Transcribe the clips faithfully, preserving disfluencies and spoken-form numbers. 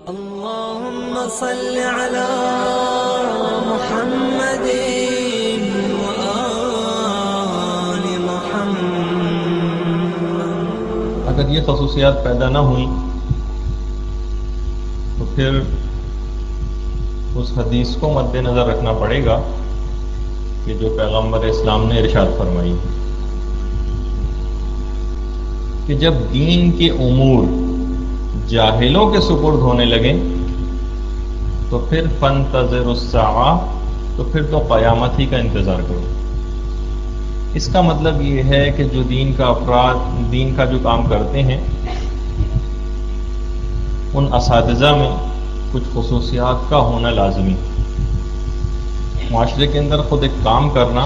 اللهم صل على محمد وآل محمد۔ اگر یہ خصوصیات پیدا نہ ہوئیں تو پھر اس حدیث کو مد نظر رکھنا پڑے گا کہ جو پیغمبر اسلام نے ارشاد فرمائی کہ جب دین کے امور جاہلوں کے سپرد ہونے لگیں تو پھر فانتظر الساعہ، تو پھر تو قیامت ہی کا انتظار کرو۔ اس کا مطلب یہ ہے کہ جو دین کا افراد دین کا جو کام کرتے ہیں ان اساتذہ میں کچھ خصوصیات کا ہونا لازمی۔ معاشرے کے اندر خود ایک کام کرنا،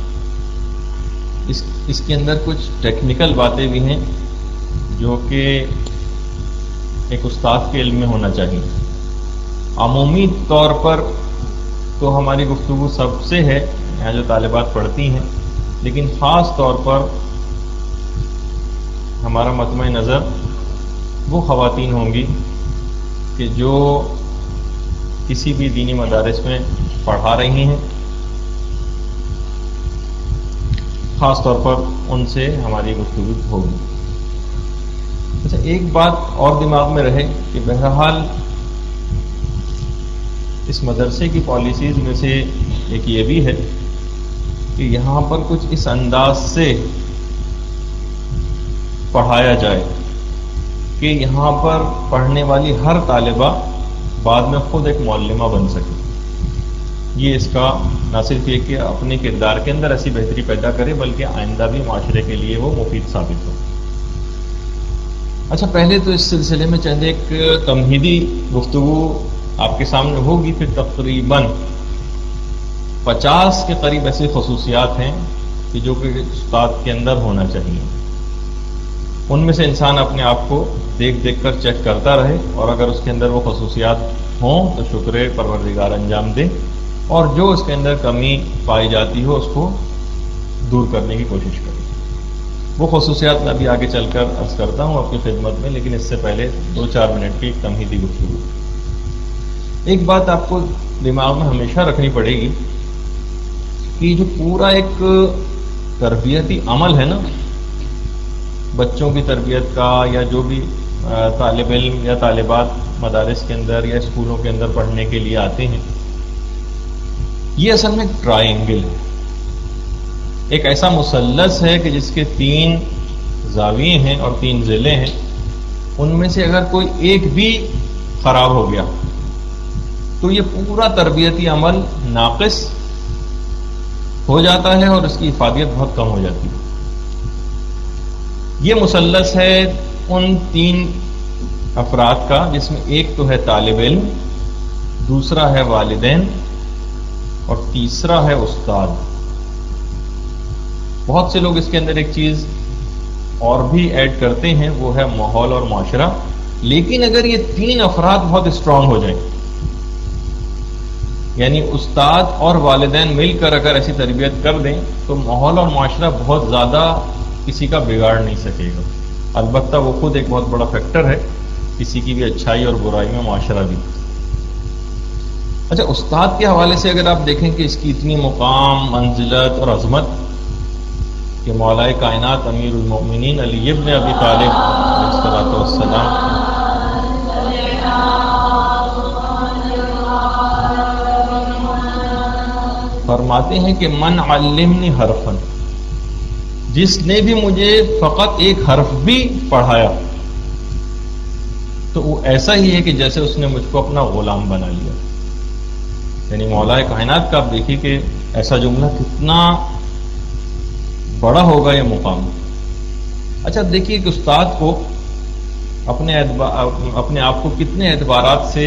اس اس کے اندر کچھ ٹیکنیکل باتیں بھی ہیں جو کہ ایک استاد کے علم میں ہونا چاہیے۔ عمومی طور پر تو ہماری گفتگو سب سے ہے، یہاں جو طالبات پڑھتی ہیں، لیکن خاص طور پر ہمارا مطمع نظر وہ خواتین ہوں گی کہ جو کسی بھی دینی مدارس میں پڑھا رہی ہیں، خاص طور پر ان سے ہماری گفتگو ہوگی۔ اچھا، ایک بات اور دماغ میں رہے کہ بہرحال اس مدرسے کی پالیسیز میں سے ایک یہ بھی ہے کہ یہاں پر کچھ اس انداز سے پڑھایا جائے کہ یہاں پر پڑھنے والی ہر طالبہ بعد میں خود ایک معلمہ بن سکے۔ یہ اس کا نہ صرف یہ کہ اپنے کردار کے اندر ایسی بہتری پیدا کرے بلکہ آئندہ بھی معاشرے کے لیے وہ مفید ثابت ہو۔ اچھا، پہلے تو اس سلسلے میں چند ایک تمہیدی گفتگو آپ کے سامنے ہوگی، پھر تقریباً پچاس کے قریب ایسی خصوصیات ہیں کہ جو کہ استاد کے اندر ہونا چاہیے۔ ان میں سے انسان اپنے آپ کو دیکھ دیکھ کر چیک کرتا رہے، اور اگر اس کے اندر وہ خصوصیات ہوں تو شکر پروردگار انجام دے، اور جو اس کے اندر کمی پائی جاتی ہو اس کو دور کرنے کی کوشش کرے۔ وہ خصوصیات میں ابھی آگے چل کر عرض کرتا ہوں اپنی خدمت میں، لیکن اس سے پہلے دو چار منٹ کی ایک تمہیدی گفتگو۔ ایک بات آپ کو دماغ میں ہمیشہ رکھنی پڑے گی کہ جو پورا ایک تربیتی عمل ہے نا، بچوں کی تربیت کا یا جو بھی طالب علم یا طالبات مدارس کے اندر یا اسکولوں کے اندر پڑھنے کے لیے آتے ہیں، یہ اصل میں ٹرائنگل ہے، ایک ایسا مثلث ہے کہ جس کے تین زاویے ہیں اور تین ضلع ہیں، ان میں سے اگر کوئی ایک بھی خراب ہو گیا تو یہ پورا تربیتی عمل ناقص ہو جاتا ہے اور اس کی افادیت بہت کم ہو جاتی ہے۔ یہ مثلث ہے ان تین افراد کا جس میں ایک تو ہے طالب علم، دوسرا ہے والدین اور تیسرا ہے استاد۔ بہت سے لوگ اس کے اندر ایک چیز اور بھی ایڈ کرتے ہیں، وہ ہے ماحول اور معاشرہ، لیکن اگر یہ تین افراد بہت اسٹرانگ ہو جائیں، یعنی استاد اور والدین مل کر اگر ایسی تربیت کر دیں تو ماحول اور معاشرہ بہت زیادہ کسی کا بگاڑ نہیں سکے گا۔ البتہ وہ خود ایک بہت بڑا فیکٹر ہے کسی کی بھی اچھائی اور برائی میں، معاشرہ بھی۔ اچھا، استاد کے حوالے سے اگر آپ دیکھیں کہ اس کی اتنی مقام، منزلت اور عظمت کہ مولا کائنات امیر المؤمنین علی ابن ابی طالب علیہ السلام فرماتے ہیں کہ من علمنی حرفا، جس نے بھی مجھے فقط ایک حرف بھی پڑھایا تو وہ ایسا ہی ہے کہ جیسے اس نے مجھ کو اپنا غلام بنا لیا۔ یعنی مولا کائنات کا آپ دیکھیے کہ ایسا جملہ کتنا بڑا ہوگا یہ مقام۔ اچھا دیکھیے کہ استاد کو اپنے اپنے آپ کو کتنے اعتبارات سے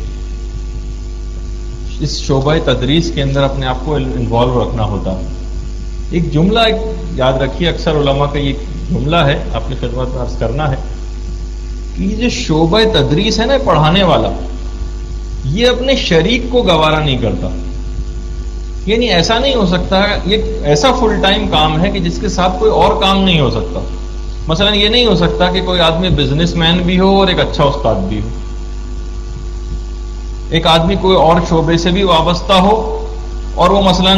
اس شعبہ تدریس کے اندر اپنے آپ کو انوالو رکھنا ہوتا ہے۔ ایک جملہ ایک یاد رکھیے، اکثر علماء کا یہ جملہ ہے، اپنی خدمت میں عرض کرنا ہے کہ یہ جو شعبہ تدریس ہے نا، پڑھانے والا، یہ اپنے شریک کو گوارا نہیں کرتا۔ یعنی ایسا نہیں ہو سکتا، یہ ایسا فل ٹائم کام ہے کہ جس کے ساتھ کوئی اور کام نہیں ہو سکتا۔ مثلا یہ نہیں ہو سکتا کہ کوئی آدمی بزنس مین بھی ہو اور ایک اچھا استاد بھی ہو، ایک آدمی کوئی اور شعبے سے بھی وابستہ ہو اور وہ مثلاً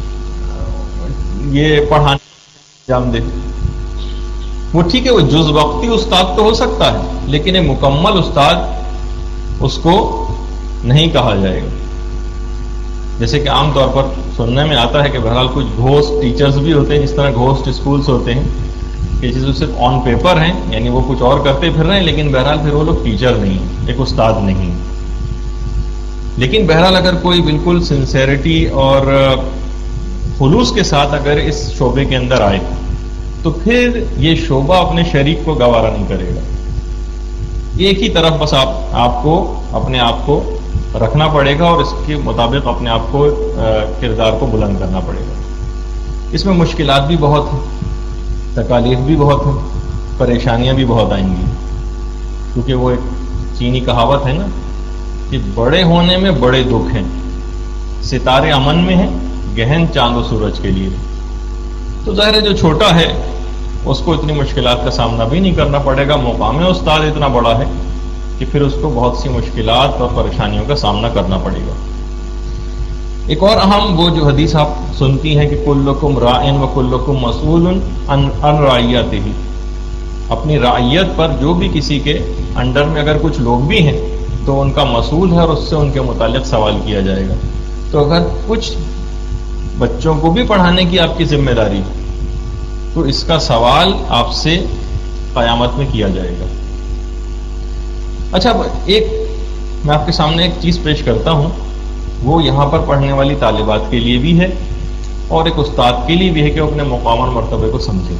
یہ پڑھانے انجام دے، وہ ٹھیک ہے، وہ جز وقتی استاد تو ہو سکتا ہے، لیکن ایک مکمل استاد اس کو نہیں کہا جائے گا۔ جیسے کہ عام طور پر سننے میں آتا ہے کہ بہرحال کچھ گھوسٹ ٹیچرز بھی ہوتے ہیں، جس طرح گھوسٹ اسکولز ہوتے ہیں کہ چیزیں صرف آن پیپر ہیں، یعنی وہ کچھ اور کرتے پھر رہے ہیں، لیکن بہرحال پھر وہ لوگ ٹیچر نہیں ہیں، ایک استاد نہیں۔ لیکن بہرحال اگر کوئی بالکل سنسیئرٹی اور خلوص کے ساتھ اگر اس شعبے کے اندر آئے تو پھر یہ شعبہ اپنے شریک کو گوارا نہیں کرے گا۔ ایک ہی طرف بس آپ آپ کو اپنے آپ کو رکھنا پڑے گا اور اس کے مطابق اپنے آپ کو کردار کو بلند کرنا پڑے گا۔ اس میں مشکلات بھی بہت ہیں، تکالیف بھی بہت ہیں، پریشانیاں بھی بہت آئیں گی، کیونکہ وہ ایک چینی کہاوت ہے نا کہ بڑے ہونے میں بڑے دکھ ہیں، ستارے امن میں ہیں، گہن چاند و سورج کے لیے۔ تو ظاہر ہے جو چھوٹا ہے اس کو اتنی مشکلات کا سامنا بھی نہیں کرنا پڑے گا، مقام استاد اتنا بڑا ہے کہ پھر اس کو بہت سی مشکلات اور پریشانیوں کا سامنا کرنا پڑے گا۔ ایک اور اہم وہ جو حدیث آپ سنتی ہیں کہ کلکم راعٍ و کلکم مسئول عن رعیتہ، اپنی رعیت پر جو بھی کسی کے انڈر میں اگر کچھ لوگ بھی ہیں تو ان کا مسئول ہے اور اس سے ان کے متعلق سوال کیا جائے گا۔ تو اگر کچھ بچوں کو بھی پڑھانے کی آپ کی ذمہ داری تو اس کا سوال آپ سے قیامت میں کیا جائے گا۔ اچھا، ایک میں آپ کے سامنے ایک چیز پیش کرتا ہوں، وہ یہاں پر پڑھنے والی طالبات کے لیے بھی ہے اور ایک استاد کے لیے بھی ہے کہ وہ اپنے مقام اور مرتبے کو سمجھے۔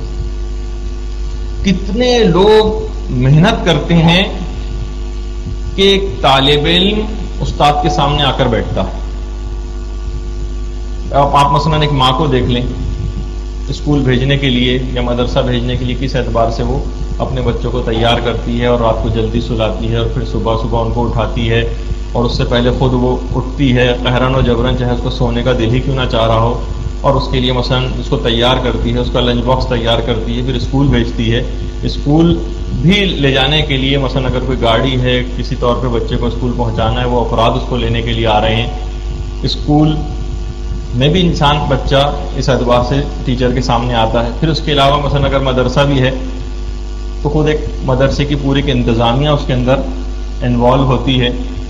کتنے لوگ محنت کرتے ہیں کہ ایک طالب علم استاد کے سامنے آ کر بیٹھتا ہے۔ آپ آپ مثلاً ایک ماں کو دیکھ لیں، اسکول بھیجنے کے لیے یا مدرسہ بھیجنے کے لیے کس اعتبار سے وہ اپنے بچوں کو تیار کرتی ہے اور رات کو جلدی سلاتی ہے اور پھر صبح صبح ان کو اٹھاتی ہے، اور اس سے پہلے خود وہ اٹھتی ہے قہراً و جبراً، چاہے اس کو سونے کا دل ہی کیوں نہ چاہ رہا ہو، اور اس کے لیے مثلاً اس کو تیار کرتی ہے، اس کا لنچ باکس تیار کرتی ہے، پھر اسکول بھیجتی ہے۔ اسکول بھی لے جانے کے لیے مثلاً اگر کوئی گاڑی ہے، کسی طور پہ بچے کو اسکول پہنچانا ہے، وہ افراد اس کو لینے کے لیے آ رہے ہیں۔ اسکول میں بھی انسان بچہ اس اعتبار سے ٹیچر کے سامنے آتا ہے۔ پھر اس کے علاوہ مثلاً اگر مدرسہ بھی ہے تو خود ایک مدرسے کی پوری کی انتظامیہ اس کے اندر انوالو ہوتی ہے،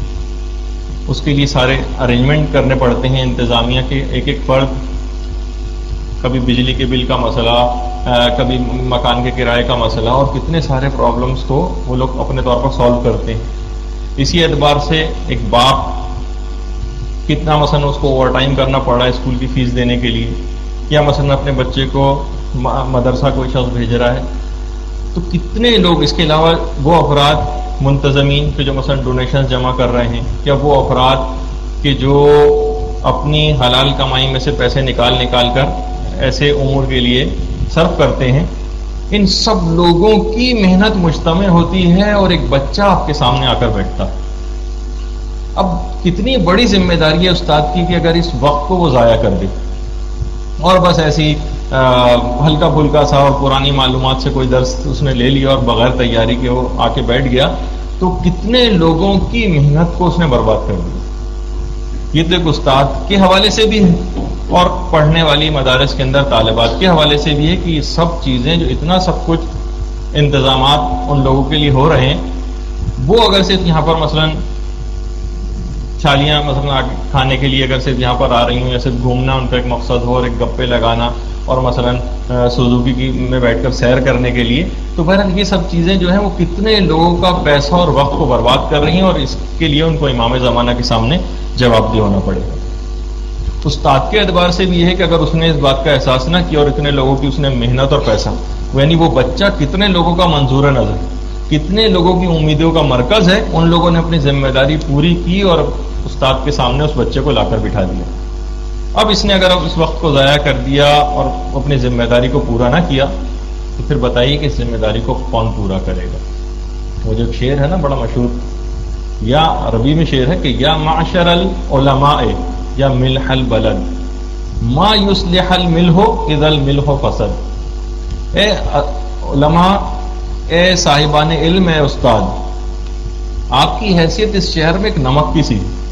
اس کے لیے سارے ارینجمنٹ کرنے پڑتے ہیں انتظامیہ کے، ایک ایک فرد، کبھی بجلی کے بل کا مسئلہ، کبھی مکان کے کرائے کا مسئلہ، اور کتنے سارے پرابلمس کو وہ لوگ اپنے طور پر سالو کرتے ہیں۔ اسی اعتبار سے ایک باپ کتنا مثلاً اس کو اوور ٹائم کرنا پڑا ہے اسکول کی فیس دینے کے لیے، یا مثلاً اپنے بچے کو مدرسہ کوئی شخص بھیج رہا ہے، تو کتنے لوگ، اس کے علاوہ وہ افراد منتظمین کہ جو مثلاً ڈونیشنز جمع کر رہے ہیں، یا وہ افراد کہ جو اپنی حلال کمائی میں سے پیسے نکال نکال کر ایسے امور کے لیے صرف کرتے ہیں، ان سب لوگوں کی محنت مجتمع ہوتی ہے اور ایک بچہ آپ کے سامنے آ کر بیٹھتا ہے۔ اب کتنی بڑی ذمہ داری ہے استاد کی کہ اگر اس وقت کو وہ ضائع کر دے اور بس ایسی ہلکا پھلکا سا اور پرانی معلومات سے کوئی درس اس نے لے لیا اور بغیر تیاری کے وہ آ کے بیٹھ گیا، تو کتنے لوگوں کی محنت کو اس نے برباد کر دیا۔ یہ تو ایک استاد کے حوالے سے بھی ہے اور پڑھنے والی مدارس کے اندر طالبات کے حوالے سے بھی ہے کہ یہ سب چیزیں، جو اتنا سب کچھ انتظامات ان لوگوں کے لیے ہو رہے ہیں، وہ اگر صرف یہاں پر مثلاً چھالیاں مثلاً کھانے کے لیے اگر صرف یہاں پر آ رہی ہوں، یا صرف گھومنا ان کا ایک مقصد ہو اور ایک گپے لگانا اور مثلاً سوزوکی کی میں بیٹھ کر سیر کرنے کے لیے، تو بہرحال یہ سب چیزیں جو ہیں وہ کتنے لوگوں کا پیسہ اور وقت کو برباد کر رہی ہیں، اور اس کے لیے ان کو امام زمانہ کے سامنے جواب دہ ہونا پڑے گا۔ استاد کے اعتبار سے بھی یہ ہے کہ اگر اس نے اس بات کا احساس نہ کیا اور اتنے لوگوں کی اس نے محنت اور پیسہ، یعنی وہ بچہ کتنے لوگوں کا منظور نظر، کتنے لوگوں کی امیدوں کا مرکز ہے، ان لوگوں نے اپنی ذمہ داری پوری کی اور استاد کے سامنے اس بچے کو لا کر بٹھا دیا۔ اب اس نے اگر اب اس وقت کو ضائع کر دیا اور اپنی ذمہ داری کو پورا نہ کیا تو پھر بتائیے کہ اس ذمہ داری کو کون پورا کرے گا۔ وہ جو شعر ہے نا بڑا مشہور، یا عربی میں شعر ہے کہ یا معشر العلماء یا ملح البلد ما یصلح الملح اذا الملح فسد۔ اے علماء، اے صاحبان علم، اے استاد، آپ کی حیثیت اس شہر میں ایک نمک کی سی،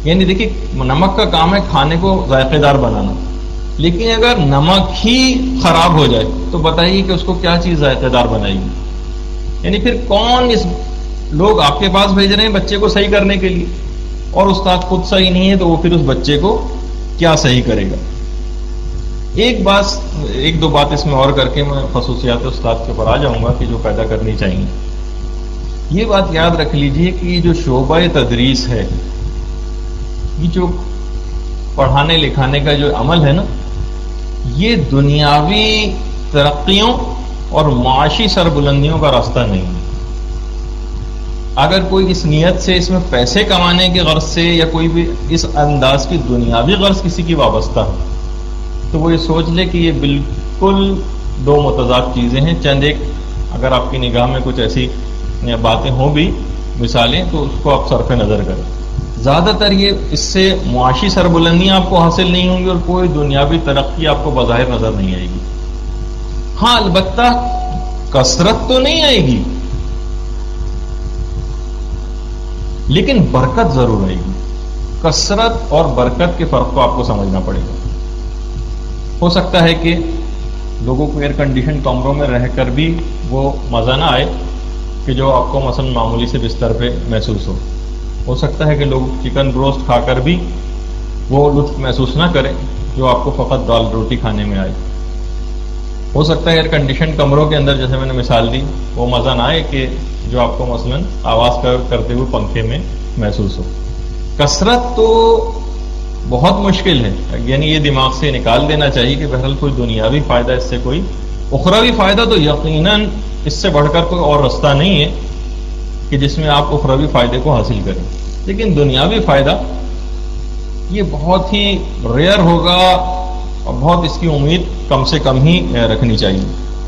یعنی دیکھیے نمک کا کام ہے کھانے کو ذائقے دار بنانا، لیکن اگر نمک ہی خراب ہو جائے تو بتائیے کہ اس کو کیا چیز ذائقے دار بنائے گی؟ یعنی پھر کون اس لوگ آپ کے پاس بھیج رہے ہیں بچے کو صحیح کرنے کے لیے، اور استاد خود صحیح نہیں ہے تو وہ پھر اس بچے کو کیا صحیح کرے گا؟ ایک بات ایک دو بات اس میں اور کر کے میں خصوصیات استاد کے اوپر آ جاؤں گا کہ جو پیدا کرنی چاہیے. یہ بات یاد رکھ لیجئے کہ یہ جو شعبہ تدریس ہے، یہ جو پڑھانے لکھانے کا جو عمل ہے نا، یہ دنیاوی ترقیوں اور معاشی سربلندیوں کا راستہ نہیں ہے. اگر کوئی اس نیت سے اس میں پیسے کمانے کی غرض سے یا کوئی بھی اس انداز کی دنیاوی غرض کسی کی وابستہ ہے تو وہ یہ سوچ لے کہ یہ بالکل دو متضاد چیزیں ہیں. چند ایک اگر آپ کی نگاہ میں کچھ ایسی باتیں ہوں بھی مثالیں تو اس کو آپ صرف نظر کریں. زیادہ تر یہ اس سے معاشی سربلندیاں آپ کو حاصل نہیں ہوں گی اور کوئی دنیاوی ترقی آپ کو بظاہر نظر نہیں آئے گی. ہاں البتہ کثرت تو نہیں آئے گی لیکن برکت ضرور آئے گی. کثرت اور برکت کے فرق کو آپ کو سمجھنا پڑے گا. ہو سکتا ہے کہ لوگوں کو ایئر کنڈیشن کمروں میں رہ کر بھی وہ مزہ نہ آئے کہ جو آپ کو مثلا معمولی سے بستر پہ محسوس ہو. ہو سکتا ہے کہ لوگ چکن روسٹ کھا کر بھی وہ لطف محسوس نہ کریں جو آپ کو فقط دال روٹی کھانے میں آئے. ہو سکتا ہے ایئر کنڈیشن کمروں کے اندر جیسے میں نے مثال دی وہ مزہ نہ آئے کہ جو آپ کو مثلا آواز کر کرتے ہوئے پنکھے میں محسوس ہو. کثرت تو بہت مشکل ہے، یعنی یہ دماغ سے نکال دینا چاہیے کہ بہرحال کوئی دنیاوی فائدہ اس سے کوئی اخروی فائدہ تو یقیناً اس سے بڑھ کر کوئی اور رستہ نہیں ہے کہ جس میں آپ اخروی فائدے کو حاصل کریں. لیکن دنیاوی فائدہ یہ بہت ہی ریئر ہوگا اور بہت اس کی امید کم سے کم ہی رکھنی چاہیے.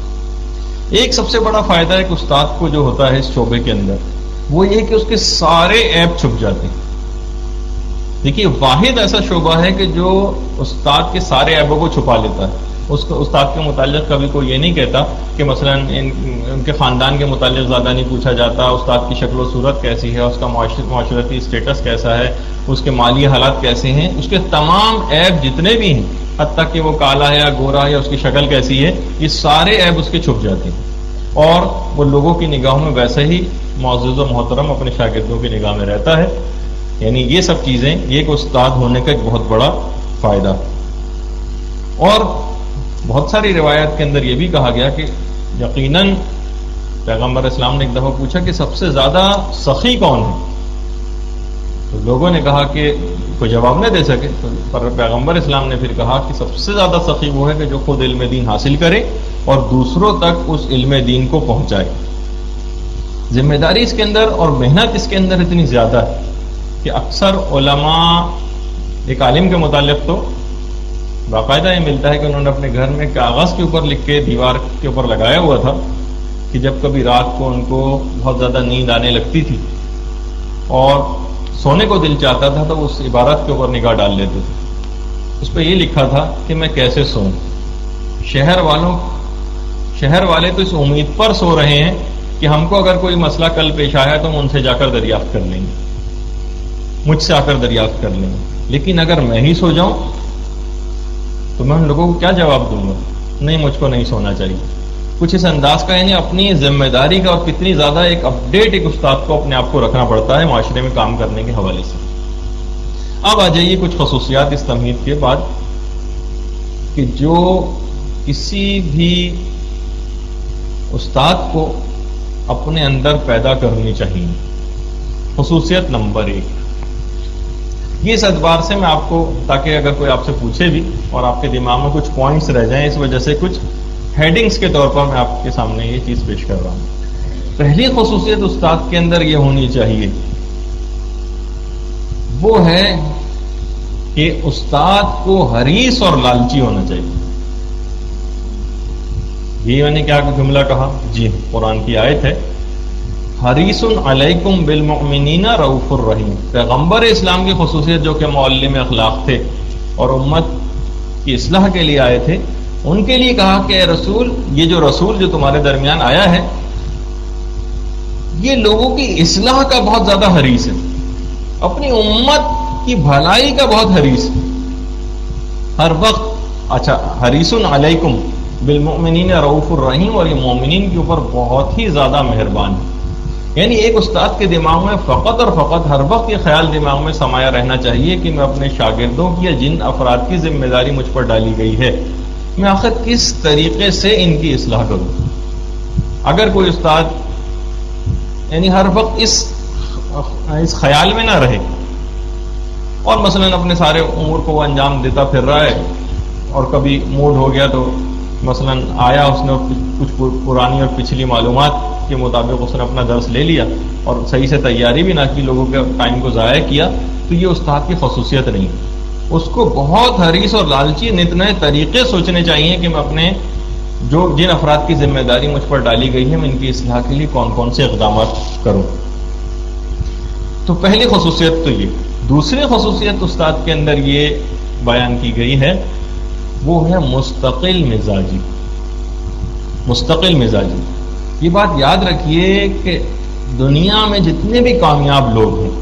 ایک سب سے بڑا فائدہ ایک استاد کو جو ہوتا ہے اس شعبے کے اندر وہ یہ کہ اس کے سارے عیب چھپ جاتے ہیں. دیکھیے واحد ایسا شعبہ ہے کہ جو استاد کے سارے عیبوں کو چھپا لیتا ہے. اس کو استاد کے متعلق کبھی کوئی یہ نہیں کہتا کہ مثلا ان, ان کے خاندان کے متعلق زیادہ نہیں پوچھا جاتا، استاد کی شکل و صورت کیسی ہے، اس کا معاشرتی اسٹیٹس کیسا ہے، اس کے مالی حالات کیسے ہیں، اس کے تمام عیب جتنے بھی ہیں حتیٰ کہ وہ کالا ہے یا گورا ہے یا اس کی شکل کیسی ہے، یہ سارے عیب اس کے چھپ جاتے ہیں اور وہ لوگوں کی نگاہوں میں ویسے ہی معزز و محترم اپنے شاگردوں کی نگاہ میں رہتا ہے. یعنی یہ سب چیزیں یہ ایک استاد ہونے کا ایک بہت بڑا فائدہ. اور بہت ساری روایات کے اندر یہ بھی کہا گیا کہ یقیناً پیغمبر اسلام نے ایک دفعہ پوچھا کہ سب سے زیادہ سخی کون ہے، تو لوگوں نے کہا کہ کوئی جواب نہ دے سکے، تو پر پیغمبر اسلام نے پھر کہا کہ سب سے زیادہ سخی وہ ہے کہ جو خود علم دین حاصل کرے اور دوسروں تک اس علم دین کو پہنچائے. ذمہ داری اس کے اندر اور محنت اس کے اندر اتنی زیادہ ہے کہ اکثر علماء ایک عالم کے متعلق تو باقاعدہ یہ ملتا ہے کہ انہوں نے اپنے گھر میں کاغذ کے اوپر لکھ کے دیوار کے اوپر لگایا ہوا تھا کہ جب کبھی رات کو ان کو بہت زیادہ نیند آنے لگتی تھی اور سونے کو دل چاہتا تھا تو اس عبارت کے اوپر نگاہ ڈال لیتے تھے. اس پہ یہ لکھا تھا کہ میں کیسے سوؤں. شہر والوں شہر والے تو اس امید پر سو رہے ہیں کہ ہم کو اگر کوئی مسئلہ کل پیش آیا تو ہم ان سے جا کر دریافت کر لیں گے، مجھ سے آ کر دریافت کر لیں گے. لیکن اگر میں ہی سو جاؤں تو میں ان لوگوں کو کیا جواب دوں گا؟ نہیں، مجھ کو نہیں سونا چاہیے. کچھ اس انداز کا، یعنی اپنی ذمہ داری کا اور کتنی زیادہ ایک اپڈیٹ ایک استاد کو اپنے آپ کو رکھنا پڑتا ہے معاشرے میں کام کرنے کے حوالے سے. اب آ جائیے کچھ خصوصیات اس تمہید کے بعد کہ جو کسی بھی استاد کو اپنے اندر پیدا کرنی چاہیے. خصوصیت نمبر ایک، یہ اس اعتبار سے میں آپ کو، تاکہ اگر کوئی آپ سے پوچھے بھی اور آپ کے دماغ میں کچھ پوائنٹس رہ جائیں، اس وجہ سے کچھ ہیڈنگز کے طور پر میں آپ کے سامنے یہ چیز پیش کر رہا ہوں. پہلی خصوصیت استاد کے اندر یہ ہونی چاہیے وہ ہے کہ استاد کو حریص اور لالچی ہونا چاہیے. یہ میں نے کیا جملہ کہا؟ جی قرآن کی آیت ہے، حریص علیکم بالمؤمنین رؤوف الرحیم. پیغمبر اسلام کی خصوصیت جو کہ معلم اخلاق تھے اور امت کی اصلاح کے لیے آئے تھے، ان کے لیے کہا کہ اے رسول، یہ جو رسول جو تمہارے درمیان آیا ہے یہ لوگوں کی اصلاح کا بہت زیادہ حریص ہے، اپنی امت کی بھلائی کا بہت حریص ہے، ہر وقت اچھا حریص علیکم بالمؤمنین رؤوف الرحیم، اور یہ مومنین کے اوپر بہت ہی زیادہ مہربان ہے۔ یعنی ایک استاد کے دماغ میں فقط اور فقط ہر وقت یہ خیال دماغ میں سمایا رہنا چاہیے کہ میں اپنے شاگردوں کی یا جن افراد کی ذمہ داری مجھ پر ڈالی گئی ہے، میں آخر کس طریقے سے ان کی اصلاح کروں۔ اگر کوئی استاد یعنی ہر وقت اس اس خیال میں نہ رہے اور مثلا اپنے سارے امور کو وہ انجام دیتا پھر رہا ہے، اور کبھی موڈ ہو گیا تو مثلا آیا اس نے کچھ پرانی اور پچھلی معلومات کے مطابق اس نے اپنا درس لے لیا اور صحیح سے تیاری بھی نہ کی، لوگوں کے ٹائم کو ضائع کیا، تو یہ استاد کی خصوصیت نہیں۔ اس کو بہت حریص اور لالچی نت نئے طریقے سوچنے چاہیے کہ میں اپنے جو جن افراد کی ذمہ داری مجھ پر ڈالی گئی ہے میں ان کی اصلاح کے لیے کون کون سے اقدامات کروں۔ تو پہلی خصوصیت تو یہ۔ دوسری خصوصیت استاد کے اندر یہ بیان کی گئی ہے، وہ ہے مستقل مزاجی۔ مستقل مزاجی، یہ بات یاد رکھیے کہ دنیا میں جتنے بھی کامیاب لوگ ہیں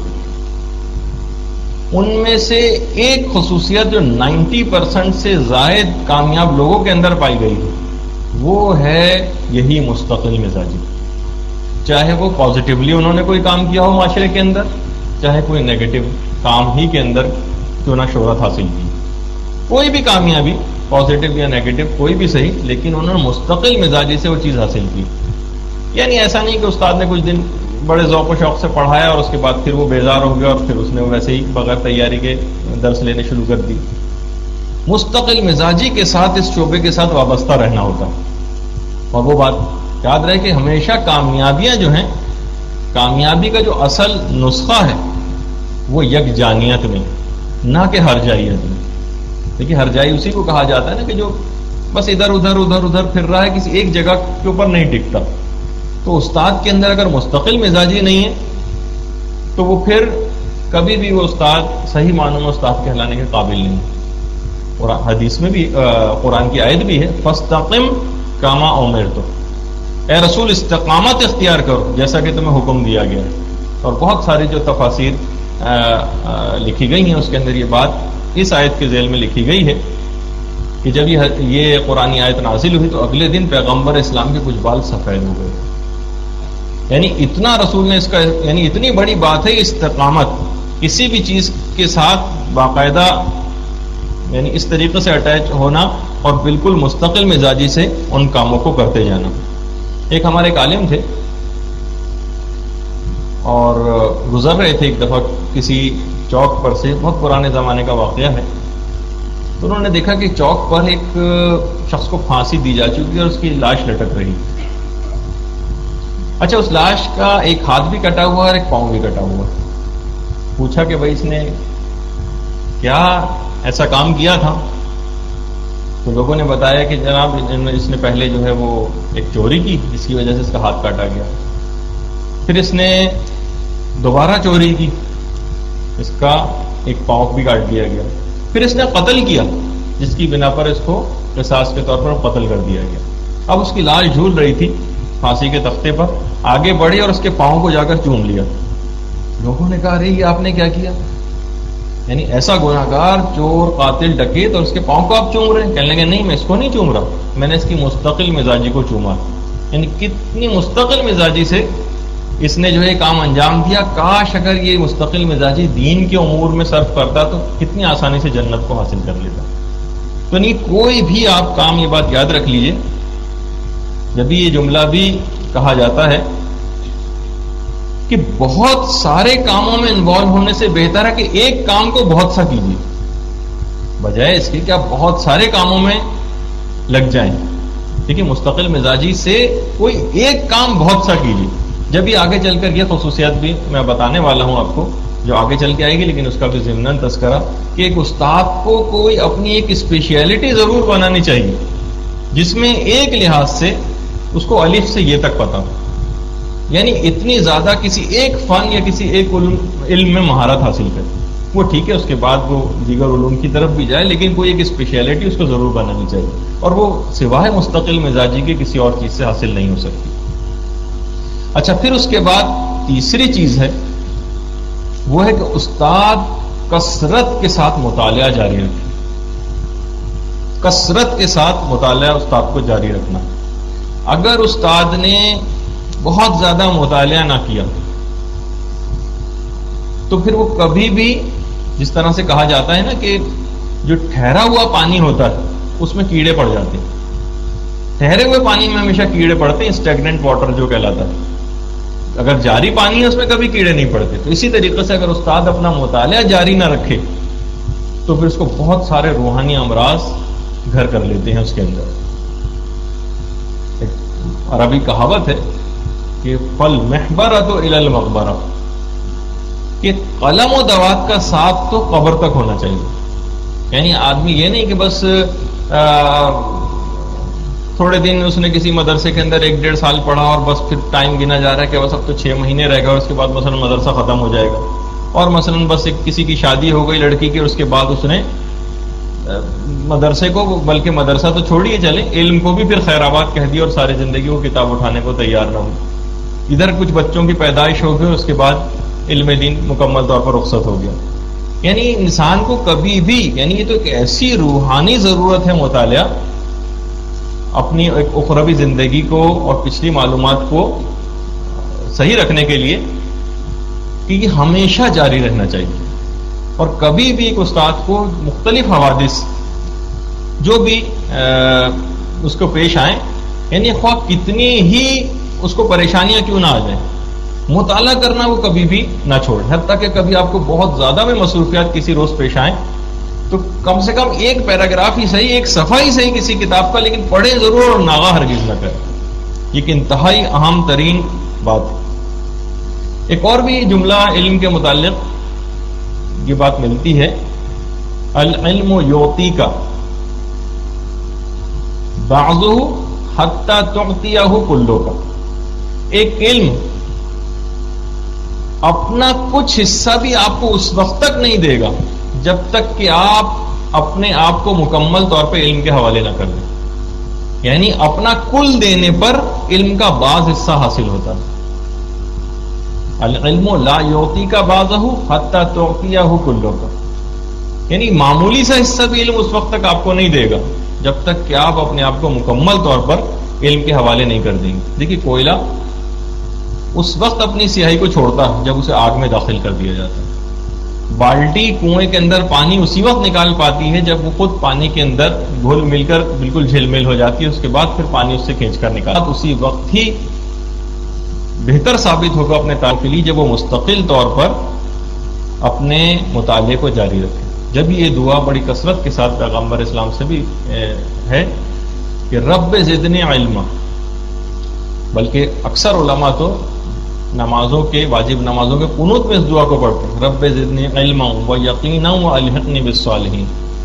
ان میں سے ایک خصوصیت جو نائنٹی پرسنٹ سے زائد کامیاب لوگوں کے اندر پائی گئی ہے وہ ہے یہی مستقل مزاجی۔ چاہے وہ پازیٹیولی انہوں نے کوئی کام کیا ہو معاشرے کے اندر، چاہے کوئی نیگیٹو کام ہی کے اندر کیوں نہ شہرت حاصل کی، کوئی بھی کامیابی پازیٹیو یا نیگیٹو کوئی بھی صحیح، لیکن انہوں نے مستقل مزاجی سے وہ چیز حاصل کی۔ یعنی ایسا نہیں کہ استاد نے کچھ دن بڑے ذوق و شوق سے پڑھایا اور اس کے بعد پھر وہ بیزار ہو گیا اور پھر اس نے ویسے ہی بغیر تیاری کے درس لینے شروع کر دی۔ مستقل مزاجی کے ساتھ اس شعبے کے ساتھ وابستہ رہنا ہوتا ہے، اور وہ بات یاد رہے کہ ہمیشہ کامیابیاں جو ہیں، کامیابی کا جو اصل نسخہ ہے وہ یکجانیت میں، نہ کہ ہر جائیت میں۔ دیکھیے ہر جائی اسی کو کہا جاتا ہے نا کہ جو بس ادھر ادھر ادھر ادھر پھر رہا ہے، کسی ایک جگہ کے اوپر نہیں ٹکتا۔ تو استاد کے اندر اگر مستقل مزاجی نہیں ہے تو وہ پھر کبھی بھی وہ استاد صحیح معنوں میں استاد کہلانے کے قابل نہیں۔ اور حدیث میں بھی قرآن کی آیت بھی ہے، فاستقم کما امرت، اے رسول استقامت اختیار کرو جیسا کہ تمہیں حکم دیا گیا ہے۔ اور بہت ساری جو تفاسیر لکھی گئی ہیں اس کے اندر یہ بات اس آیت کے ذیل میں لکھی گئی ہے کہ جب یہ قرآن آیت نازل ہوئی تو اگلے دن پیغمبر اسلام کے کچھ بال سفید ہو گئے۔ یعنی اتنا رسول نے اس کا یعنی اتنی بڑی بات ہے استقامت، کسی بھی چیز کے ساتھ باقاعدہ یعنی اس طریقے سے اٹیچ ہونا اور بالکل مستقل مزاجی سے ان کاموں کو کرتے جانا۔ ایک ہمارے ایک عالم تھے اور گزر رہے تھے ایک دفعہ کسی چوک پر سے، بہت پرانے زمانے کا واقعہ ہے، تو انہوں نے دیکھا کہ چوک پر ایک شخص کو پھانسی دی جا چکی اور اس کی لاش لٹک رہی۔ اچھا اس لاش کا ایک ہاتھ بھی کٹا ہوا اور ایک پاؤں بھی کٹا ہوا۔ پوچھا کہ بھائی اس نے کیا ایسا کام کیا تھا؟ تو لوگوں نے بتایا کہ جناب اس نے پہلے جو ہے وہ ایک چوری کی جس کی وجہ سے اس کا ہاتھ کاٹا گیا، پھر اس نے دوبارہ چوری کی، اس کا ایک پاؤں بھی کاٹ دیا گیا، پھر اس نے قتل کیا جس کی بنا پر اس کو قصاص کے طور پر قتل کر دیا گیا۔ اب اس کی لاش جھول رہی تھی پھانسی کے تختے پر، آگے بڑھی اور اس کے پاؤں کو جا کر چوم لیا۔ لوگوں نے کہا ارے یہ آپ نے کیا کیا؟ یعنی ایسا گناہگار، چور، قاتل، ڈکیت، اور اس کے پاؤں کو آپ چوم رہے ہیں؟ کہنے لگے نہیں میں اس کو نہیں چوم رہا، میں نے اس کی مستقل مزاجی کو چوما۔ یعنی کتنی مستقل مزاجی سے اس نے جو ہے کام انجام دیا۔ کاش اگر یہ مستقل مزاجی دین کے امور میں صرف کرتا تو کتنی آسانی سے جنت کو حاصل کر لیتا۔ تو نہیں کوئی بھی آپ کام، یہ بات یاد رکھ لیجئے، جب یہ جملہ بھی کہا جاتا ہے کہ بہت سارے کاموں میں انوالو ہونے سے بہتر ہے کہ ایک کام کو بہت سا کیجیے، بجائے اس کے کہ آپ بہت سارے کاموں میں لگ جائیں۔ دیکھیے مستقل مزاجی سے کوئی ایک کام بہت سا کیجیے۔ جب یہ آگے چل کر یہ خصوصیات بھی میں بتانے والا ہوں آپ کو جو آگے چل کے آئے گی، لیکن اس کا بھی ضمناً تذکرہ کہ ایک استاد کو کوئی اپنی ایک اسپیشیلٹی ضرور بنانی چاہیے جس میں ایک لحاظ سے اس کو الف سے یہ تک پتا ہو، یعنی اتنی زیادہ کسی ایک فن یا کسی ایک علم میں مہارت حاصل کرے، وہ ٹھیک ہے اس کے بعد وہ دیگر علوم کی طرف بھی جائے، لیکن کوئی ایک اسپیشیلٹی اس کو ضرور بنانی چاہیے، اور وہ سوائے مستقل مزاجی کے کسی اور چیز سے حاصل نہیں ہو سکتی۔ اچھا پھر اس کے بعد تیسری چیز ہے وہ ہے کہ استاد کثرت کے ساتھ مطالعہ جاری رکھیں. کثرت کے ساتھ مطالعہ استاد کو جاری رکھنا. اگر استاد نے بہت زیادہ مطالعہ نہ کیا تو پھر وہ کبھی بھی، جس طرح سے کہا جاتا ہے نا کہ جو ٹھہرا ہوا پانی ہوتا ہے اس میں کیڑے پڑ جاتے ہیں. ٹھہرے ہوئے پانی میں ہمیشہ کیڑے پڑتے ہیں، اسٹیگننٹ واٹر جو کہلاتا ہے. اگر جاری پانی ہے اس میں کبھی کیڑے نہیں پڑتے. تو اسی طریقے سے اگر استاد اپنا مطالعہ جاری نہ رکھے تو پھر اس کو بہت سارے روحانی امراض گھر کر لیتے ہیں اس کے اندر. ایک عربی کہاوت ہے کہ فل محبرۃ الی المقبرہ، کہ قلم و دوات کا ساتھ تو قبر تک ہونا چاہیے. یعنی آدمی یہ نہیں کہ بس تھوڑے دن اس نے کسی مدرسے کے اندر ایک ڈیڑھ سال پڑھا اور بس پھر ٹائم گنا جا رہا ہے کہ بس اب تو چھ مہینے رہ گا اور اس کے بعد مثلا مدرسہ ختم ہو جائے گا، اور مثلا بس ایک کسی کی شادی ہو گئی لڑکی کی اور اس کے بعد اس نے مدرسے کو، بلکہ مدرسہ تو چھوڑیے چلے، علم کو بھی پھر خیر آباد کہہ دیا اور ساری زندگی وہ کتاب اٹھانے کو تیار نہ ہو. ادھر کچھ بچوں کی پیدائش ہو گئی، اس کے بعد علم دین مکمل طور پر رخصت ہو گیا. یعنی انسان کو کبھی بھی، یعنی یہ تو ایک ایسی روحانی ضرورت ہے مطالعہ اپنی ایک اخروی زندگی کو اور پچھلی معلومات کو صحیح رکھنے کے لیے، کہ یہ ہمیشہ جاری رہنا چاہیے. اور کبھی بھی ایک استاد کو مختلف حوادث جو بھی اس کو پیش آئیں، یعنی خواہ کتنی ہی اس کو پریشانیاں کیوں نہ آ جائیں، مطالعہ کرنا وہ کبھی بھی نہ چھوڑ. حتیٰ کہ کبھی آپ کو بہت زیادہ میں مصروفیات کسی روز پیش آئیں تو کم سے کم ایک پیراگراف ہی صحیح، ایک صفحہ ہی صحیح کسی کتاب کا، لیکن پڑھیں ضرور اور ناغہ ہرگز نہ کریں. یہ ایک انتہائی اہم ترین بات ہے. ایک اور بھی جملہ علم کے متعلق یہ بات ملتی ہے، العلم یعطی کا بعضہ حتی تعطیہ کلہ کا. ایک علم اپنا کچھ حصہ بھی آپ کو اس وقت تک نہیں دے گا جب تک کہ آپ اپنے آپ کو مکمل طور پہ علم کے حوالے نہ کر دیں. یعنی اپنا کل دینے پر علم کا بعض حصہ حاصل ہوتا ہے. العلم لا یعطی کا بعضہ حتی تعطیہ کلہ کا، یعنی معمولی سا حصہ بھی علم اس وقت تک آپ کو نہیں دے گا جب تک کہ آپ اپنے آپ کو مکمل طور پر علم کے حوالے نہیں کر دیں گے. دیکھیے کوئلہ اس وقت اپنی سیاہی کو چھوڑتا ہے جب اسے آگ میں داخل کر دیا جاتا ہے. بالٹی کنویں کے اندر پانی اسی وقت نکال پاتی ہے جب وہ خود پانی کے اندر گھل مل کر بالکل جھل مل ہو جاتی ہے، اس کے بعد پھر پانی اس سے کھینچ کر نکالا. اسی وقت ہی بہتر ثابت ہوگا اپنے تعلق کے لیے جب وہ مستقل طور پر اپنے مطالعے کو جاری رکھے. جب یہ دعا بڑی کثرت کے ساتھ پیغمبر اسلام سے بھی ہے کہ رب زدنی علما، بلکہ اکثر علماء تو نمازوں کے، واجب نمازوں کے قنوت میں اس دعا کو پڑھتے ہیں، رب زدنی علما و یقینا و الحقنی بالصالحین.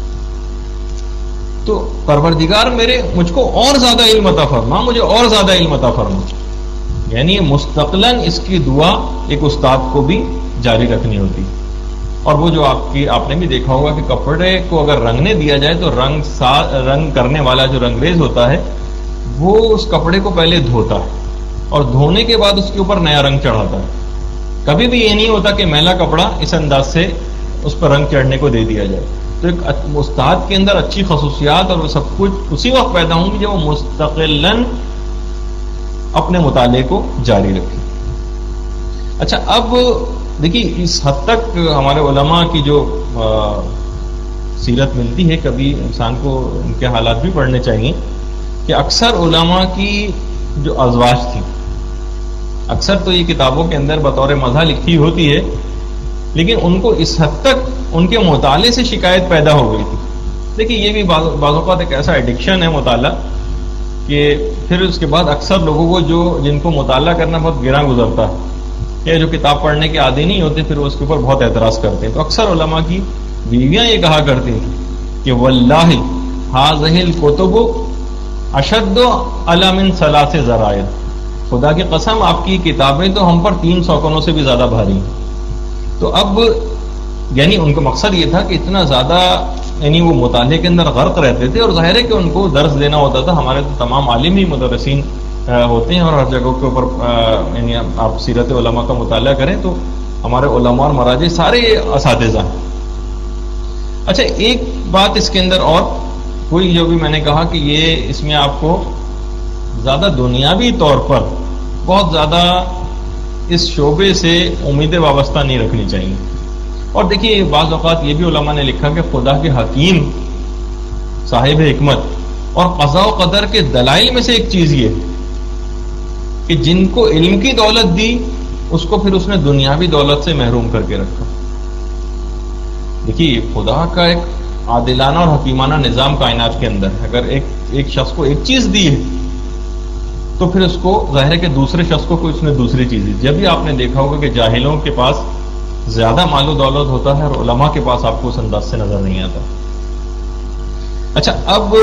تو پروردگار میرے مجھ کو اور زیادہ علم عطا فرما، مجھے اور زیادہ علم عطا فرما. یعنی مستقلاً اس کی دعا ایک استاد کو بھی جاری رکھنی ہوتی. اور وہ جو آپ کی آپ نے بھی دیکھا ہوگا کہ کپڑے کو اگر رنگنے دیا جائے تو رنگ سا رنگ کرنے والا جو رنگریز ہوتا ہے وہ اس کپڑے کو پہلے دھوتا ہے اور دھونے کے بعد اس کے اوپر نیا رنگ چڑھاتا ہے. کبھی بھی یہ نہیں ہوتا کہ میلا کپڑا اس انداز سے اس پر رنگ چڑھنے کو دے دیا جائے. تو ایک استاد کے اندر اچھی خصوصیات اور وہ سب کچھ اسی وقت پیدا ہوں گی جب وہ مستقلاً اپنے مطالعے کو جاری رکھے. اچھا اب دیکھیے اس حد تک ہمارے علماء کی جو سیرت ملتی ہے، کبھی انسان کو ان کے حالات بھی پڑھنے چاہیے کہ اکثر علماء کی جو ازواج تھی، اکثر تو یہ کتابوں کے اندر بطور مزہ لکھی ہوتی ہے، لیکن ان کو اس حد تک ان کے مطالعے سے شکایت پیدا ہو گئی تھی. دیکھیے یہ بھی بعض اوقات ایک ایسا ایڈکشن ہے مطالعہ کہ پھر اس کے بعد اکثر لوگوں کو جو جن کو مطالعہ کرنا بہت گراں گزرتا ہے یا جو کتاب پڑھنے کے عادی نہیں ہوتے پھر اس کے اوپر بہت اعتراض کرتے ہیں. تو اکثر علماء کی بیویاں یہ کہا کرتی ہیں کہ واللہ ھذہ الکتب اشد علی من ثلاث ذرائع، خدا کی قسم آپ کی کتابیں تو ہم پر تین سوکنوں سے بھی زیادہ بھاری ہیں. تو اب یعنی ان کا مقصد یہ تھا کہ اتنا زیادہ یعنی وہ مطالعے کے اندر غرق رہتے تھے، اور ظاہر ہے کہ ان کو درس دینا ہوتا تھا. ہمارے تو تمام عالم ہی مدرسین ہوتے ہیں اور ہر جگہوں کے اوپر یعنی آپ سیرت علماء کا مطالعہ کریں تو ہمارے علماء اور مراجع سارے اساتذہ ہیں. اچھا ایک بات اس کے اندر اور کوئی جو بھی میں نے کہا کہ یہ اس میں آپ کو زیادہ دنیاوی طور پر بہت زیادہ اس شعبے سے امیدیں وابستہ نہیں رکھنی چاہیے. اور دیکھیے بعض اوقات یہ بھی علماء نے لکھا کہ خدا کے حکیم صاحب حکمت اور قضاء و قدر کے دلائل میں سے ایک چیز یہ کہ جن کو علم کی دولت دی اس کو پھر اس نے دنیاوی دولت سے محروم کر کے رکھا. دیکھیے خدا کا ایک عادلانہ اور حکیمانہ نظام کائنات کے اندر ہے. اگر ایک ایک شخص کو ایک چیز دی ہے تو پھر اس کو ظاہر ہے کہ دوسرے شخص کو کوئی اس نے دوسری چیز دی. جب بھی آپ نے دیکھا ہوگا کہ جاہلوں کے پاس زیادہ مال و دولت ہوتا ہے اور علماء کے پاس آپ کو اس انداز سے نظر نہیں آتا. اچھا اب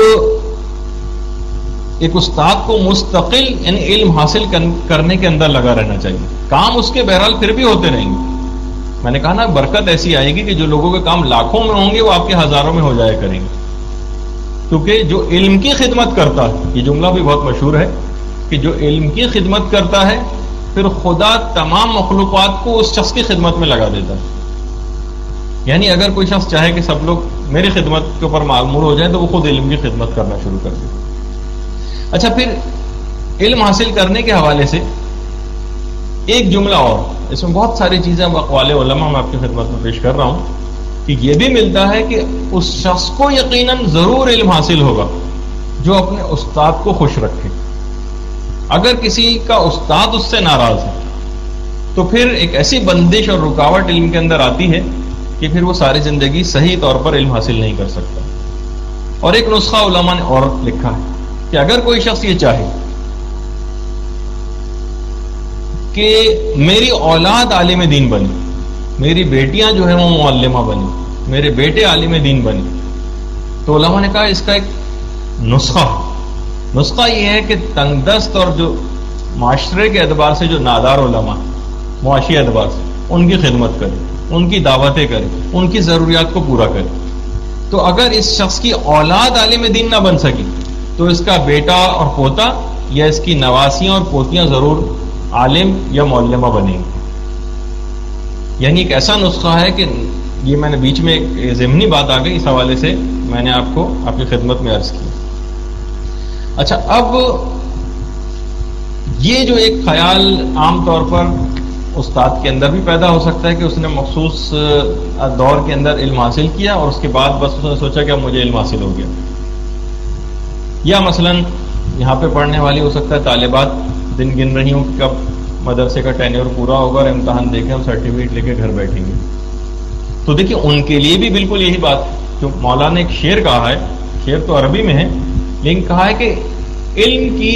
ایک استاد کو مستقل یعنی علم حاصل کرنے کے اندر لگا رہنا چاہیے. کام اس کے بہرحال پھر بھی ہوتے رہیں گے. میں نے کہا نا برکت ایسی آئے گی کہ جو لوگوں کے کام لاکھوں میں ہوں گے وہ آپ کے ہزاروں میں ہو جایا کریں گے. کیونکہ جو علم کی خدمت کرتا ہے, یہ جملہ بھی بہت مشہور ہے کہ جو علم کی خدمت کرتا ہے پھر خدا تمام مخلوقات کو اس شخص کی خدمت میں لگا دیتا ہے. یعنی اگر کوئی شخص چاہے کہ سب لوگ میری خدمت کے اوپر معمور ہو جائیں تو وہ خود علم کی خدمت کرنا شروع کر دے. اچھا پھر علم حاصل کرنے کے حوالے سے ایک جملہ اور, اس میں بہت ساری چیزیں اقوال علماء میں آپ کی خدمت میں پیش کر رہا ہوں کہ یہ بھی ملتا ہے کہ اس شخص کو یقیناً ضرور علم حاصل ہوگا جو اپنے استاد کو خوش رکھے. اگر کسی کا استاد اس سے ناراض ہے تو پھر ایک ایسی بندش اور رکاوٹ علم کے اندر آتی ہے کہ پھر وہ ساری زندگی صحیح طور پر علم حاصل نہیں کر سکتا. اور ایک نسخہ علماء نے اور لکھا ہے کہ اگر کوئی شخص یہ چاہے کہ میری اولاد عالم دین بنی, میری بیٹیاں جو ہیں وہ معلمہ بنی, میرے بیٹے عالم دین بنی, تو علماء نے کہا اس کا ایک نسخہ نسخہ یہ ہے کہ تنگ دست اور جو معاشرے کے اعتبار سے جو نادار علماء معاشی اعتبار سے ان کی خدمت کرے, ان کی دعوتیں کرے, ان کی ضروریات کو پورا کرے. تو اگر اس شخص کی اولاد عالم دین نہ بن سکی تو اس کا بیٹا اور پوتا یا اس کی نواسیاں اور پوتیاں ضرور عالم یا معلمہ بنیں گے. یعنی ایک ایسا نسخہ ہے کہ یہ میں نے بیچ میں ایک ضمنی بات آ گئی, اس حوالے سے میں نے آپ کو آپ کی خدمت میں عرض کی. اچھا اب یہ جو ایک خیال عام طور پر استاد کے اندر بھی پیدا ہو سکتا ہے کہ اس نے مخصوص دور کے اندر علم حاصل کیا اور اس کے بعد بس اس نے سوچا کہ اب مجھے علم حاصل ہو گیا. یا مثلاً یہاں پہ پڑھنے والی ہو سکتا ہے طالبات دن گن رہی ہوں کہ کب مدرسے کا ٹینیور پورا ہوگا اور امتحان دے کے ہم سرٹیفکیٹ لے کے گھر بیٹھیں گے. تو دیکھیے ان کے لیے بھی بالکل یہی بات, جو مولانا نے ایک شعر کہا ہے, شعر تو عربی میں ہے لیکن کہا ہے کہ علم کی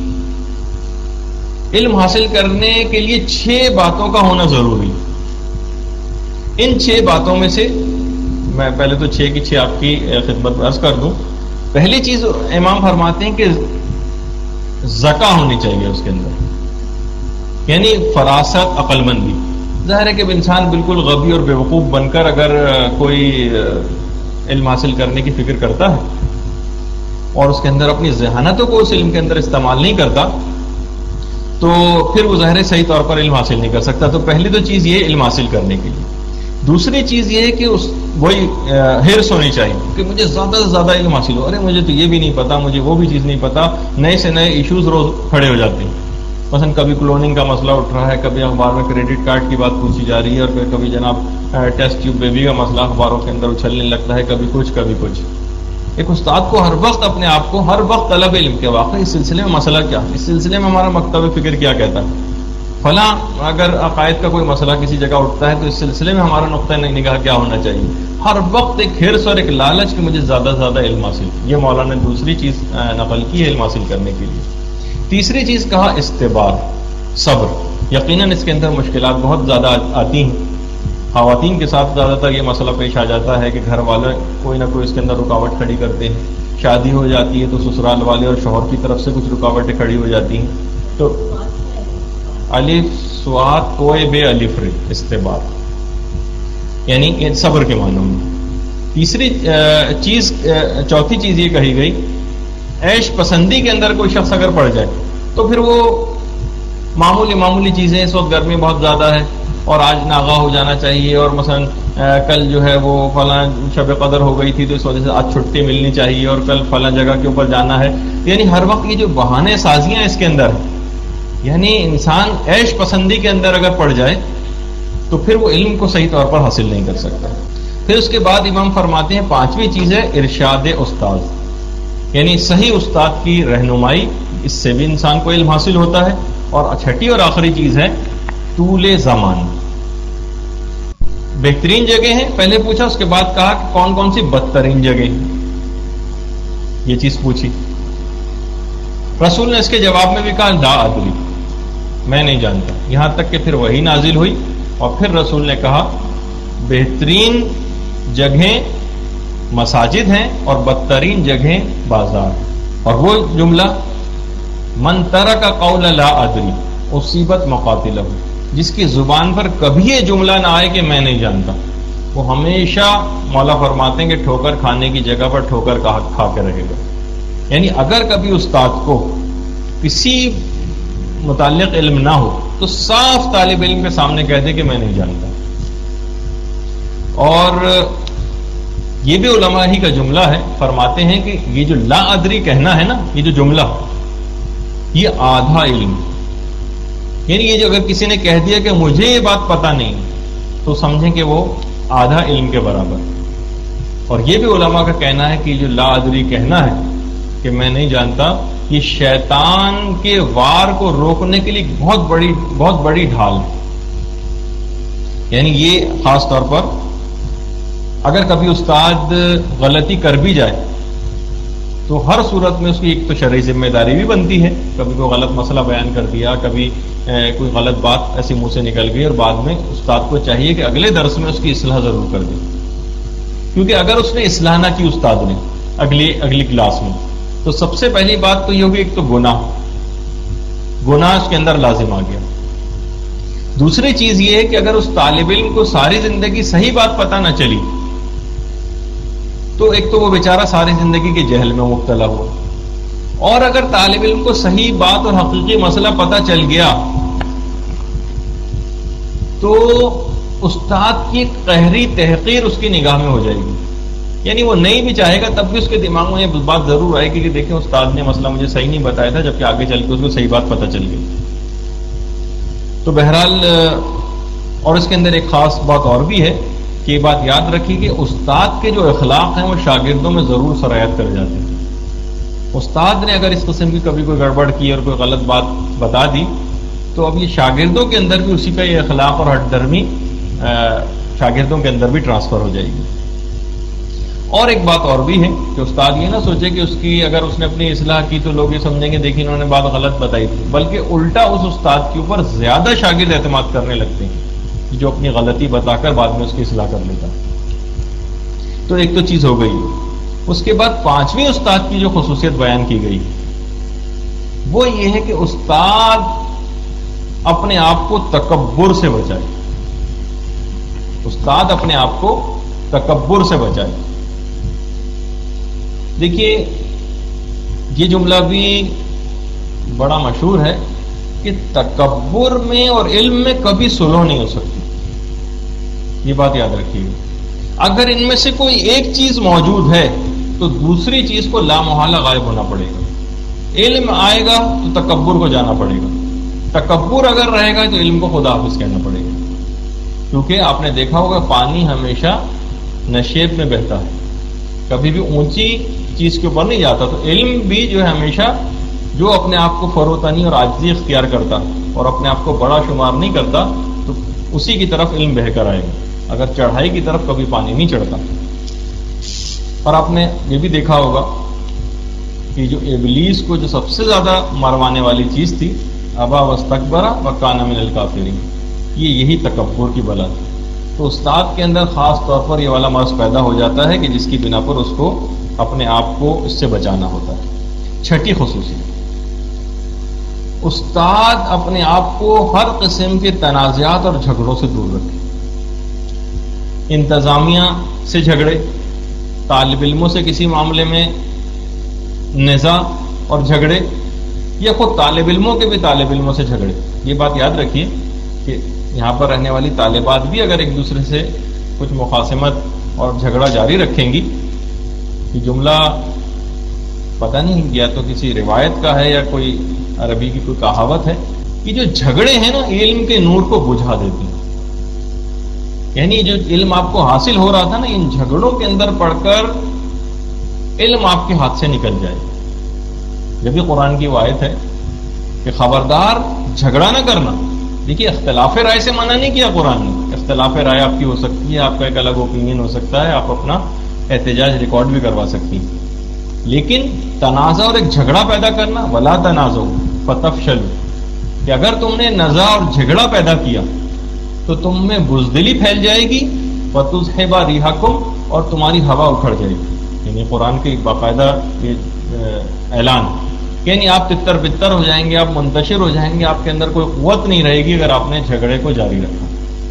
علم حاصل کرنے کے لیے چھ باتوں کا ہونا ضروری. ان چھ باتوں میں سے میں پہلے تو چھ کی چھ آپ کی خدمت میں عرض کر دوں. پہلی چیز امام فرماتے ہیں کہ ذکا ہونی چاہیے اس کے اندر, یعنی فراست, عقل مندی. ظاہر ہے کہ انسان بالکل غبی اور بیوقوف بن کر اگر کوئی علم حاصل کرنے کی فکر کرتا ہے اور اس کے اندر اپنی ذہانتوں کو اس علم کے اندر استعمال نہیں کرتا تو پھر وہ ظاہر صحیح طور پر علم حاصل نہیں کر سکتا. تو پہلی تو چیز یہ علم حاصل کرنے کے لیے. دوسری چیز یہ ہے کہ اس وہی ہرس ہونی چاہیے کہ مجھے زیادہ سے زیادہ علم حاصل ہو. ارے مجھے تو یہ بھی نہیں پتا, مجھے وہ بھی چیز نہیں پتا, نئے سے نئے ایشوز روز کھڑے ہو جاتے ہیں. مثلا کبھی کلوننگ کا مسئلہ اٹھ رہا ہے, کبھی اخبار میں کریڈٹ کارڈ کی بات پوچھی جا رہی ہے, اور پھر کبھی جناب ٹیسٹ ٹیوب بیبی کا مسئلہ اخباروں کے اندر اچھلنے لگتا ہے, کبھی کچھ کبھی کچھ. ایک استاد کو ہر وقت اپنے آپ کو ہر وقت طلب علم کے واقع اس سلسلے میں مسئلہ کیا, اس سلسلے میں ہمارا مکتب فکر کیا کہتا ہے, فلاں اگر عقائد کا کوئی مسئلہ کسی جگہ اٹھتا ہے تو اس سلسلے میں ہمارا نقطہ نگاہ کیا ہونا چاہیے. ہر وقت ایک ہرس اور ایک لالچ کہ مجھے زیادہ سے زیادہ علم حاصل. یہ مولانا نے دوسری چیز نقل کی ہے علم حاصل کرنے کے لیے. تیسری چیز کہا استبار, صبر. یقیناً اس کے اندر مشکلات بہت زیادہ آتی ہیں. خواتین کے ساتھ زیادہ تر یہ مسئلہ پیش آ جاتا ہے کہ گھر والے کوئی نہ کوئی اس کے اندر رکاوٹ کھڑی کرتے ہیں. شادی ہو جاتی ہے تو سسرال والے اور شوہر کی طرف سے کچھ رکاوٹیں کھڑی ہو جاتی ہیں. تو الف سواد کوئے بے الف رے, استبار یعنی صبر کے معنوں میں. تیسری چیز چوتھی چیز یہ کہی گئی, عیش پسندی کے اندر کوئی شخص اگر پڑ جائے تو پھر وہ معمولی معمولی چیزیں, اس وقت گرمی بہت زیادہ ہے اور آج ناغا ہو جانا چاہیے، اور مثلا کل جو ہے وہ فلاں شب قدر ہو گئی تھی تو اس وجہ سے آج چھٹی ملنی چاہیے، اور کل فلاں جگہ کے اوپر جانا ہے. یعنی ہر وقت یہ جو بہانے سازیاں اس کے اندر ہیں، یعنی انسان عیش پسندی کے اندر اگر پڑ جائے تو پھر وہ علم کو صحیح طور پر حاصل نہیں کر سکتا. پھر اس کے بعد امام فرماتے ہیں پانچویں چیز ہے ارشاد استاد، یعنی صحیح استاد کی رہنمائی، اس سے بھی انسان کو علم حاصل ہوتا ہے. اور چھٹی اور آخری چیز ہے طول زمان. بہترین جگہ ہیں پہلے پوچھا، اس کے بعد کہا کہ کون کون سی بدترین جگہ، یہ چیز پوچھی. رسول نے اس کے جواب میں بھی کہا لا ادری، میں نہیں جانتا. یہاں تک کہ پھر وہی نازل ہوئی اور پھر رسول نے کہا بہترین جگہیں مساجد ہیں اور بدترین جگہیں بازار. اور وہ جملہ من ترک قول لا ادری اصیبت مقاتلہ، جس کی زبان پر کبھی یہ جملہ نہ آئے کہ میں نہیں جانتا، وہ ہمیشہ مولا فرماتے ہیں کہ ٹھوکر کھانے کی جگہ پر ٹھوکر کھا کے رہے گا. یعنی اگر کبھی استاد کو کسی متعلق علم نہ ہو تو صاف طالب علم کے سامنے کہہ دے کہ میں نہیں جانتا. اور یہ بھی علماء ہی کا جملہ ہے، فرماتے ہیں کہ یہ جو لا ادری کہنا ہے نا، یہ جو جملہ یہ آدھا علم. یعنی یہ جو اگر کسی نے کہہ دیا کہ مجھے یہ بات پتہ نہیں تو سمجھیں کہ وہ آدھا علم کے برابر. اور یہ بھی علماء کا کہنا ہے کہ جو لا ادری کہنا ہے کہ میں نہیں جانتا، یہ شیطان کے وار کو روکنے کے لیے بہت بڑی بہت بڑی ڈھال ہے. یعنی یہ خاص طور پر اگر کبھی استاد غلطی کر بھی جائے تو ہر صورت میں اس کی ایک تو شرعی ذمہ داری بھی بنتی ہے. کبھی کوئی غلط مسئلہ بیان کر دیا، کبھی کوئی غلط بات ایسی منہ سے نکل گئی، اور بعد میں استاد کو چاہیے کہ اگلے درس میں اس کی اصلاح ضرور کر دے. کیونکہ اگر اس نے اصلاح نہ کی استاد نے اگلی اگلی کلاس میں تو سب سے پہلی بات تو یہ ہوگی ایک تو گناہ گناہ اس کے اندر لازم آ گیا. دوسری چیز یہ ہے کہ اگر اس طالب علم کو ساری زندگی صحیح بات پتہ نہ چلی تو ایک تو وہ بیچارہ ساری زندگی کے جہل میں مبتلا ہوا، اور اگر طالب علم کو صحیح بات اور حقیقی مسئلہ پتہ چل گیا تو استاد کی قہری تحقیر اس کی نگاہ میں ہو جائے گی. یعنی وہ نہیں بھی چاہے گا تب بھی اس کے دماغ میں یہ بات ضرور آئے گی کہ دیکھیں استاد نے مسئلہ مجھے صحیح نہیں بتایا تھا، جبکہ آگے چل کے اس کو صحیح بات پتہ چل گئی. تو بہرحال اور اس کے اندر ایک خاص بات اور بھی ہے کہ یہ بات یاد رکھی کہ استاد کے جو اخلاق ہیں وہ شاگردوں میں ضرور سرایت کر جاتے ہیں. استاد نے اگر اس قسم کی کبھی کوئی گڑبڑ کی اور کوئی غلط بات بتا دی تو اب یہ شاگردوں کے اندر بھی اسی کا یہ اخلاق اور ہٹ درمی شاگردوں کے اندر بھی ٹرانسفر ہو جائے گی. اور ایک بات اور بھی ہے کہ استاد یہ نہ سوچے کہ اس کی اگر اس نے اپنی اصلاح کی تو لوگ یہ سمجھیں گے دیکھیں انہوں نے بات غلط بتائی تھی، بلکہ الٹا اس استاد کے اوپر زیادہ شاگرد اعتماد کرنے لگتے ہیں جو اپنی غلطی بتا کر بعد میں اس کی اصلاح کر لیتا. تو ایک تو چیز ہو گئی. اس کے بعد پانچویں استاد کی جو خصوصیت بیان کی گئی وہ یہ ہے کہ استاد اپنے آپ کو تکبر سے بچائے. استاد اپنے آپ کو تکبر سے بچائے. دیکھیے یہ جملہ بھی بڑا مشہور ہے کہ تکبر میں اور علم میں کبھی سلو نہیں ہو سکتی. یہ بات یاد رکھیے. اگر ان میں سے کوئی ایک چیز موجود ہے تو دوسری چیز کو لامحالہ غائب ہونا پڑے گا. علم آئے گا تو تکبر کو جانا پڑے گا، تکبر اگر رہے گا تو علم کو خدا حافظ کہنا پڑے گا. کیونکہ آپ نے دیکھا ہوگا پانی ہمیشہ نشیب میں بہتا ہے، کبھی بھی اونچی چیز کے اوپر نہیں جاتا. تو علم بھی جو ہے ہمیشہ جو اپنے آپ کو فروتنی اور عاجزی اختیار کرتا اور اپنے آپ کو بڑا شمار نہیں کرتا تو اسی کی طرف علم بہہ کر آئے گا. اگر چڑھائی کی طرف کبھی پانی نہیں چڑھتا. اور آپ نے یہ بھی دیکھا ہوگا کہ جو ابلیس کو جو سب سے زیادہ مروانے والی چیز تھی ابا واستکبر وکان من الکافرین، یہ یہی تکبر کی بلا تھی. تو استاد کے اندر خاص طور پر یہ والا مرض پیدا ہو جاتا ہے کہ جس کی بنا پر اس کو اپنے آپ کو اس سے بچانا ہوتا ہے. چھٹی خصوصیت، استاد اپنے آپ کو ہر قسم کے تنازعات اور جھگڑوں سے دور رکھے. انتظامیہ سے جھگڑے، طالب علموں سے کسی معاملے میں نزاع اور جھگڑے، یا خود طالب علموں کے بھی طالب علموں سے جھگڑے. یہ بات یاد رکھیے کہ یہاں پر رہنے والی طالبات بھی اگر ایک دوسرے سے کچھ مخاصمت اور جھگڑا جاری رکھیں گی، یہ جملہ پتہ نہیں یا تو کسی روایت کا ہے یا کوئی عربی کی کوئی کہاوت ہے، کہ جو جھگڑے ہیں نا علم کے نور کو بجھا دیتی ہیں. یعنی جو علم آپ کو حاصل ہو رہا تھا نا، ان جھگڑوں کے اندر پڑھ کر علم آپ کے ہاتھ سے نکل جائے. جب یہ قرآن کی آیت ہے کہ خبردار جھگڑا نہ کرنا. دیکھیے اختلاف رائے سے منع نہیں کیا قرآن نے. اختلاف رائے آپ کی ہو سکتی ہے، آپ کا ایک الگ اوپینین ہو سکتا ہے، آپ اپنا احتجاج ریکارڈ بھی کروا سکتی ہیں، لیکن تنازع اور ایک جھگڑا پیدا کرنا، ولا تنازعوا فتفشلوا، کہ اگر تم نے نزاع اور جھگڑا پیدا کیا تو تم میں بزدلی پھیل جائے گی، وتذهب ريحكم، اور تمہاری ہوا اکھڑ جائے گی. یعنی قرآن کے باقاعدہ یہ اعلان، یعنی آپ تتر بتر ہو جائیں گے، آپ منتشر ہو جائیں گے، آپ کے اندر کوئی قوت نہیں رہے گی اگر آپ نے جھگڑے کو جاری رکھا.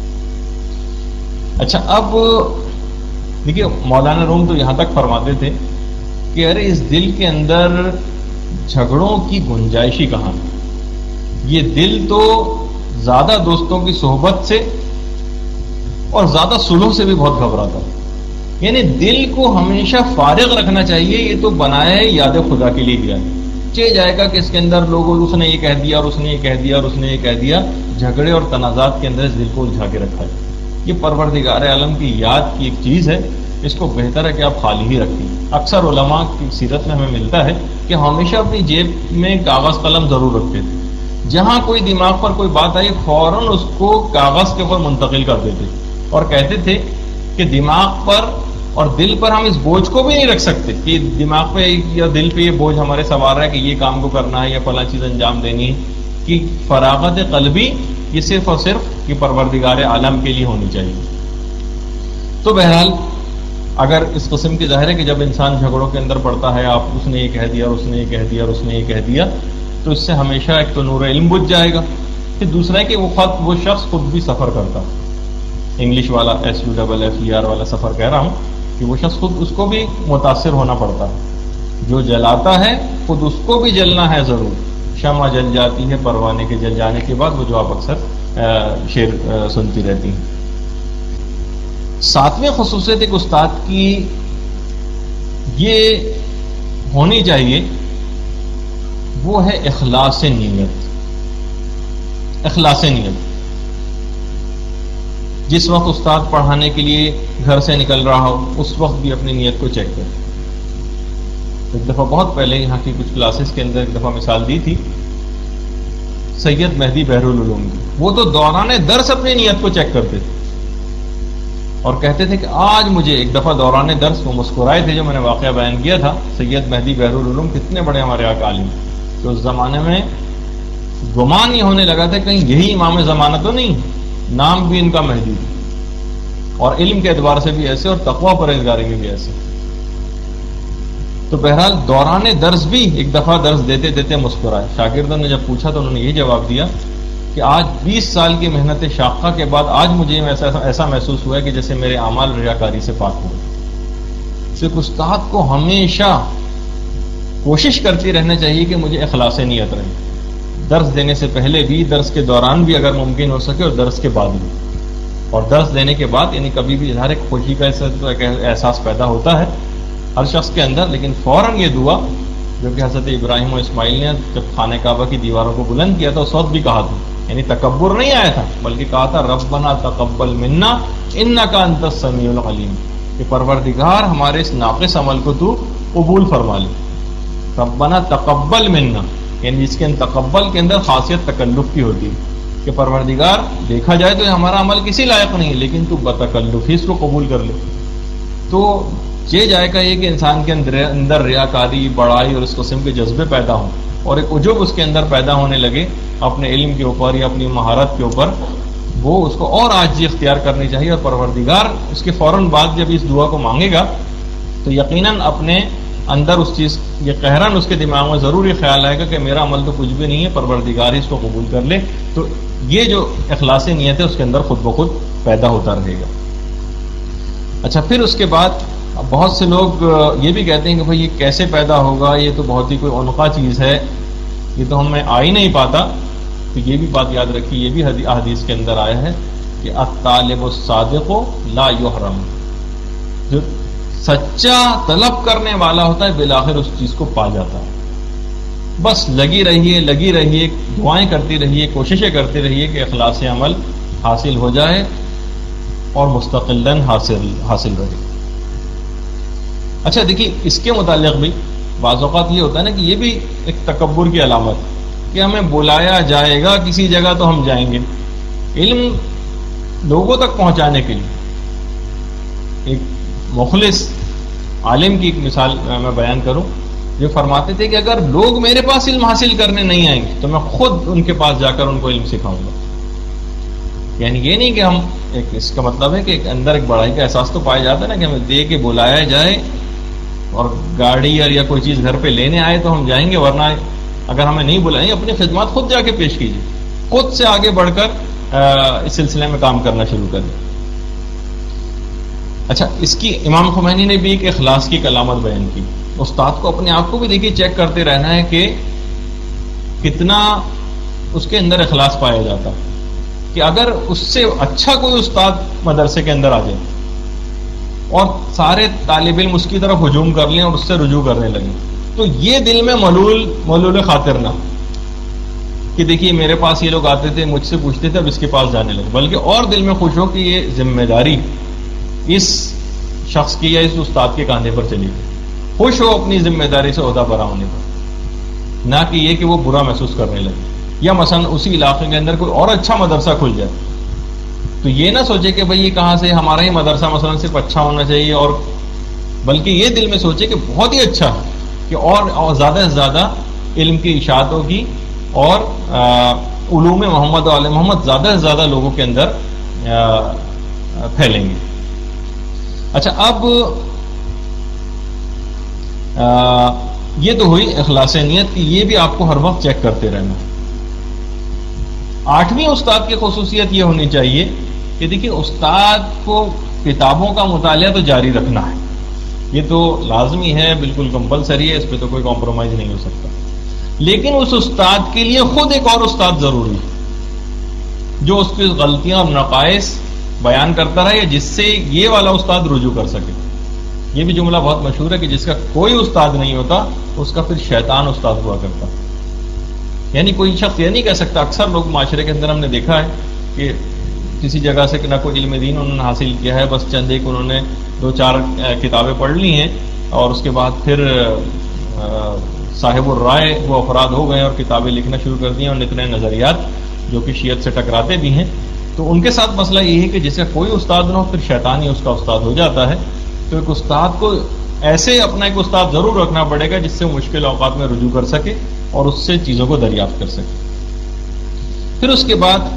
اچھا اب دیکھیے مولانا روم تو یہاں تک فرماتے تھے کہ ارے اس دل کے اندر جھگڑوں کی گنجائشی کہاں؟ یہ دل تو زیادہ دوستوں کی صحبت سے اور زیادہ صلح سے بھی بہت گھبراتا ہے. یعنی دل کو ہمیشہ فارغ رکھنا چاہیے. یہ تو بنایا ہے یاد خدا کے لیے دیا ہے. چے جائے گا کہ اس کے اندر لوگوں اس نے یہ کہہ دیا اور اس نے یہ کہہ دیا اور اس نے یہ کہہ دیا. جھگڑے اور تنازعات کے اندر اس دل کو الجھا کے رکھا ہے. یہ پروردگار عالم کی یاد کی ایک چیز ہے، اس کو بہتر ہے کہ آپ خالی ہی رکھیں. اکثر علماء کی سیرت میں ہمیں ملتا ہے کہ ہمیشہ اپنی جیب میں کاغذ قلم ضرور رکھتے تھے. جہاں کوئی دماغ پر کوئی بات آئی فوراً اس کو کاغذ کے اوپر منتقل کر دیتے اور کہتے تھے کہ دماغ پر اور دل پر ہم اس بوجھ کو بھی نہیں رکھ سکتے کہ دماغ پہ یا دل پہ یہ بوجھ ہمارے سوار ہے کہ یہ کام کو کرنا ہے یا فلاں چیز انجام دینی ہے. کہ فراغت قلبی یہ صرف اور صرف یہ پروردگار عالم کے لیے ہونی چاہیے. تو بہرحال اگر اس قسم کی ظاہر ہے کہ جب انسان جھگڑوں کے اندر پڑتا ہے، آپ اس نے یہ کہہ دیا اور اس نے یہ کہہ دیا اور اس نے یہ کہہ دیا، تو اس سے ہمیشہ ایک تو نور علم بجھ جائے گا. پھر دوسرا ہے کہ وہ خود وہ شخص خود بھی سفر کرتا. انگلش والا S U double F E R والا سفر کہہ رہا ہوں کہ وہ شخص خود اس کو بھی متاثر ہونا پڑتا ہے. جو جلاتا ہے خود اس کو بھی جلنا ہے ضرور. شمع جل جاتی ہے پروانے کے جل جانے کے بعد، وہ جو آپ اکثر شعر سنتی رہتی ہیں. ساتویں خصوصیت ایک استاد کی یہ ہونی چاہیے، وہ ہے اخلاص نیت. اخلاص نیت. جس وقت استاد پڑھانے کے لیے گھر سے نکل رہا ہو اس وقت بھی اپنی نیت کو چیک کریں. ایک دفعہ بہت پہلے یہاں کی کچھ کلاسز کے اندر ایک دفعہ مثال دی تھی سید مہدی بحرالعلوم کی. وہ تو دوران درس اپنی نیت کو چیک کرتے تھے اور کہتے تھے کہ آج مجھے، ایک دفعہ دوران درس وہ مسکرائے تھے جو میں نے واقعہ بیان کیا تھا. سید مہدی بحرالعلوم کتنے بڑے ہمارے آقا عالم، تو اس زمانے میں گمان یہ ہونے لگا تھا کہیں یہی امام زمانہ تو نہیں. نام بھی ان کا مہدی اور علم کے اعتبار سے بھی ایسے اور تقویٰ پرہیزگاری میں بھی ایسے. تو بہرحال دوران درس بھی ایک دفعہ درس دیتے دیتے مسکرائے. شاگردوں نے جب پوچھا تو انہوں نے یہ جواب دیا کہ آج بیس سال کی محنت شاقہ کے بعد آج مجھے ایسا ایسا محسوس ہوا ہے کہ جیسے میرے اعمال ریاکاری سے پاک ہوئے. صرف استاد کو ہمیشہ کوشش کرتی رہنا چاہیے کہ مجھے اخلاص نیت رہے. درس دینے سے پہلے بھی، درس کے دوران بھی اگر ممکن ہو سکے، اور درس کے بعد بھی. اور درس دینے کے بعد یعنی کبھی بھی ہر ایک خوشی کا احساس پیدا ہوتا ہے ہر شخص کے اندر، لیکن فوراً یہ دعا جو کہ حضرت ابراہیم و اسماعیل نے جب خانہ کعبہ کی دیواروں کو بلند کیا تھا اس وقت بھی کہا تھا. یعنی تکبر نہیں آیا تھا بلکہ کہا تھا ربنا تقبل منا انک انت السمیع العلیم، کہ پروردگار ہمارے اس ناقص عمل کو تو قبول فرما لے. ربنا تقبل منا، یعنی جس کے تقبل کے اندر خاصیت تکلف کی ہوتی ہے کہ پروردگار دیکھا جائے تو ہمارا عمل کسی لائق نہیں ہے لیکن تو بتکلف ہی اس کو قبول کر لے. تو یہ جائے گا یہ کہ انسان کے اندر اندر ریاکاری، بڑائی اور اس قسم کے جذبے پیدا ہوں اور ایک عجب اس کے اندر پیدا ہونے لگے اپنے علم کے اوپر یا اپنی مہارت کے اوپر، وہ اس کو اور عاجزی اختیار کرنی چاہیے. اور پروردگار اس کے فوراً بعد جب اس دعا کو مانگے گا تو یقیناً اپنے اندر اس چیز یہ قہراً اس کے دماغ میں ضرور یہ خیال آئے گا کہ میرا عمل تو کچھ بھی نہیں ہے، پروردگار ہی اس کو قبول کر لے. تو یہ جو اخلاص نیت ہے اس کے اندر خود بخود پیدا ہوتا رہے گا. اچھا پھر اس کے بعد بہت سے لوگ یہ بھی کہتے ہیں کہ بھائی یہ کیسے پیدا ہوگا، یہ تو بہت ہی کوئی عنقا چیز ہے، یہ تو ہمیں آ ہی نہیں پاتا. تو یہ بھی بات یاد رکھیے، یہ بھی حدیث کے اندر آیا ہے کہ الطالب الصادق لا یحرم، جو سچا طلب کرنے والا ہوتا ہے بالآخر اس چیز کو پا جاتا ہے. بس لگی رہیے لگی رہیے دعائیں کرتی رہیے، کوششیں کرتے رہیے کہ اخلاص عمل حاصل ہو جائے اور مستقلاً حاصل حاصل رہے. اچھا دیکھیے، اس کے متعلق بھی بعض اوقات یہ ہوتا ہے نا کہ یہ بھی ایک تکبر کی علامت کہ ہمیں بلایا جائے گا کسی جگہ تو ہم جائیں گے. علم لوگوں تک پہنچانے کے لیے ایک مخلص عالم کی ایک مثال میں بیان کروں، جو فرماتے تھے کہ اگر لوگ میرے پاس علم حاصل کرنے نہیں آئیں گے تو میں خود ان کے پاس جا کر ان کو علم سکھاؤں گا. یعنی یہ نہیں کہ ہم ایک، اس کا مطلب ہے کہ ایک اندر ایک بڑائی کا احساس تو پایا جاتا ہے نا کہ ہمیں دے کے بلایا جائے اور گاڑی اور یا کوئی چیز گھر پہ لینے آئے تو ہم جائیں گے، ورنہ اگر ہمیں نہیں بلائیں اپنی خدمات خود جا کے پیش کیجیے، خود سے آگے بڑھ کر اس سلسلے میں کام کرنا شروع کر دیں. اچھا، اس کی امام خمینی نے بھی ایک اخلاص کی علامت بیان کی. استاد کو اپنے آپ کو بھی دیکھیے چیک کرتے رہنا ہے کہ کتنا اس کے اندر اخلاص پایا جاتا، کہ اگر اس سے اچھا کوئی استاد مدرسے کے اندر آ جائے اور سارے طالب علم اس کی طرف ہجوم کر لیں اور اس سے رجوع کرنے لگیں تو یہ دل میں ملول ملول خاطر نہ کہ دیکھیے میرے پاس یہ لوگ آتے تھے، مجھ سے پوچھتے تھے، اب اس کے پاس جانے لگے، بلکہ اور دل میں خوش ہو کہ یہ ذمہ داری اس شخص کی یا اس استاد کے کاندھے پر چلی گئی، خوش ہو اپنی ذمہ داری سے عہدہ برا ہونے پر، نہ کہ یہ کہ وہ برا محسوس کرنے لگے. یا مثلا اسی علاقے کے اندر کوئی اور اچھا مدرسہ کھل جائے تو یہ نہ سوچے کہ بھئی یہ کہاں سے، ہمارا ہی مدرسہ مثلا صرف اچھا ہونا چاہیے، اور بلکہ یہ دل میں سوچے کہ بہت ہی اچھا ہے کہ اور, اور زیادہ سے زیادہ علم کی اشاعت ہوگی اور علوم محمد و آل محمد زیادہ سے زیادہ لوگوں کے اندر پھیلیں گے. اچھا، اب آ, یہ تو ہوئی اخلاص نیت کی، یہ بھی آپ کو ہر وقت چیک کرتے رہنا. آٹھویں استاد کی خصوصیت یہ ہونی چاہیے کہ دیکھیے استاد کو کتابوں کا مطالعہ تو جاری رکھنا ہے، یہ تو لازمی ہے، بالکل کمپلسری ہے، اس پہ تو کوئی کمپرومائز نہیں ہو سکتا. لیکن اس استاد کے لیے خود ایک اور استاد ضروری ہے جو اس کی غلطیاں اور نقائص بیان کرتا رہے، جس سے یہ والا استاد رجوع کر سکے. یہ بھی جملہ بہت مشہور ہے کہ جس کا کوئی استاد نہیں ہوتا اس کا پھر شیطان استاد ہوا کرتا. یعنی کوئی شخص یہ نہیں کہہ سکتا، اکثر لوگ معاشرے کے اندر ہم نے دیکھا ہے کہ کسی جگہ سے نہ کوئی علم دین انہوں نے حاصل کیا ہے، بس چند ایک انہوں نے دو چار کتابیں پڑھ لی ہیں اور اس کے بعد پھر صاحب الرائے وہ افراد ہو گئے اور کتابیں لکھنا شروع کر دی اور نت نئے نظریات جو کہ شیعت سے ٹکراتے بھی ہیں. تو ان کے ساتھ مسئلہ یہ ہے کہ جس کا کوئی استاد نہ ہو پھر شیطان ہی اس کا استاد ہو جاتا ہے. تو ایک استاد کو ایسے اپنا ایک استاد ضرور رکھنا پڑے گا جس سے مشکل اوقات میں رجوع کر سکے اور اس سے چیزوں کو دریافت کر سکے. پھر اس کے بعد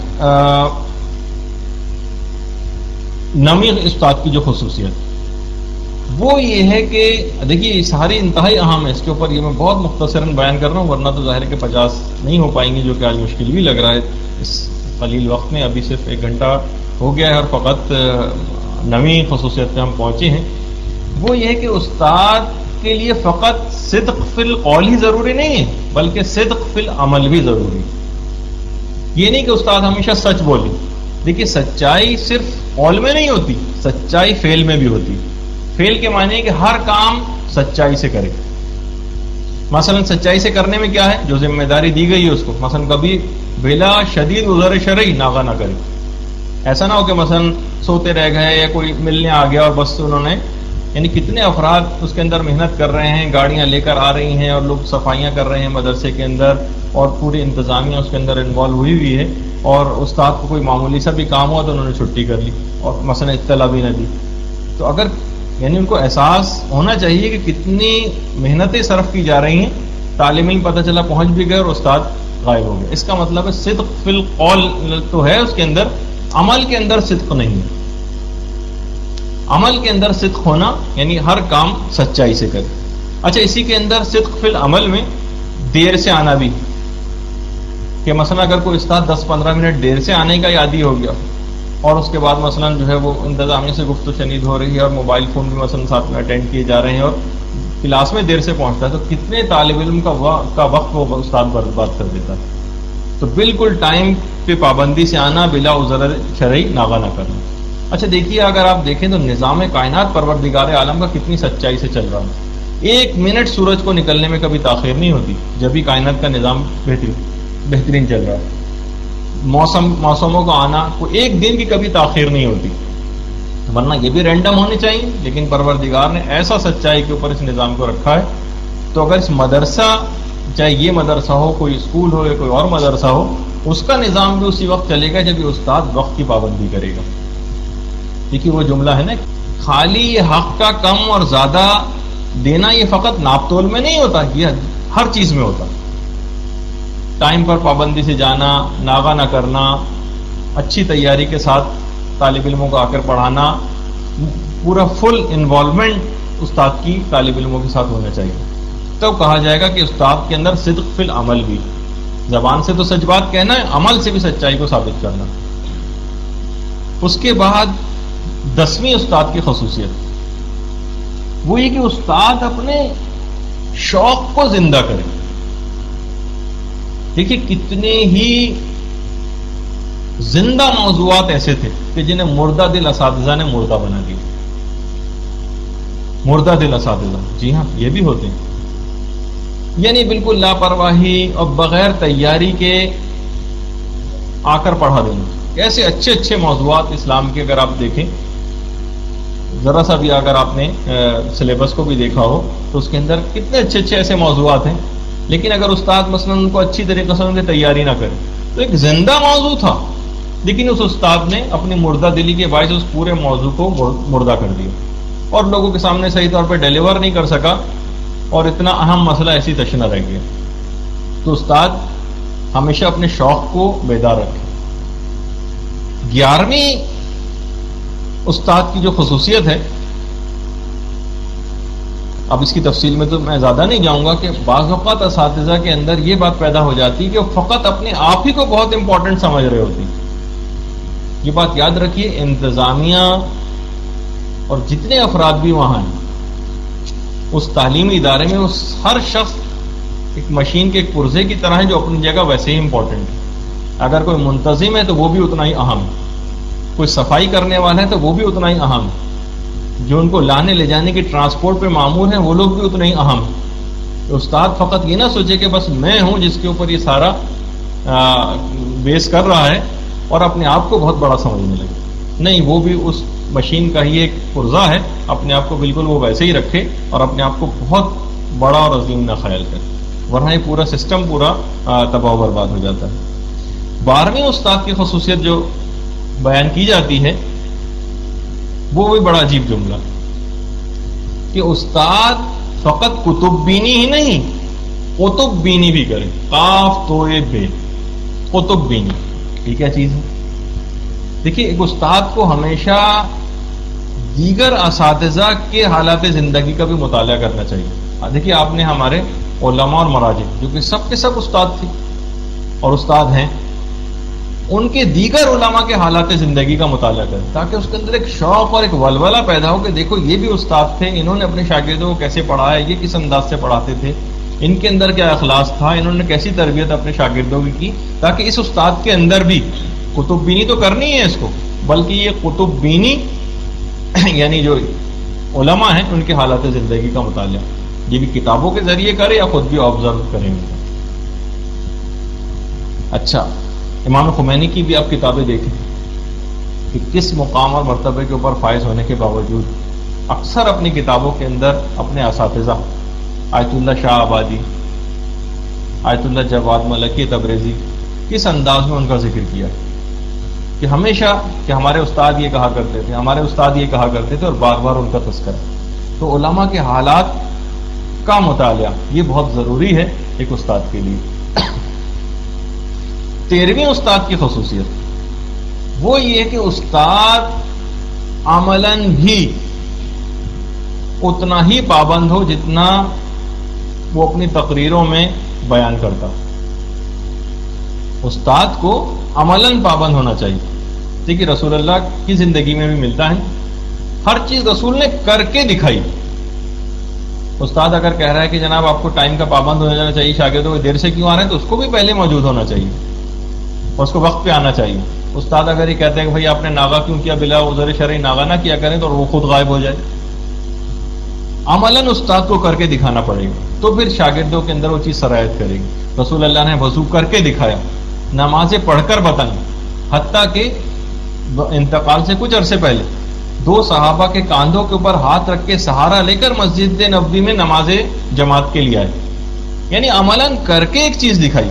نویں استاد کی جو خصوصیت وہ یہ ہے کہ دیکھیے ساری انتہائی اہم ہے، اس کے اوپر یہ میں بہت مختصراً بیان کر رہا ہوں ورنہ تو ظاہر ہے کہ پچاس نہیں ہو پائیں گی، جو کہ آج مشکل بھی لگ رہا ہے اس قلیل وقت میں. ابھی صرف ایک گھنٹہ ہو گیا ہے اور فقط نویں خصوصیت پہ ہم پہنچے ہیں. وہ یہ ہے کہ استاد کے لیے فقط صدق فی القول ہی ضروری نہیں ہے بلکہ صدق فی العمل بھی ضروری ہے. یہ نہیں کہ استاد ہمیشہ سچ بولے، دیکھیے سچائی صرف قول میں نہیں ہوتی، سچائی فعل میں بھی ہوتی. فعل کے معنی ہے کہ ہر کام سچائی سے کرے. مثلا سچائی سے کرنے میں کیا ہے، جو ذمہ داری دی گئی ہے اس کو مثلا کبھی بلا شدید عذر شرعی ناغہ نہ کرے. ایسا نہ ہو کہ مثلا سوتے رہ گئے یا کوئی ملنے آ گیا اور بس انہوں نے، یعنی کتنے افراد اس کے اندر محنت کر رہے ہیں، گاڑیاں لے کر آ رہی ہیں اور لوگ صفائیاں کر رہے ہیں مدرسے کے اندر اور پوری انتظامیہ اس کے اندر انوالو ہوئی ہوئی ہے، اور استاد کو کوئی معمولی سا بھی کام ہوا تو انہوں نے چھٹی کر لی اور مثلا اطلاع بھی نہ دی. تو اگر یعنی ان کو احساس ہونا چاہیے کہ کتنی محنتیں صرف کی جا رہی ہیں، طالب علم پتہ چلا پہنچ بھی گئے اور استاد غائب ہو گئے. اس کا مطلب ہے صدق فی القول تو ہے اس کے اندر، عمل کے اندر صدق نہیں ہے. عمل کے اندر صدق ہونا یعنی ہر کام سچائی سے کرے. اچھا، اسی کے اندر صدق فی العمل میں دیر سے آنا بھی، کہ مثلا اگر کوئی استاد دس پندرہ منٹ دیر سے آنے کا عادی ہو گیا اور اس کے بعد مثلا جو ہے وہ انتظامیہ سے گفت و شنید ہو رہی ہے اور موبائل فون بھی مثلا ساتھ میں اٹینڈ کیے جا رہے ہیں اور کلاس میں دیر سے پہنچتا ہے، تو کتنے طالب علم کا کا وقت وہ استاد برباد کر دیتا ہے. تو بالکل ٹائم پہ پابندی سے آنا، بلا عذر شرعی ناغہ نہ کرنا۔ اچھا دیکھیے، اگر آپ دیکھیں تو نظام کائنات پروردگار عالم کا کتنی سچائی سے چل رہا ہے۔ ایک منٹ سورج کو نکلنے میں کبھی تاخیر نہیں ہوتی، جب بھی کائنات کا نظام بہترین بہترین چل رہا ہے۔ موسم موسموں کا آنا کو ایک دن کی کبھی تاخیر نہیں ہوتی، ورنہ یہ بھی رینڈم ہونے چاہیے، لیکن پروردگار نے ایسا سچائی کے اوپر اس نظام کو رکھا ہے۔ تو اگر اس مدرسہ، چاہے یہ مدرسہ ہو، کوئی اسکول ہو یا کوئی اور مدرسہ ہو، اس کا نظام بھی اسی وقت چلے گا جب یہ استاد وقت کی پابندی کرے گا۔ دیکھیے وہ جملہ ہے نا، خالی یہ حق کا کم اور زیادہ دینا یہ فقط ناپ تول میں نہیں ہوتا، یہ ہر چیز میں ہوتا۔ ٹائم پر پابندی سے جانا، ناغہ نہ کرنا، اچھی تیاری کے ساتھ طالب علموں کو آ کر پڑھانا، پورا فل انوالومنٹ استاد کی طالب علموں کے ساتھ ہونا چاہیے۔ تب کہا جائے گا کہ استاد کے اندر صدق فی العمل بھی، زبان سے تو سچ بات کہنا ہے، عمل سے بھی سچائی کو ثابت کرنا۔ اس کے بعد دسویں استاد کی خصوصیت وہ یہ کہ استاد اپنے شوق کو زندہ کرے۔ دیکھیے کتنے ہی زندہ موضوعات ایسے تھے کہ جنہیں مردہ دل اساتذہ نے مردہ بنا دیا۔ مردہ دل اساتذہ، جی ہاں یہ بھی ہوتے ہیں، یعنی بالکل لاپرواہی اور بغیر تیاری کے آ کر پڑھا دینا۔ ایسے اچھے اچھے موضوعات اسلام کے اگر آپ دیکھیں، ذرا سا بھی اگر آپ نے سلیبس کو بھی دیکھا ہو تو اس کے اندر کتنے اچھے اچھے ایسے موضوعات ہیں، لیکن اگر استاد مثلا ان کو اچھی طریقے سے ان کی تیاری نہ کرے تو ایک زندہ موضوع تھا، لیکن اس استاد نے اپنی مردہ دلی کے باعث اس پورے موضوع کو مردہ کر دیا اور لوگوں کے سامنے صحیح طور پہ ڈیلیور نہیں کر سکا، اور اتنا اہم مسئلہ ایسی تشنہ رہ گیا۔ تو استاد ہمیشہ اپنے شوق کو بیدار رکھے۔ گیارہویں استاد کی جو خصوصیت ہے، اب اس کی تفصیل میں تو میں زیادہ نہیں جاؤں گا، کہ بعض اوقات اساتذہ کے اندر یہ بات پیدا ہو جاتی ہے کہ وہ فقط اپنے آپ ہی کو بہت امپورٹنٹ سمجھ رہے ہوتے ہیں۔ یہ بات یاد رکھیے، انتظامیہ اور جتنے افراد بھی وہاں ہیں اس تعلیمی ادارے میں، اس ہر شخص ایک مشین کے ایک پرزے کی طرح ہے جو اپنی جگہ ویسے ہی امپورٹنٹ ہے۔ اگر کوئی منتظم ہے تو وہ بھی اتنا ہی اہم ہے، کوئی صفائی کرنے والا ہے تو وہ بھی اتنا ہی اہم ہے، جو ان کو لانے لے جانے کی ٹرانسپورٹ پہ معمول ہیں وہ لوگ بھی اتنے ہی اہم ہیں۔ استاد فقط یہ نہ سوچے کہ بس میں ہوں جس کے اوپر یہ سارا بیس کر رہا ہے اور اپنے آپ کو بہت بڑا سمجھنے لگے، نہیں، وہ بھی اس مشین کا ہی ایک پرزہ ہے، اپنے آپ کو بالکل وہ ویسے ہی رکھے اور اپنے آپ کو بہت بڑا اور عظیم نہ خیال کرے، ورنہ یہ پورا سسٹم پورا تباہ و برباد ہو جاتا ہے۔ بارہویں استاد کی خصوصیت جو بیان کی جاتی ہے وہ بھی بڑا عجیب جملہ کہ استاد فقط کتب بینی ہی نہیں، قطب بینی بھی کرے۔ قاف تو بے، قطب بینی، یہ کیا چیز ہے؟ دیکھیے ایک استاد کو ہمیشہ دیگر اساتذہ کے حالات زندگی کا بھی مطالعہ کرنا چاہیے۔ دیکھیے آپ نے ہمارے علماء اور مراجع جو کہ سب کے سب استاد تھے اور استاد ہیں، ان کے دیگر علماء کے حالات زندگی کا مطالعہ کریں تاکہ اس کے اندر ایک شوق اور ایک ولولہ پیدا ہو کہ دیکھو یہ بھی استاد تھے، انہوں نے اپنے شاگردوں کو کیسے پڑھایا، یہ کس انداز سے پڑھاتے تھے، ان کے اندر کیا اخلاص تھا، انہوں نے کیسی تربیت اپنے شاگردوں کی کی، تاکہ اس استاد کے اندر بھی کتب بینی تو کرنی ہے اس کو، بلکہ یہ کتب بینی یعنی جو علماء ہیں ان کے حالات زندگی کا مطالعہ یہ بھی کتابوں کے ذریعے کرے یا خود بھی آبزرو کریں۔ اچھا، امام خمینی کی بھی آپ کتابیں دیکھیں کہ کس مقام اور مرتبے کے اوپر فائز ہونے کے باوجود اکثر اپنی کتابوں کے اندر اپنے اساتذہ آیت اللہ شاہ آبادی، آیت اللہ جواد ملکی تبریزی، کس انداز میں ان کا ذکر کیا کہ ہمیشہ کہ ہمارے استاد یہ کہا کرتے تھے، ہمارے استاد یہ کہا کرتے تھے، اور بار بار ان کا تذکرہ۔ تو علماء کے حالات کا مطالعہ یہ بہت ضروری ہے ایک استاد کے لیے۔ تیرہویں استاد کی خصوصیت وہ یہ کہ استاد عملاً بھی اتنا ہی پابند ہو جتنا وہ اپنی تقریروں میں بیان کرتا۔ استاد کو عملاً پابند ہونا چاہیے۔ دیکھیے رسول اللہ کی زندگی میں بھی ملتا ہے، ہر چیز رسول نے کر کے دکھائی۔ استاد اگر کہہ رہا ہے کہ جناب آپ کو ٹائم کا پابند ہو جانا چاہیے، شاگردوں کو دیر سے کیوں آ رہے ہیں، تو اس کو بھی پہلے موجود ہونا چاہیے۔ اور اس کو وقت پہ آنا چاہیے. استاد اگر یہ کہتے ہیں کہ بھائی آپ نے ناغہ کیوں کیا، بلا عذر شرعی ناغہ نہ کیا کریں تو وہ خود غائب ہو جائے. عملاً استاد کو کر کے دکھانا پڑے گا تو پھر شاگردوں کے اندر وہ چیز سرایت کرے گی. رسول اللہ نے وضو کر کے دکھایا، نمازیں پڑھ کر بتائیں، حتیٰ کہ انتقال سے کچھ عرصے پہلے دو صحابہ کے کاندھوں کے اوپر ہاتھ رکھ کے سہارا لے کر مسجد نبوی میں نماز جماعت کے لیے آئے. یعنی عملاً کر کے ایک چیز دکھائی.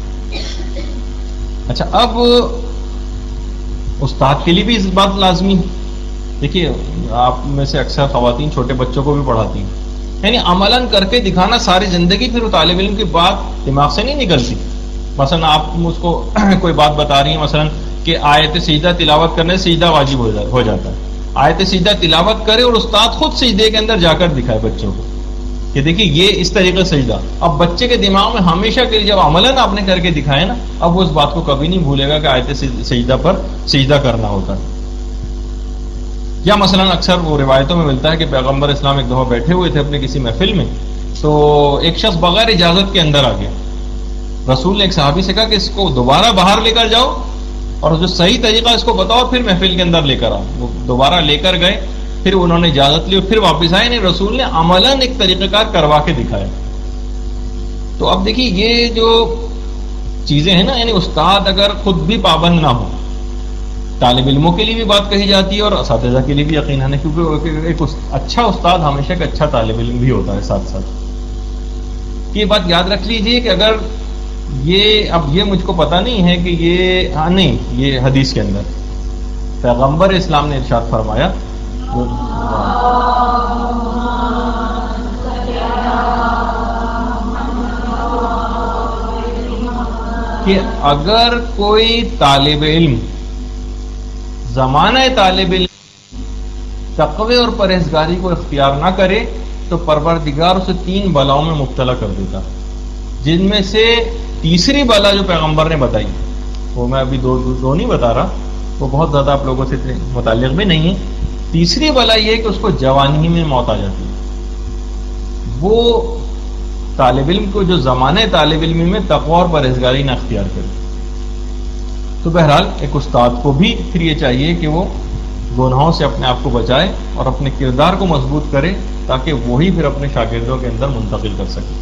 اچھا، اب استاد کے لیے بھی اس بات لازمی ہے. دیکھیے آپ میں سے اکثر خواتین چھوٹے بچوں کو بھی پڑھاتی ہیں، یعنی عملاً کر کے دکھانا ساری زندگی. پھر طالب علم کی بات دماغ سے نہیں نکلتی. مثلا آپ اس کو کوئی بات بتا رہی ہیں، مثلا کہ آیت سجدہ تلاوت کرنے سے سجدہ واجب ہو جاتا ہے. آیت سجدہ تلاوت کرے اور استاد خود سجدے کے اندر جا کر دکھائے بچوں کو کہ دیکھیے یہ اس طریقے سے سجدہ. اب بچے کے دماغ میں ہمیشہ کے لیے جب عملاً آپ نے کر کے دکھائے نا، اب وہ اس بات کو کبھی نہیں بھولے گا کہ آیت سجدہ پر سجدہ کرنا ہوتا ہے. یا مثلا اکثر وہ روایتوں میں ملتا ہے کہ پیغمبر اسلام ایک دفعہ بیٹھے ہوئے تھے اپنے کسی محفل میں، تو ایک شخص بغیر اجازت کے اندر آ گیا. رسول نے ایک صحابی سے کہا کہ اس کو دوبارہ باہر لے کر جاؤ اور جو صحیح طریقہ اس کو بتاؤ، پھر محفل کے اندر لے کر آؤ. وہ دوبارہ لے کر گئے، پھر انہوں نے اجازت لی اور پھر واپس آئے. نہیں، رسول نے عملاً ایک طریقہ کار کروا کے دکھایا. تو اب دیکھیے یہ جو چیزیں ہیں نا، یعنی استاد اگر خود بھی پابند نہ ہو، طالب علموں کے لیے بھی بات کہی جاتی ہے اور اساتذہ کے لیے بھی یقیناً ہے، کیونکہ ایک اچھا استاد ہمیشہ ایک اچھا طالب علم بھی ہوتا ہے ساتھ ساتھ. یہ بات یاد رکھ لیجئے کہ اگر یہ اب یہ مجھ کو پتہ نہیں ہے کہ یہ ہاں نہیں یہ حدیث کے اندر پیغمبر اسلام نے ارشاد فرمایا کہ اگر کوئی طالب علم زمانہ طالب علم تقوی اور پرہیزگاری کو اختیار نہ کرے تو پروردگار اسے تین بلاؤں میں مبتلا کر دیتا، جن میں سے تیسری بلا جو پیغمبر نے بتائی، وہ میں ابھی دو دو نہیں بتا رہا، وہ بہت زیادہ آپ لوگوں سے متعلق بھی نہیں ہے. تیسری بلا یہ ہے کہ اس کو جوانی میں موت آ جاتی ہے. وہ طالب علم کو جو زمانہ طالب علم میں تقوی اور پرہیزگاری نہ اختیار کرے. تو بہرحال ایک استاد کو بھی پھر یہ چاہیے کہ وہ گناہوں سے اپنے آپ کو بچائے اور اپنے کردار کو مضبوط کرے تاکہ وہی پھر اپنے شاگردوں کے اندر منتقل کر سکے.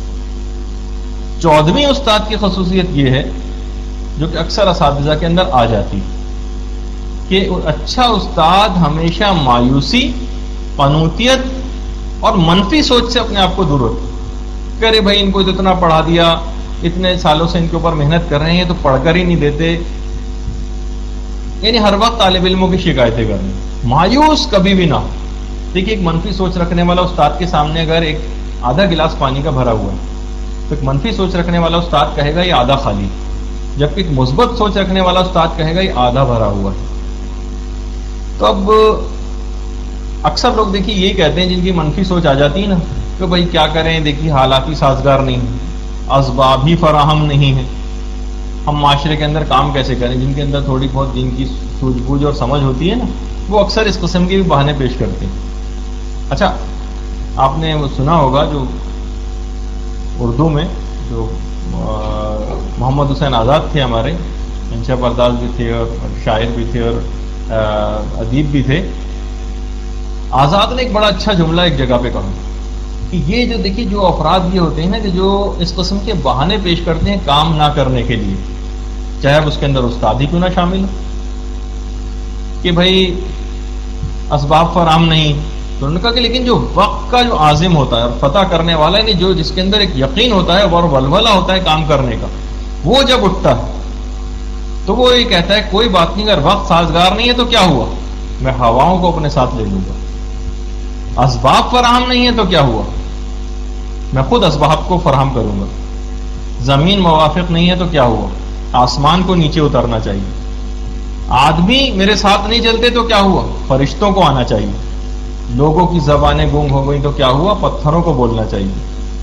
چودہویں استاد کی خصوصیت یہ ہے جو کہ اکثر اساتذہ کے اندر آ جاتی کہ اچھا استاد ہمیشہ مایوسی، قنوطیت اور منفی سوچ سے اپنے آپ کو دور رکھے. کہ ارے بھائی ان کو تو اتنا پڑھا دیا، اتنے سالوں سے ان کے اوپر محنت کر رہے ہیں تو پڑھ کر ہی نہیں دیتے. یعنی ہر وقت طالب علموں کی شکایتیں کرنی، مایوس کبھی بھی نہ ہو. دیکھیے ایک منفی سوچ رکھنے والا استاد کے سامنے اگر ایک آدھا گلاس پانی کا بھرا ہوا ہے تو ایک منفی سوچ رکھنے والا استاد کہے گا یہ آدھا خالی، جبکہ ایک مثبت سوچ رکھنے والا استاد کہے گا یہ آدھا بھرا ہوا ہے. تو اب اکثر لوگ دیکھیے یہی کہتے ہیں جن کی منفی سوچ آ جاتی ہے نا کہ بھائی کیا کریں، دیکھیے حالات ہی سازگار نہیں ہیں، اسباب ہی فراہم نہیں ہیں، ہم معاشرے کے اندر کام کیسے کریں. جن کے اندر تھوڑی بہت دین کی سوجھ بوجھ اور سمجھ ہوتی ہے نا، وہ اکثر اس قسم کے بھی بہانے پیش کرتے ہیں. اچھا آپ نے وہ سنا ہوگا جو اردو میں جو محمد حسین آزاد تھے ہمارے، انشا پرداز بھی تھے اور شاعر بھی تھے اور ادیب بھی تھے. آزاد نے ایک بڑا اچھا جملہ ایک جگہ پہ کہا کہ یہ جو دیکھیے جو افراد یہ ہوتے ہیں نا کہ جو اس قسم کے بہانے پیش کرتے ہیں کام نہ کرنے کے لیے، چاہے اب اس کے اندر استاد ہی کیوں نہ شامل ہو، کہ بھائی اسباب فراہم نہیں. تو انہوں نے کہا کہ لیکن جو وقت کا جو عازم ہوتا ہے اور فتح کرنے والا ہے، جو جس کے اندر ایک یقین ہوتا ہے اور ولولہ ہوتا ہے کام کرنے کا، وہ جب اٹھتا ہے تو وہ یہ کہتا ہے کوئی بات نہیں، اگر وقت سازگار نہیں ہے تو کیا ہوا، میں ہواؤں کو اپنے ساتھ لے لوں گا. اسباب فراہم نہیں ہے تو کیا ہوا، میں خود اسباب کو فراہم کروں گا. زمین موافق نہیں ہے تو کیا ہوا، آسمان کو نیچے اترنا چاہیے. آدمی میرے ساتھ نہیں چلتے تو کیا ہوا، فرشتوں کو آنا چاہیے. لوگوں کی زبانیں گنگ ہو گئی تو کیا ہوا، پتھروں کو بولنا چاہیے.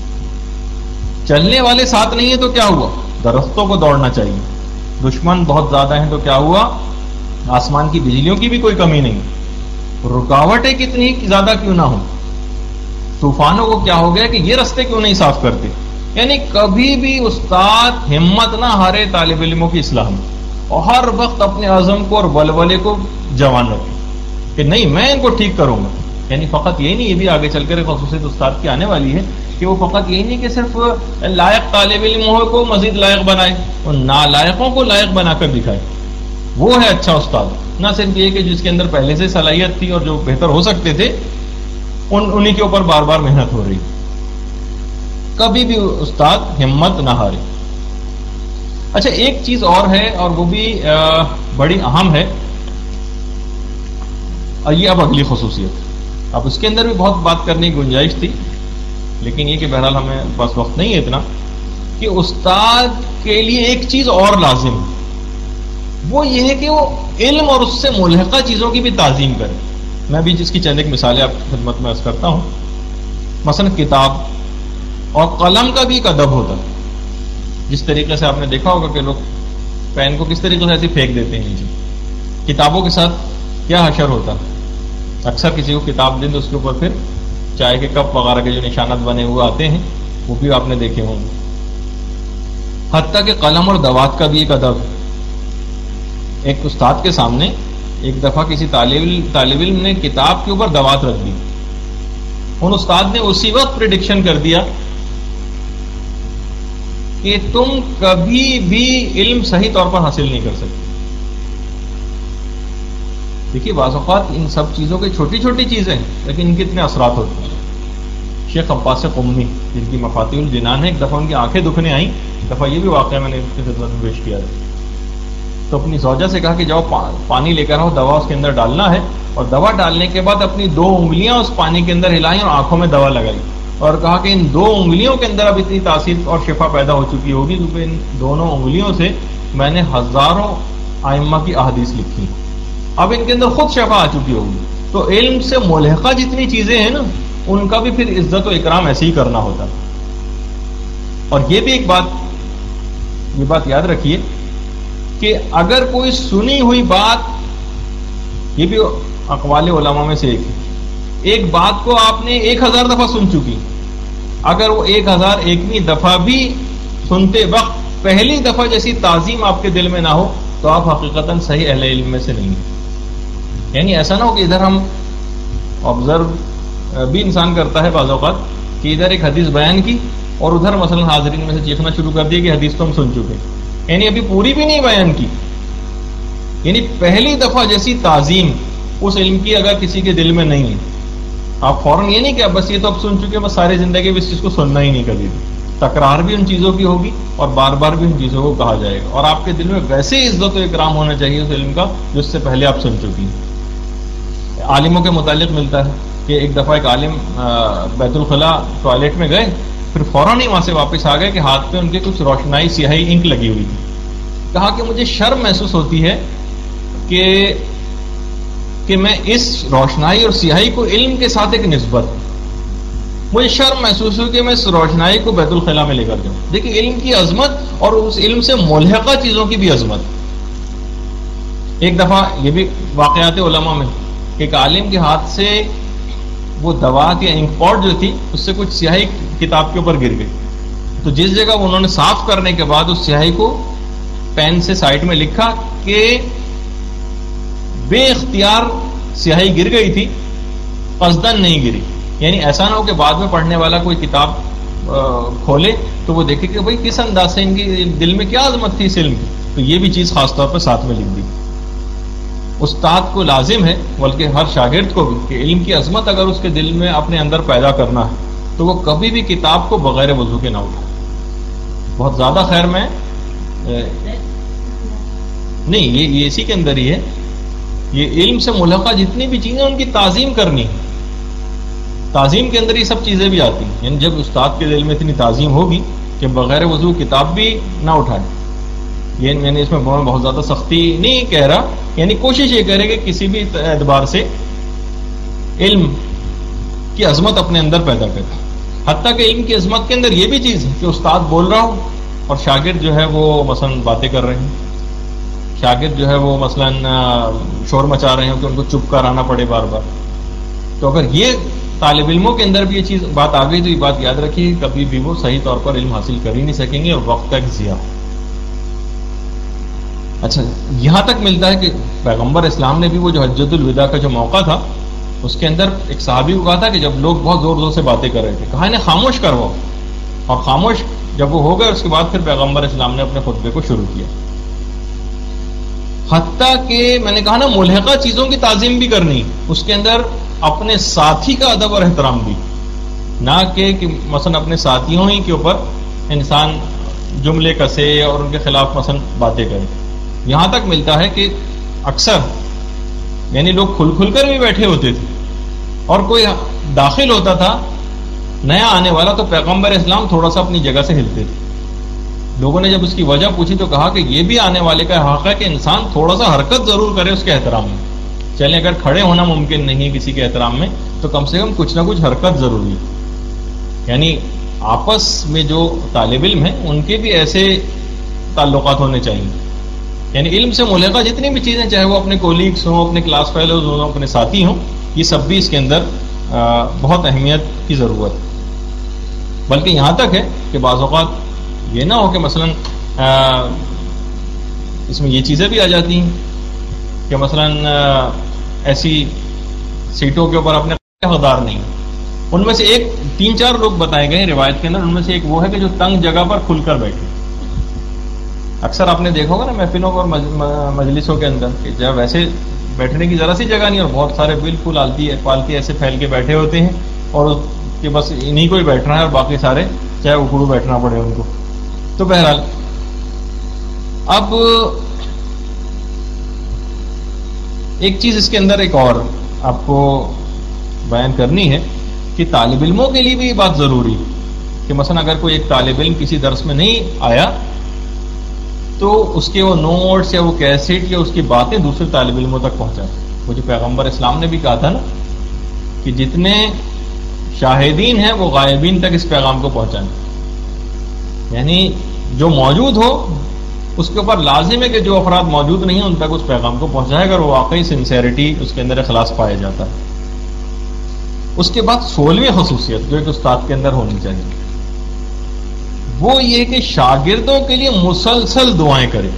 چلنے والے ساتھ نہیں ہے تو کیا ہوا، درختوں کو دوڑنا چاہیے. دشمن بہت زیادہ ہیں تو کیا ہوا، آسمان کی بجلیوں کی بھی کوئی کمی نہیں. رکاوٹیں کتنی زیادہ کیوں نہ ہو، طوفانوں کو کیا ہو گیا کہ یہ رستے کیوں نہیں صاف کرتے. یعنی کبھی بھی استاد ہمت نہ ہارے طالب علموں کی اصلاح میں. اور ہر وقت اپنے عزم کو اور ولولے کو جوان رکھے کہ نہیں میں ان کو ٹھیک کروں گا. یعنی فقط یہی نہیں، یہ بھی آگے چل کر خصوصیت استاد کی آنے والی ہے کہ وہ فقط یہی نہیں کہ صرف لائق طالب علم ہو کو مزید لائق بنائے، اور نالائقوں کو لائق بنا کر دکھائے. وہ ہے اچھا استاد. نہ صرف یہ کہ جس کے اندر پہلے سے صلاحیت تھی اور جو بہتر ہو سکتے تھے ان انہی کے اوپر بار بار محنت ہو رہی. کبھی بھی استاد ہمت نہ ہارے. اچھا ایک چیز اور ہے، اور وہ بھی بڑی اہم ہے، اور یہ اب اگلی خصوصیت. اب اس کے اندر بھی بہت بات کرنے کی گنجائش تھی، لیکن یہ کہ بہرحال ہمیں بس وقت نہیں ہے اتنا، کہ استاد کے لیے ایک چیز اور لازم ہے، وہ یہ ہے کہ وہ علم اور اس سے ملحقہ چیزوں کی بھی تعظیم کرے. میں بھی جس کی چند ایک مثالیں آپ کی خدمت میں عرض کرتا ہوں. مثلا کتاب اور قلم کا بھی ایک ادب ہوتا ہے. جس طریقے سے آپ نے دیکھا ہوگا کہ لوگ پین کو کس طریقے سے ایسے پھینک دیتے ہیں نیچے، کتابوں کے ساتھ کیا حشر ہوتا. اکثر کسی کو کتاب دیں تو اس کے اوپر پھر چائے کے کپ وغیرہ کے جو نشانات بنے ہوئے آتے ہیں وہ بھی آپ نے دیکھے ہوں گے. حتیٰ کہ قلم اور دوات کا بھی ایک ادب ہے. ایک استاد کے سامنے ایک دفعہ کسی طالب طالب علم نے کتاب کے اوپر دوات رکھ دی. ان استاد نے اسی وقت پریڈکشن کر دیا کہ تم کبھی بھی علم صحیح طور پر حاصل نہیں کر سکتے. دیکھیے بعض اوقات ان سب چیزوں کی چھوٹی چھوٹی چیزیں ہیں لیکن ان کے اتنے اثرات ہوتے ہیں. شیخ عباس قمی جن کی مفاتیح الجنان ہے، ایک دفعہ ان کی آنکھیں دکھنے آئیں. ایک دفعہ یہ بھی واقعہ میں نے اس کی خدمت میں پیش کیا تھا. تو اپنی زوجہ سے کہا کہ جاؤ پانی لے کر آؤ، دوا اس کے اندر ڈالنا ہے، اور دوا ڈالنے کے بعد اپنی دو انگلیاں اس پانی کے اندر ہلائیں اور آنکھوں میں دوا لگائی، اور کہا کہ ان دو انگلیوں کے اندر اب اتنی تاثیر اور شفا پیدا ہو چکی ہوگی کیونکہ ان دونوں انگلیوں سے میں نے ہزاروں ائمہ کی احادیث لکھی، اب ان کے اندر خود شفا آ چکی ہوگی. تو علم سے ملحقہ جتنی چیزیں ہیں نا ان کا بھی پھر عزت و اکرام ایسے ہی کرنا ہوتا. اور یہ بھی ایک بات یہ بات یاد رکھیے کہ اگر کوئی سنی ہوئی بات، یہ بھی اقوال علماء میں سے ایک ہے، ایک بات کو آپ نے ایک ہزار دفعہ سن چکی، اگر وہ ایک ہزار ایکویں دفعہ بھی سنتے وقت پہلی دفعہ جیسی تعظیم آپ کے دل میں نہ ہو تو آپ حقیقتاً صحیح اہل علم میں سے نہیں ہیں. یعنی ایسا نہ ہو کہ ادھر ہم آبزرو بھی انسان کرتا ہے بعض اوقات کہ ادھر ایک حدیث بیان کی اور ادھر مثلا حاضرین میں سے چیخنا شروع کر دیا کہ حدیث تو ہم سن چکے، یعنی ابھی پوری بھی نہیں بیان کی. یعنی پہلی دفعہ جیسی تعظیم اس علم کی اگر کسی کے دل میں نہیں ہے، آپ فوراً یہ نہیں کہ بس یہ تو اب سن چکے، بس ساری زندگی بھی اس چیز کو سننا ہی نہیں کبھی بھی. تکرار بھی ان چیزوں کی ہوگی اور بار بار بھی ان چیزوں کو کہا جائے گا، اور آپ کے دل میں ویسے عزت و اکرام ہونا چاہیے اس علم کا جو اس سے پہلے آپ سن چکی ہیں. عالموں کے متعلق ملتا ہے کہ ایک دفعہ ایک عالم بیت الخلاء ٹوائلٹ میں گئے، پھر فوراً ہی وہاں سے واپس آ گئے کہ ہاتھ پہ ان کے کچھ روشنائی سیاہی انک لگی ہوئی تھی. کہا کہ مجھے شرم محسوس ہوتی ہے کہ کہ میں اس روشنائی اور سیاہی کو علم کے ساتھ ایک نسبت، مجھے شرم محسوس ہوئی کہ میں اس روشنائی کو بیت الخلاء میں لے کر جاؤں. دیکھیں علم کی عظمت اور اس علم سے ملحقہ چیزوں کی بھی عظمت. ایک دفعہ یہ بھی واقعات علماء میں کہ ایک عالم کے ہاتھ سے وہ دوات یا انک پاٹ جو تھی اس سے کچھ سیاہی کتاب کے اوپر گر گئی، تو جس جگہ انہوں نے صاف کرنے کے بعد اس سیاہی کو پین سے سائڈ میں لکھا کہ بے اختیار سیاہی گر گئی تھی، قصدن نہیں گری. یعنی ایسا نہ ہو کہ بعد میں پڑھنے والا کوئی کتاب کھولے تو وہ دیکھے کہ بھئی کس انداز سے ان کی دل میں کیا عظمت تھی اس علم کی. تو یہ بھی چیز خاص طور پر ساتھ میں لکھ دی. استاد کو لازم ہے بلکہ ہر شاگرد کو بھی کہ علم کی عظمت اگر اس کے دل میں اپنے اندر پیدا کرنا ہے تو وہ کبھی بھی کتاب کو بغیر وضو کے نہ اٹھائے. بہت زیادہ خیر میں نہیں، یہ یہ اسی کے اندر ہی ہے. یہ علم سے ملحقہ جتنی بھی چیزیں ان کی تعظیم کرنی ہے. تعظیم کے اندر یہ سب چیزیں بھی آتی ہیں. یعنی جب استاد کے دل میں اتنی تعظیم ہوگی کہ بغیر وضو کتاب بھی نہ اٹھائے. یہ میں نے اس میں بہت زیادہ سختی نہیں کہہ رہا، یعنی کوشش یہ کرے کہ کسی بھی اعتبار سے علم کی عظمت اپنے اندر پیدا کرے. حتیٰ کہ علم کی عظمت کے اندر یہ بھی چیز ہے کہ استاد بول رہا ہو اور شاگرد جو ہے وہ مثلا باتیں کر رہے ہیں، شاگرد جو ہے وہ مثلا شور مچا رہے ہیں کہ ان کو چپ کرانا پڑے بار بار. تو اگر یہ طالب علموں کے اندر بھی یہ چیز بات آ گئی تو یہ بات یاد رکھیے کہ کبھی بھی وہ صحیح طور پر علم حاصل کر ہی نہیں سکیں گے اور وقت کا ایک ضیاع. اچھا یہاں تک ملتا ہے کہ پیغمبر اسلام نے بھی وہ جو حجۃ الوداع کا جو موقع تھا اس کے اندر ایک صحابی کو کہا تھا کہ جب لوگ بہت زور زور سے باتیں کر رہے تھے کہا انہیں خاموش کرواؤ، اور خاموش جب وہ ہو گئے اس کے بعد پھر پیغمبر اسلام نے اپنے خطبے کو شروع کیا. حتیٰ کہ میں نے کہا نا ملحقہ چیزوں کی تعظیم بھی کرنی، اس کے اندر اپنے ساتھی کا ادب اور احترام بھی، نہ کہ مثلا اپنے ساتھیوں ہی کے اوپر انسان جملے کسے اور ان کے خلاف مثلا باتیں کرے. یہاں تک ملتا ہے کہ اکثر یعنی لوگ کھل کھل کر بھی بیٹھے ہوتے تھے، اور کوئی داخل ہوتا تھا نیا آنے والا تو پیغمبر اسلام تھوڑا سا اپنی جگہ سے ہلتے تھے. لوگوں نے جب اس کی وجہ پوچھی تو کہا کہ یہ بھی آنے والے کا حق ہے کہ انسان تھوڑا سا حرکت ضرور کرے اس کے احترام میں. چلیں اگر کھڑے ہونا ممکن نہیں ہے کسی کے احترام میں تو کم سے کم کچھ نہ کچھ حرکت ضروری ہے. یعنی آپس میں جو طالب علم ہیں ان کے بھی ایسے تعلقات ہونے چاہیے. یعنی علم سے ملحقہ جتنی بھی چیزیں چاہے وہ اپنے کولیگس ہوں، اپنے کلاس فیلوز ہوں، اپنے ساتھی ہوں، یہ سب بھی اس کے اندر بہت اہمیت کی ضرورت ہے. بلکہ یہاں تک ہے کہ بعض اوقات یہ نہ ہو کہ مثلا اس میں یہ چیزیں بھی آ جاتی ہیں کہ مثلا ایسی سیٹوں کے اوپر اپنے حقدار نہیں. ان میں سے ایک تین چار لوگ بتائے گئے روایت کے اندر، ان میں سے ایک وہ ہے کہ جو تنگ جگہ پر کھل کر بیٹھے. اکثر آپ نے دیکھا ہوگا نا محفلوں اور مجلسوں کے اندر کہ جب ویسے بیٹھنے کی ذرا سی جگہ نہیں اور بہت سارے بالکل آلتی پالتی ایسے پھیل کے بیٹھے ہوتے ہیں اور کہ بس انہیں کو ہی بیٹھنا ہے اور باقی سارے چاہے اکڑو بیٹھنا پڑے ان کو. تو بہرحال اب ایک چیز اس کے اندر ایک اور آپ کو بیان کرنی ہے کہ طالب علموں کے لیے بھی یہ بات ضروری کہ مثلا اگر کوئی ایک طالب علم کسی درس میں نہیں آیا تو اس کے وہ نوٹس یا وہ کیسٹ یا اس کی باتیں دوسرے طالب علموں تک پہنچائیں. وہ جو پیغمبر اسلام نے بھی کہا تھا نا کہ جتنے شاہدین ہیں وہ غائبین تک اس پیغام کو پہنچائیں. یعنی جو موجود ہو اس کے اوپر لازم ہے کہ جو افراد موجود نہیں ہیں ان تک اس پیغام کو پہنچائے اگر وہ واقعی سنسیریٹی اس کے اندر اخلاص پایا جاتا ہے. اس کے بعد سولہویں خصوصیت جو ایک استاد کے اندر ہونی چاہیے وہ یہ کہ شاگردوں کے لیے مسلسل دعائیں کرے.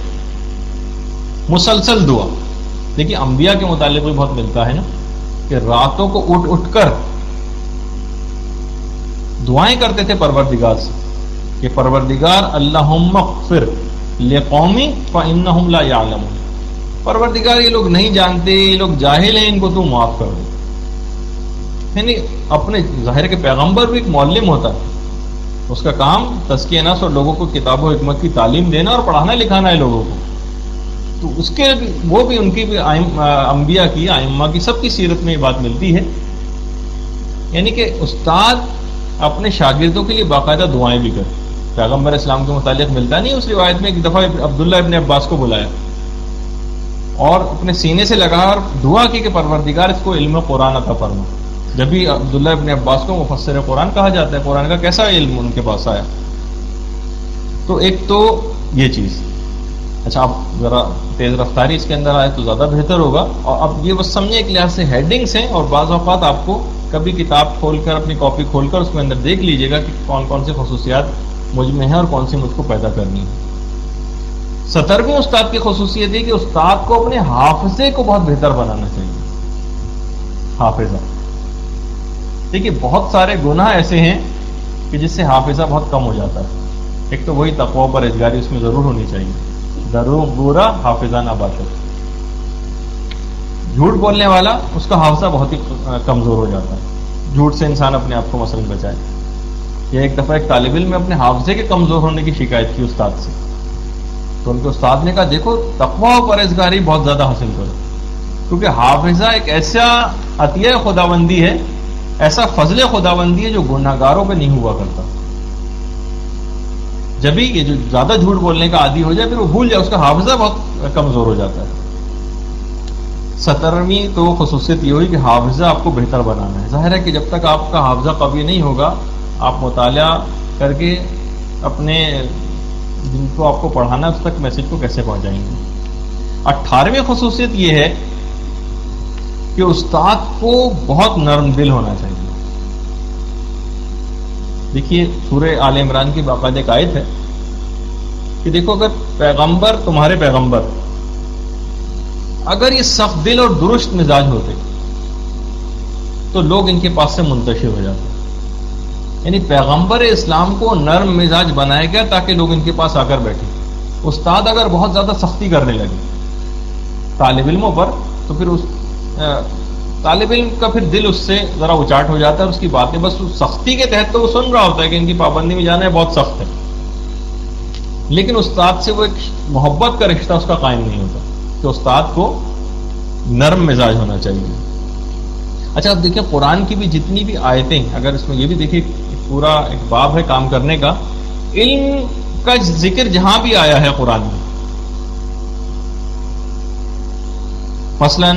مسلسل دعا دیکھیے انبیاء کے متعلق بھی بہت ملتا ہے نا کہ راتوں کو اٹھ اٹھ کر دعائیں کرتے تھے پروردگار سے کہ پروردگار اللہم اغفر لقومی فانہم لا یعلمون. پروردگار یہ لوگ نہیں جانتے، یہ لوگ جاہل ہیں، ان کو تو معاف کر دے. یعنی اپنے ظاہر کے پیغمبر بھی ایک معلم ہوتا ہے، اس کا کام تزکیہ نفس اور لوگوں کو کتاب و حکمت کی تعلیم دینا اور پڑھانا لکھانا ہے لوگوں کو. تو اس کے وہ بھی ان کی بھی انبیاء کی ائمہ کی سب کی سیرت میں یہ بات ملتی ہے یعنی کہ استاد اپنے شاگردوں کے لیے باقاعدہ دعائیں بھی کرے. پیغمبر اسلام کے متعلق ملتا نہیں اس روایت میں ایک دفعہ عبداللہ ابن عباس کو بلایا اور اپنے سینے سے لگا اور دعا کی کہ پروردگار اس کو علم قرآن عطا فرما. جب بھی عبداللہ ابن عباس کو مفسر قرآن کہا جاتا ہے، قرآن کا کیسا علم ان کے پاس آیا. تو ایک تو یہ چیز. اچھا آپ ذرا تیز رفتاری اس کے اندر آئے تو زیادہ بہتر ہوگا. اور اب یہ بس سمجھے ایک لحاظ سے ہیڈنگس ہیں اور بعض اوقات آپ کو کبھی کتاب کھول کر اپنی کاپی کھول کر اس میں اندر دیکھ لیجیے گا کہ کون کون سی خصوصیات مجھ میں ہیں اور کون سی مجھ کو پیدا کرنی ہے. سترویں استاد کی خصوصیت ہے کہ استاد کو اپنے حافظے کو بہت بہتر بنانا چاہیے. حافظہ دیکھیے بہت سارے گناہ ایسے ہیں کہ جس سے حافظہ بہت کم ہو جاتا ہے. ایک تو وہی تقویٰ پرہیزگاری اس میں ضرور ہونی چاہیے. ضرور برا حافظہ نہ باتیں. جھوٹ بولنے والا اس کا حافظہ بہت ہی کمزور ہو جاتا ہے. جھوٹ سے انسان اپنے آپ کو مثلاً بچائے. یہ ایک دفعہ ایک طالب علم میں اپنے حافظے کے کمزور ہونے کی شکایت کی استاد سے تو ان کے استاد نے کہا دیکھو تقویٰ و پرہیزگاری بہت زیادہ حاصل کرو کیونکہ حافظہ ایک ایسا عطیہ خداوندی ہے، ایسا فضل خداوندی ہے جو گناہ گاروں پہ نہیں ہوا کرتا. جب بھی یہ جو زیادہ جھوٹ بولنے کا عادی ہو جائے پھر وہ بھول جائے، اس کا حافظہ بہت کمزور ہو جاتا ہے. سترویں تو خصوصیت یہ ہوئی کہ حافظہ آپ کو بہتر بنانا ہے. ظاہر ہے کہ جب تک آپ کا حافظہ قوی نہیں ہوگا آپ مطالعہ کر کے اپنے جن کو آپ کو پڑھانا ہے اس تک میسج کو کیسے پہنچائیں گے. اٹھارہویں خصوصیت یہ ہے کہ استاد کو بہت نرم دل ہونا چاہیے. دیکھیے سورہ آل عمران کی باقاعدہ ایک آیت ہے کہ دیکھو اگر پیغمبر تمہارے پیغمبر اگر یہ سخت دل اور درست مزاج ہوتے تو لوگ ان کے پاس سے منتشر ہو جاتے. یعنی پیغمبر اسلام کو نرم مزاج بنایا گیا تاکہ لوگ ان کے پاس آ کر بیٹھے. استاد اگر بہت زیادہ سختی کرنے لگے طالب علموں پر تو پھر اس طالب علم کا پھر دل اس سے ذرا اچاٹ ہو جاتا ہے. اس کی باتیں بس سختی کے تحت تو وہ سن رہا ہوتا ہے کہ ان کی پابندی میں جانا ہے بہت سخت ہے, لیکن استاد سے وہ ایک محبت کا رشتہ اس کا قائم نہیں ہوتا. کہ استاد کو نرم مزاج ہونا چاہیے. اچھا اب دیکھیں قرآن کی بھی جتنی بھی آیتیں, اگر اس میں یہ بھی دیکھیں پورا ایک باب ہے کام کرنے کا, علم کا ذکر جہاں بھی آیا ہے قرآن میں, مثلا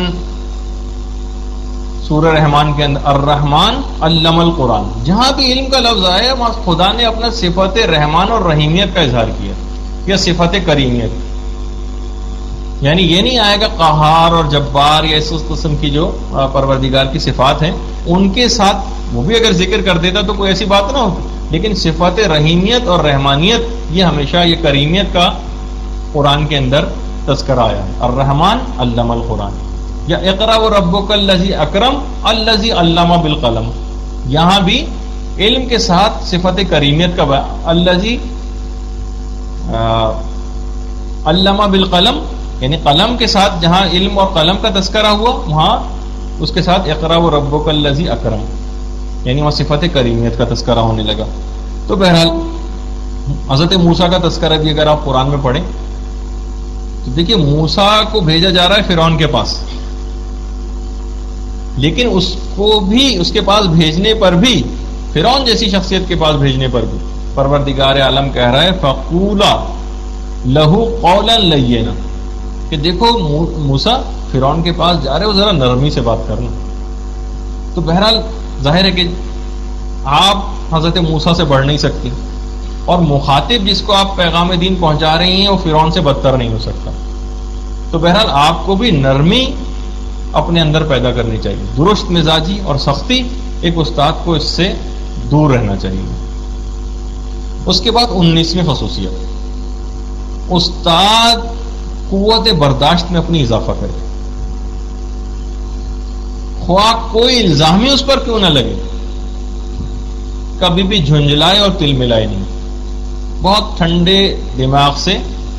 سورہ رحمان کے اندر الرحمن علم القرآن, جہاں بھی علم کا لفظ آیا وہاں خدا نے اپنا صفت رحمان اور رحیمیت کا اظہار کیا, یا صفت کریمیت. یعنی یہ نہیں آئے گا قہار اور جبار یا اس قسم کی جو پروردگار کی صفات ہیں ان کے ساتھ وہ بھی اگر ذکر کر دیتا تو کوئی ایسی بات نہ ہوتی, لیکن صفت رحیمیت اور رحمانیت یہ ہمیشہ یہ کریمیت کا قرآن کے اندر تذکرہ آیا ہے. الرحمن علم القرآن, یا اقرأ وربک الذی اکرم الذی علم بالقلم, یہاں بھی علم کے ساتھ صفت کریمیت کا الذی علم بالقلم, یعنی قلم کے ساتھ جہاں علم اور قلم کا تذکرہ ہوا وہاں اس کے ساتھ اقرأ وربک الذی اکرم, یعنی وہاں صفت کریمیت کا تذکرہ ہونے لگا. تو بہرحال حضرت موسیٰ کا تذکرہ بھی اگر آپ قرآن میں پڑھیں تو دیکھیے موسیٰ کو بھیجا جا رہا ہے فرعون کے پاس, لیکن اس کو بھی اس کے پاس بھیجنے پر بھی فرعون جیسی شخصیت کے پاس بھیجنے پر بھی پروردگار عالم کہہ رہا ہے فقولا لہو قولا لینا, کہ دیکھو موسیٰ فرعون کے پاس جا رہے ہو ذرا نرمی سے بات کرنا. تو بہرحال ظاہر ہے کہ آپ حضرت موسیٰ سے بڑھ نہیں سکتی, اور مخاطب جس کو آپ پیغام دین پہنچا رہی ہیں وہ فرعون سے بدتر نہیں ہو سکتا. تو بہرحال آپ کو بھی نرمی اپنے اندر پیدا کرنی چاہیے, درست مزاجی اور سختی ایک استاد کو اس سے دور رہنا چاہیے. اس کے بعد انیسویں خصوصیت, استاد قوت برداشت میں اپنی اضافہ کرے, خواہ کوئی الزام ہی اس پر کیوں نہ لگے, کبھی بھی جھنجھلائے اور تل ملائے نہیں, بہت ٹھنڈے دماغ سے.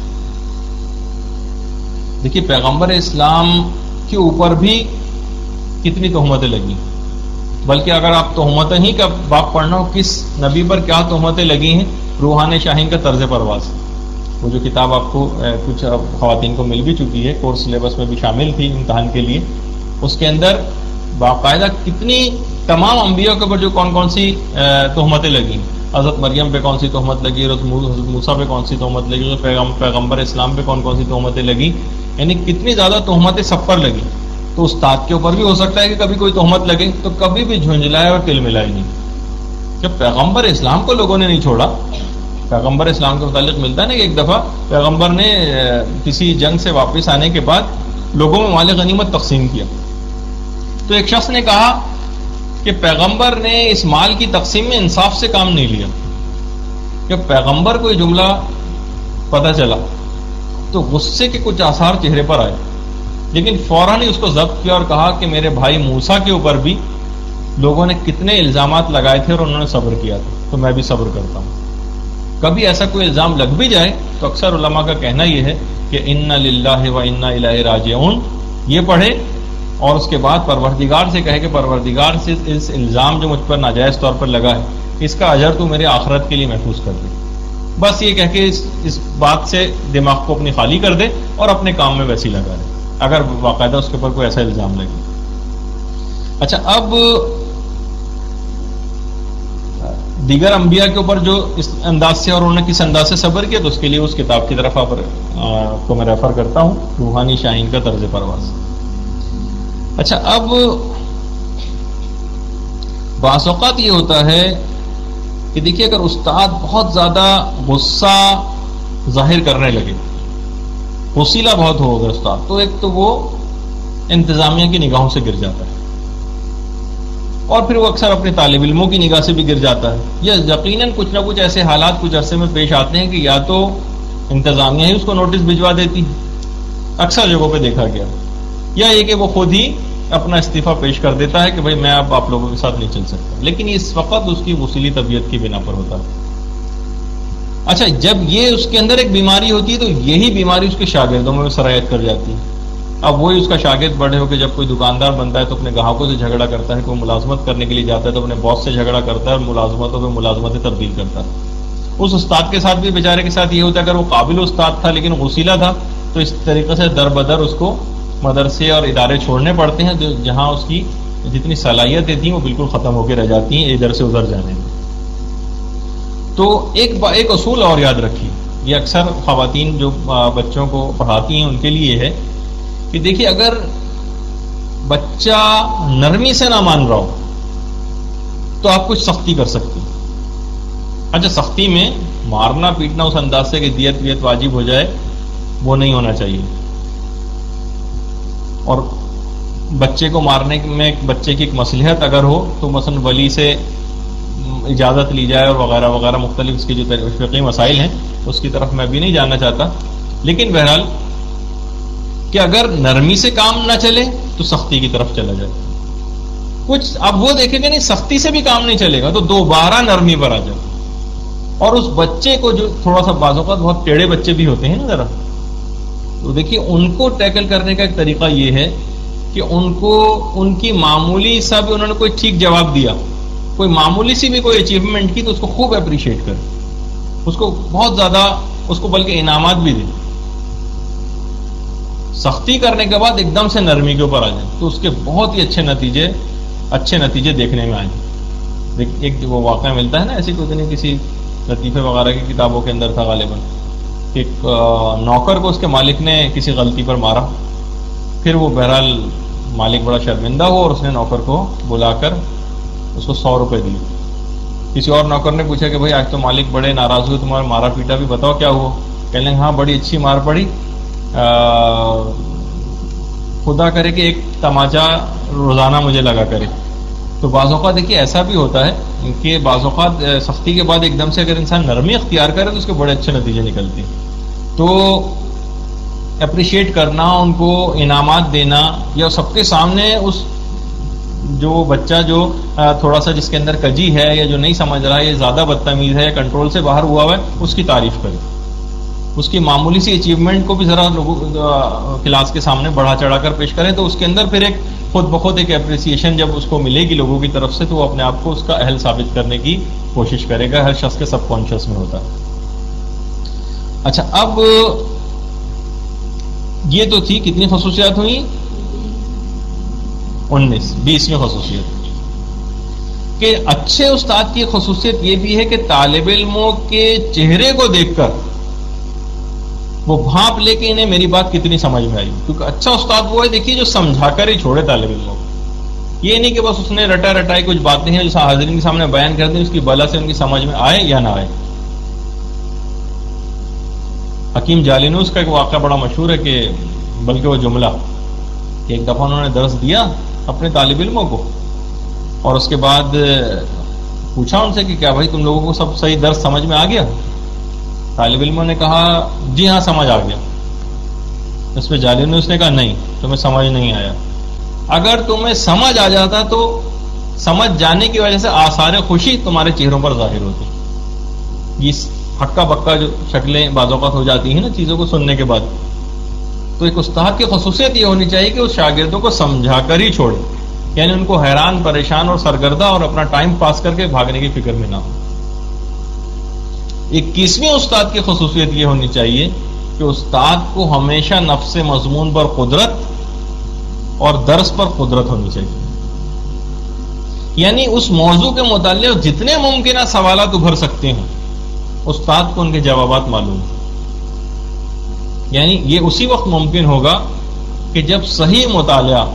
دیکھیے پیغمبر اسلام کے اوپر بھی کتنی تہمتیں لگی, بلکہ اگر آپ تہمتیں ہی کا باب پڑھنا ہو کس نبی پر کیا تہمتیں لگی ہیں, روحان شاہین کا طرز پرواز, وہ جو کتاب آپ کو کچھ خواتین کو مل بھی چکی ہے, کورس سلیبس میں بھی شامل تھی امتحان کے لیے, اس کے اندر باقاعدہ کتنی تمام انبیاء کے اوپر جو کون کون سی تہمتیں لگی, حضرت مریم پہ کون سی تہمت لگی, حضرت موسیٰ پہ کون سی تہمت لگی, پیغمبر اسلام پہ کون کون سی تہمتیں لگی, یعنی کتنی زیادہ تہمتیں سب پر لگی. تو استاد کے اوپر بھی ہو سکتا ہے کہ کبھی کوئی تہمت لگے تو کبھی بھی جھنجھلائے اور تل ملائے نہیں. جب پیغمبر اسلام کو لوگوں نے نہیں چھوڑا, پیغمبر اسلام کے متعلق ملتا ہے نا کہ ایک دفعہ پیغمبر نے کسی جنگ سے واپس آنے کے بعد لوگوں میں مال غنیمت تقسیم کیا, تو ایک شخص نے کہا کہ پیغمبر نے اس مال کی تقسیم میں انصاف سے کام نہیں لیا. جب پیغمبر کو یہ جملہ پتہ چلا تو غصے کے کچھ آثار چہرے پر آئے, لیکن فوراً ہی اس کو ضبط کیا اور کہا کہ میرے بھائی موسیٰ کے اوپر بھی لوگوں نے کتنے الزامات لگائے تھے اور انہوں نے صبر کیا تھا, تو میں بھی صبر کرتا ہوں. کبھی ایسا کوئی الزام لگ بھی جائے تو اکثر علماء کا کہنا یہ ہے کہ انا للہ و انا الیہ راجعون یہ پڑھے, اور اس کے بعد پروردگار سے کہے کہ پروردگار سے اس الزام جو مجھ پر ناجائز طور پر لگا ہے اس کا اجر تو میرے آخرت کے لیے محفوظ کر دے. بس یہ کہہ کے اس, اس بات سے دماغ کو اپنی خالی کر دے اور اپنے کام میں ویسی لگا دے اگر باقاعدہ اس کے اوپر کوئی ایسا الزام لگے. اچھا اب دیگر انبیاء کے اوپر جو اس انداز سے اور انہوں نے کس انداز سے صبر کیا تو اس کے لیے اس کتاب کی طرف آپ کو میں ریفر کرتا ہوں, روحانی شاہین کا طرز پرواز. اچھا اب بعض اوقات یہ ہوتا ہے کہ دیکھیے اگر استاد بہت زیادہ غصہ ظاہر کرنے لگے, غصیلا بہت ہو اگر استاد, تو ایک تو وہ انتظامیہ کی نگاہوں سے گر جاتا ہے, اور پھر وہ اکثر اپنے طالب علموں کی نگاہ سے بھی گر جاتا ہے, یا یقیناً کچھ نہ کچھ ایسے حالات کچھ عرصے میں پیش آتے ہیں کہ یا تو انتظامیہ ہی اس کو نوٹس بھجوا دیتی, اکثر جگہوں پہ دیکھا گیا, یا یہ کہ وہ خود ہی اپنا استعفیٰ پیش کر دیتا ہے کہ بھائی میں اب آپ لوگوں کے ساتھ نہیں چل سکتا، لیکن اس وقت اس کی وصولی طبیعت کی بنا پر ہوتا ہے۔ اچھا، جب یہ اس کے اندر ایک بیماری ہوتی ہے تو یہی بیماری اس کے شاگردوں میں سرایت کر جاتی ہے۔ اب وہی اس کا شاگرد بڑے ہو کے جب کوئی دکاندار بنتا ہے تو اپنے گاہکوں سے جھگڑا کرتا ہے، کوئی ملازمت کرنے کے لیے جاتا ہے تو اپنے باس سے جھگڑا کرتا ہے اور ملازمتوں پہ ملازمتیں تبدیل کرتا ہے۔ اس استاد کے ساتھ بھی بیچارے کے ساتھ یہ ہوتا ہے، اگر وہ قابل استاد تھا لیکن غسیلہ تھا تو اس طریقے سے در بدر اس کو مدرسے اور ادارے چھوڑنے پڑتے ہیں جو جہاں اس کی جتنی صلاحیتیں تھیں وہ بالکل ختم ہو کے رہ جاتی ہیں ادھر سے ادھر جانے میں۔ تو ایک ایک اصول اور یاد رکھیے، یہ اکثر خواتین جو بچوں کو پڑھاتی ہیں ان کے لیے ہے کہ دیکھیے، اگر بچہ نرمی سے نہ مان رہا ہو تو آپ کچھ سختی کر سکتی ہیں۔ اچھا، سختی میں مارنا پیٹنا اس انداز سے کہ دیت ویت واجب ہو جائے وہ نہیں ہونا چاہیے، اور بچے کو مارنے میں بچے کی ایک مصلحت اگر ہو تو مثلا ولی سے اجازت لی جائے اور وغیرہ وغیرہ مختلف اس کے جو فقہی مسائل ہیں اس کی طرف میں بھی نہیں جاننا چاہتا، لیکن بہرحال کہ اگر نرمی سے کام نہ چلے تو سختی کی طرف چلا جائے۔ کچھ اب وہ دیکھے گا نہیں سختی سے بھی کام نہیں چلے گا تو دوبارہ نرمی پر آ جائے، اور اس بچے کو جو تھوڑا سا بعض اوقات بہت ٹیڑے بچے بھی ہوتے ہیں نا ذرا، تو دیکھیے ان کو ٹیکل کرنے کا ایک طریقہ یہ ہے کہ ان کو ان کی معمولی سا بھی انہوں نے کوئی ٹھیک جواب دیا، کوئی معمولی سی بھی کوئی اچیومنٹ کی تو اس کو خوب اپریشیٹ کرے، اس کو بہت زیادہ اس کو بلکہ انعامات بھی دے۔ سختی کرنے کے بعد ایک دم سے نرمی کے اوپر آ جائیں تو اس کے بہت ہی اچھے نتیجے اچھے نتیجے دیکھنے میں آئیں۔ ایک وہ واقعہ ملتا ہے نا ایسی کوئی نہیں، کسی لطیفے وغیرہ کی کتابوں کے اندر تھا غالباً، ایک نوکر کو اس کے مالک نے کسی غلطی پر مارا، پھر وہ بہرحال مالک بڑا شرمندہ ہو اور اس نے نوکر کو بلا کر اس کو سو روپے دیے۔ کسی اور نوکر نے پوچھا کہ بھائی آج تو مالک بڑے ناراض ہوئے، تمہارا مارا پیٹا بھی بتاؤ کیا ہوا؟ کہنے لگے ہاں بڑی اچھی مار پڑی، خدا کرے کہ ایک تماچا روزانہ مجھے لگا کرے۔ تو بعض اوقات دیکھیے ایسا بھی ہوتا ہے کہ بعض اوقات سختی کے بعد ایک دم سے اگر انسان نرمی اختیار کرے تو اس کے بڑے اچھے نتیجے نکلتے ہیں۔ تو اپریشیٹ کرنا، ان کو انعامات دینا، یا سب کے سامنے اس جو بچہ جو تھوڑا سا جس کے اندر کجی ہے یا جو نہیں سمجھ رہا ہے یا زیادہ بدتمیز ہے یا کنٹرول سے باہر ہوا ہوا ہے اس کی تعریف کرے، اس کی معمولی سی اچیومنٹ کو بھی ذرا لوگوں کلاس کے سامنے بڑھا چڑھا کر پیش کریں تو اس کے اندر پھر ایک خود بخود ایک اپریسیشن جب اس کو ملے گی لوگوں کی طرف سے تو وہ اپنے آپ کو اس کا اہل ثابت کرنے کی کوشش کرے گا، ہر شخص کے سب کانشیس میں ہوتا ہے۔ اچھا، اب یہ تو تھی کتنی خصوصیات ہوئی؟ انیس بیسویں خصوصیت کہ اچھے استاد کی خصوصیت یہ بھی ہے کہ طالب علموں کے چہرے کو دیکھ کر وہ بھانپ لے کے انہیں میری بات کتنی سمجھ میں آئی، کیونکہ اچھا استاد وہ ہے دیکھیے جو سمجھا کر ہی چھوڑے طالب علموں کو، یہ نہیں کہ بس اس نے رٹا رٹائی کچھ باتیں ہیں جو حاضرین کے سامنے بیان کر دیں اس کی بلا سے ان کی سمجھ میں آئے یا نہ آئے۔ حکیم جالینوس کا ایک واقعہ بڑا مشہور ہے کہ بلکہ وہ جملہ کہ ایک دفعہ انہوں نے درس دیا اپنے طالب علموں کو اور اس کے بعد پوچھا ان سے کہ کیا بھائی تم لوگوں کو سب صحیح درس سمجھ میں آ گیا؟ طالب علموں نے کہا جی ہاں سمجھ آ گیا۔ اس پہ جالینوس نے کہا نہیں، تمہیں سمجھ نہیں آیا، اگر تمہیں سمجھ آ جاتا تو سمجھ جانے کی وجہ سے آثار خوشی تمہارے چہروں پر ظاہر ہوتی۔ یہ ہکا بکا جو شکلیں بعض اوقات ہو جاتی ہیں نا چیزوں کو سننے کے بعد، تو ایک استاد کی خصوصیت یہ ہونی چاہیے کہ اس شاگردوں کو سمجھا کر ہی چھوڑے، یعنی ان کو حیران پریشان اور سرگردہ اور اپنا ٹائم پاس کر کے بھاگنے کی فکر میں نہ ہو۔ اکیسویں استاد کی خصوصیت یہ ہونی چاہیے کہ استاد کو ہمیشہ نفس مضمون پر قدرت اور درس پر قدرت ہونی چاہیے، یعنی اس موضوع کے متعلق جتنے ممکنہ سوالات ابھر سکتے ہیں استاد کو ان کے جوابات معلوم ہیں، یعنی یہ اسی وقت ممکن ہوگا کہ جب صحیح مطالعہ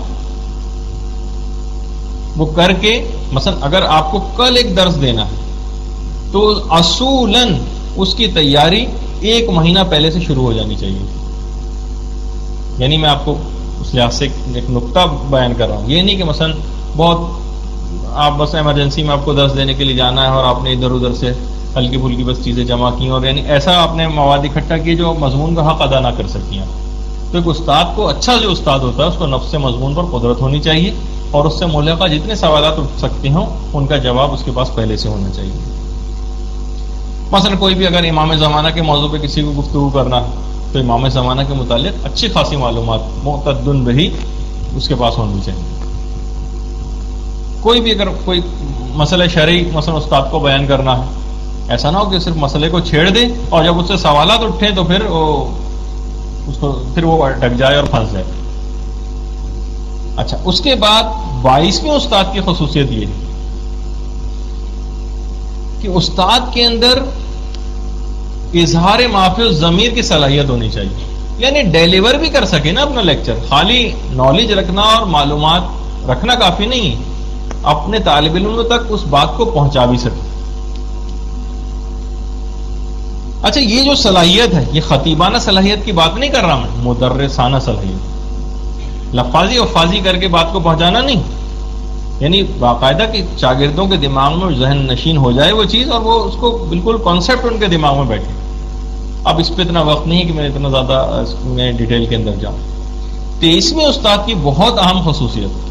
وہ کر کے، مثلا اگر آپ کو کل ایک درس دینا ہے تو اصولاً اس کی تیاری ایک مہینہ پہلے سے شروع ہو جانی چاہیے۔ یعنی میں آپ کو اس لحاظ سے ایک نقطہ بیان کر رہا ہوں، یہ نہیں کہ مثلا بہت آپ بس ایمرجنسی میں آپ کو درس دینے کے لیے جانا ہے اور آپ نے ادھر ادھر سے ہلکی پھلکی بس چیزیں جمع کی اور یعنی ایسا آپ نے مواد اکٹھا کیے جو مضمون کا حق ادا نہ کر سکی ہیں۔ تو ایک استاد کو، اچھا جو استاد ہوتا ہے اس کو نفس مضمون پر قدرت ہونی چاہیے، اور اس سے ملحقہ جتنے سوالات اٹھ سکتے ہوں ان کا جواب اس کے پاس پہلے سے ہونا چاہیے۔ مثلا کوئی بھی اگر امام زمانہ کے موضوع پہ کسی کو گفتگو کرنا ہے تو امام زمانہ کے متعلق اچھی خاصی معلومات معتدن بہی اس کے پاس ہونی چاہیے۔ کوئی بھی اگر کوئی مسئلہ شرعی مثلا استاد کو بیان کرنا ہے، ایسا نہ ہو کہ صرف مسئلے کو چھیڑ دے اور جب اس سے سوالات اٹھیں تو پھر وہ اس کو پھر وہ ڈک جائے اور پھنس جائے۔ اچھا، اس کے بعد بائیسویں استاد کی خصوصیت یہ ہے کہ استاد کے اندر اظہار معافی الضمیر کی صلاحیت ہونی چاہیے، یعنی ڈیلیور بھی کر سکے نا اپنا لیکچر۔ خالی نالج رکھنا اور معلومات رکھنا کافی نہیں ہے، اپنے طالب علموں تک اس بات کو پہنچا بھی سکے۔ اچھا، یہ جو صلاحیت ہے یہ خطیبانہ صلاحیت کی بات نہیں کر رہا میں، مدرسانہ صلاحیت، لفاظی وفاظی کر کے بات کو پہنچانا نہیں، یعنی باقاعدہ کہ شاگردوں کے دماغ میں ذہن نشین ہو جائے وہ چیز اور وہ اس کو بالکل کانسیپٹ ان کے دماغ میں بیٹھے۔ اب اس پہ اتنا وقت نہیں کہ میں اتنا زیادہ اس میں ڈیٹیل کے اندر جاؤں۔ تیئیسویں استاد کی بہت اہم خصوصیت،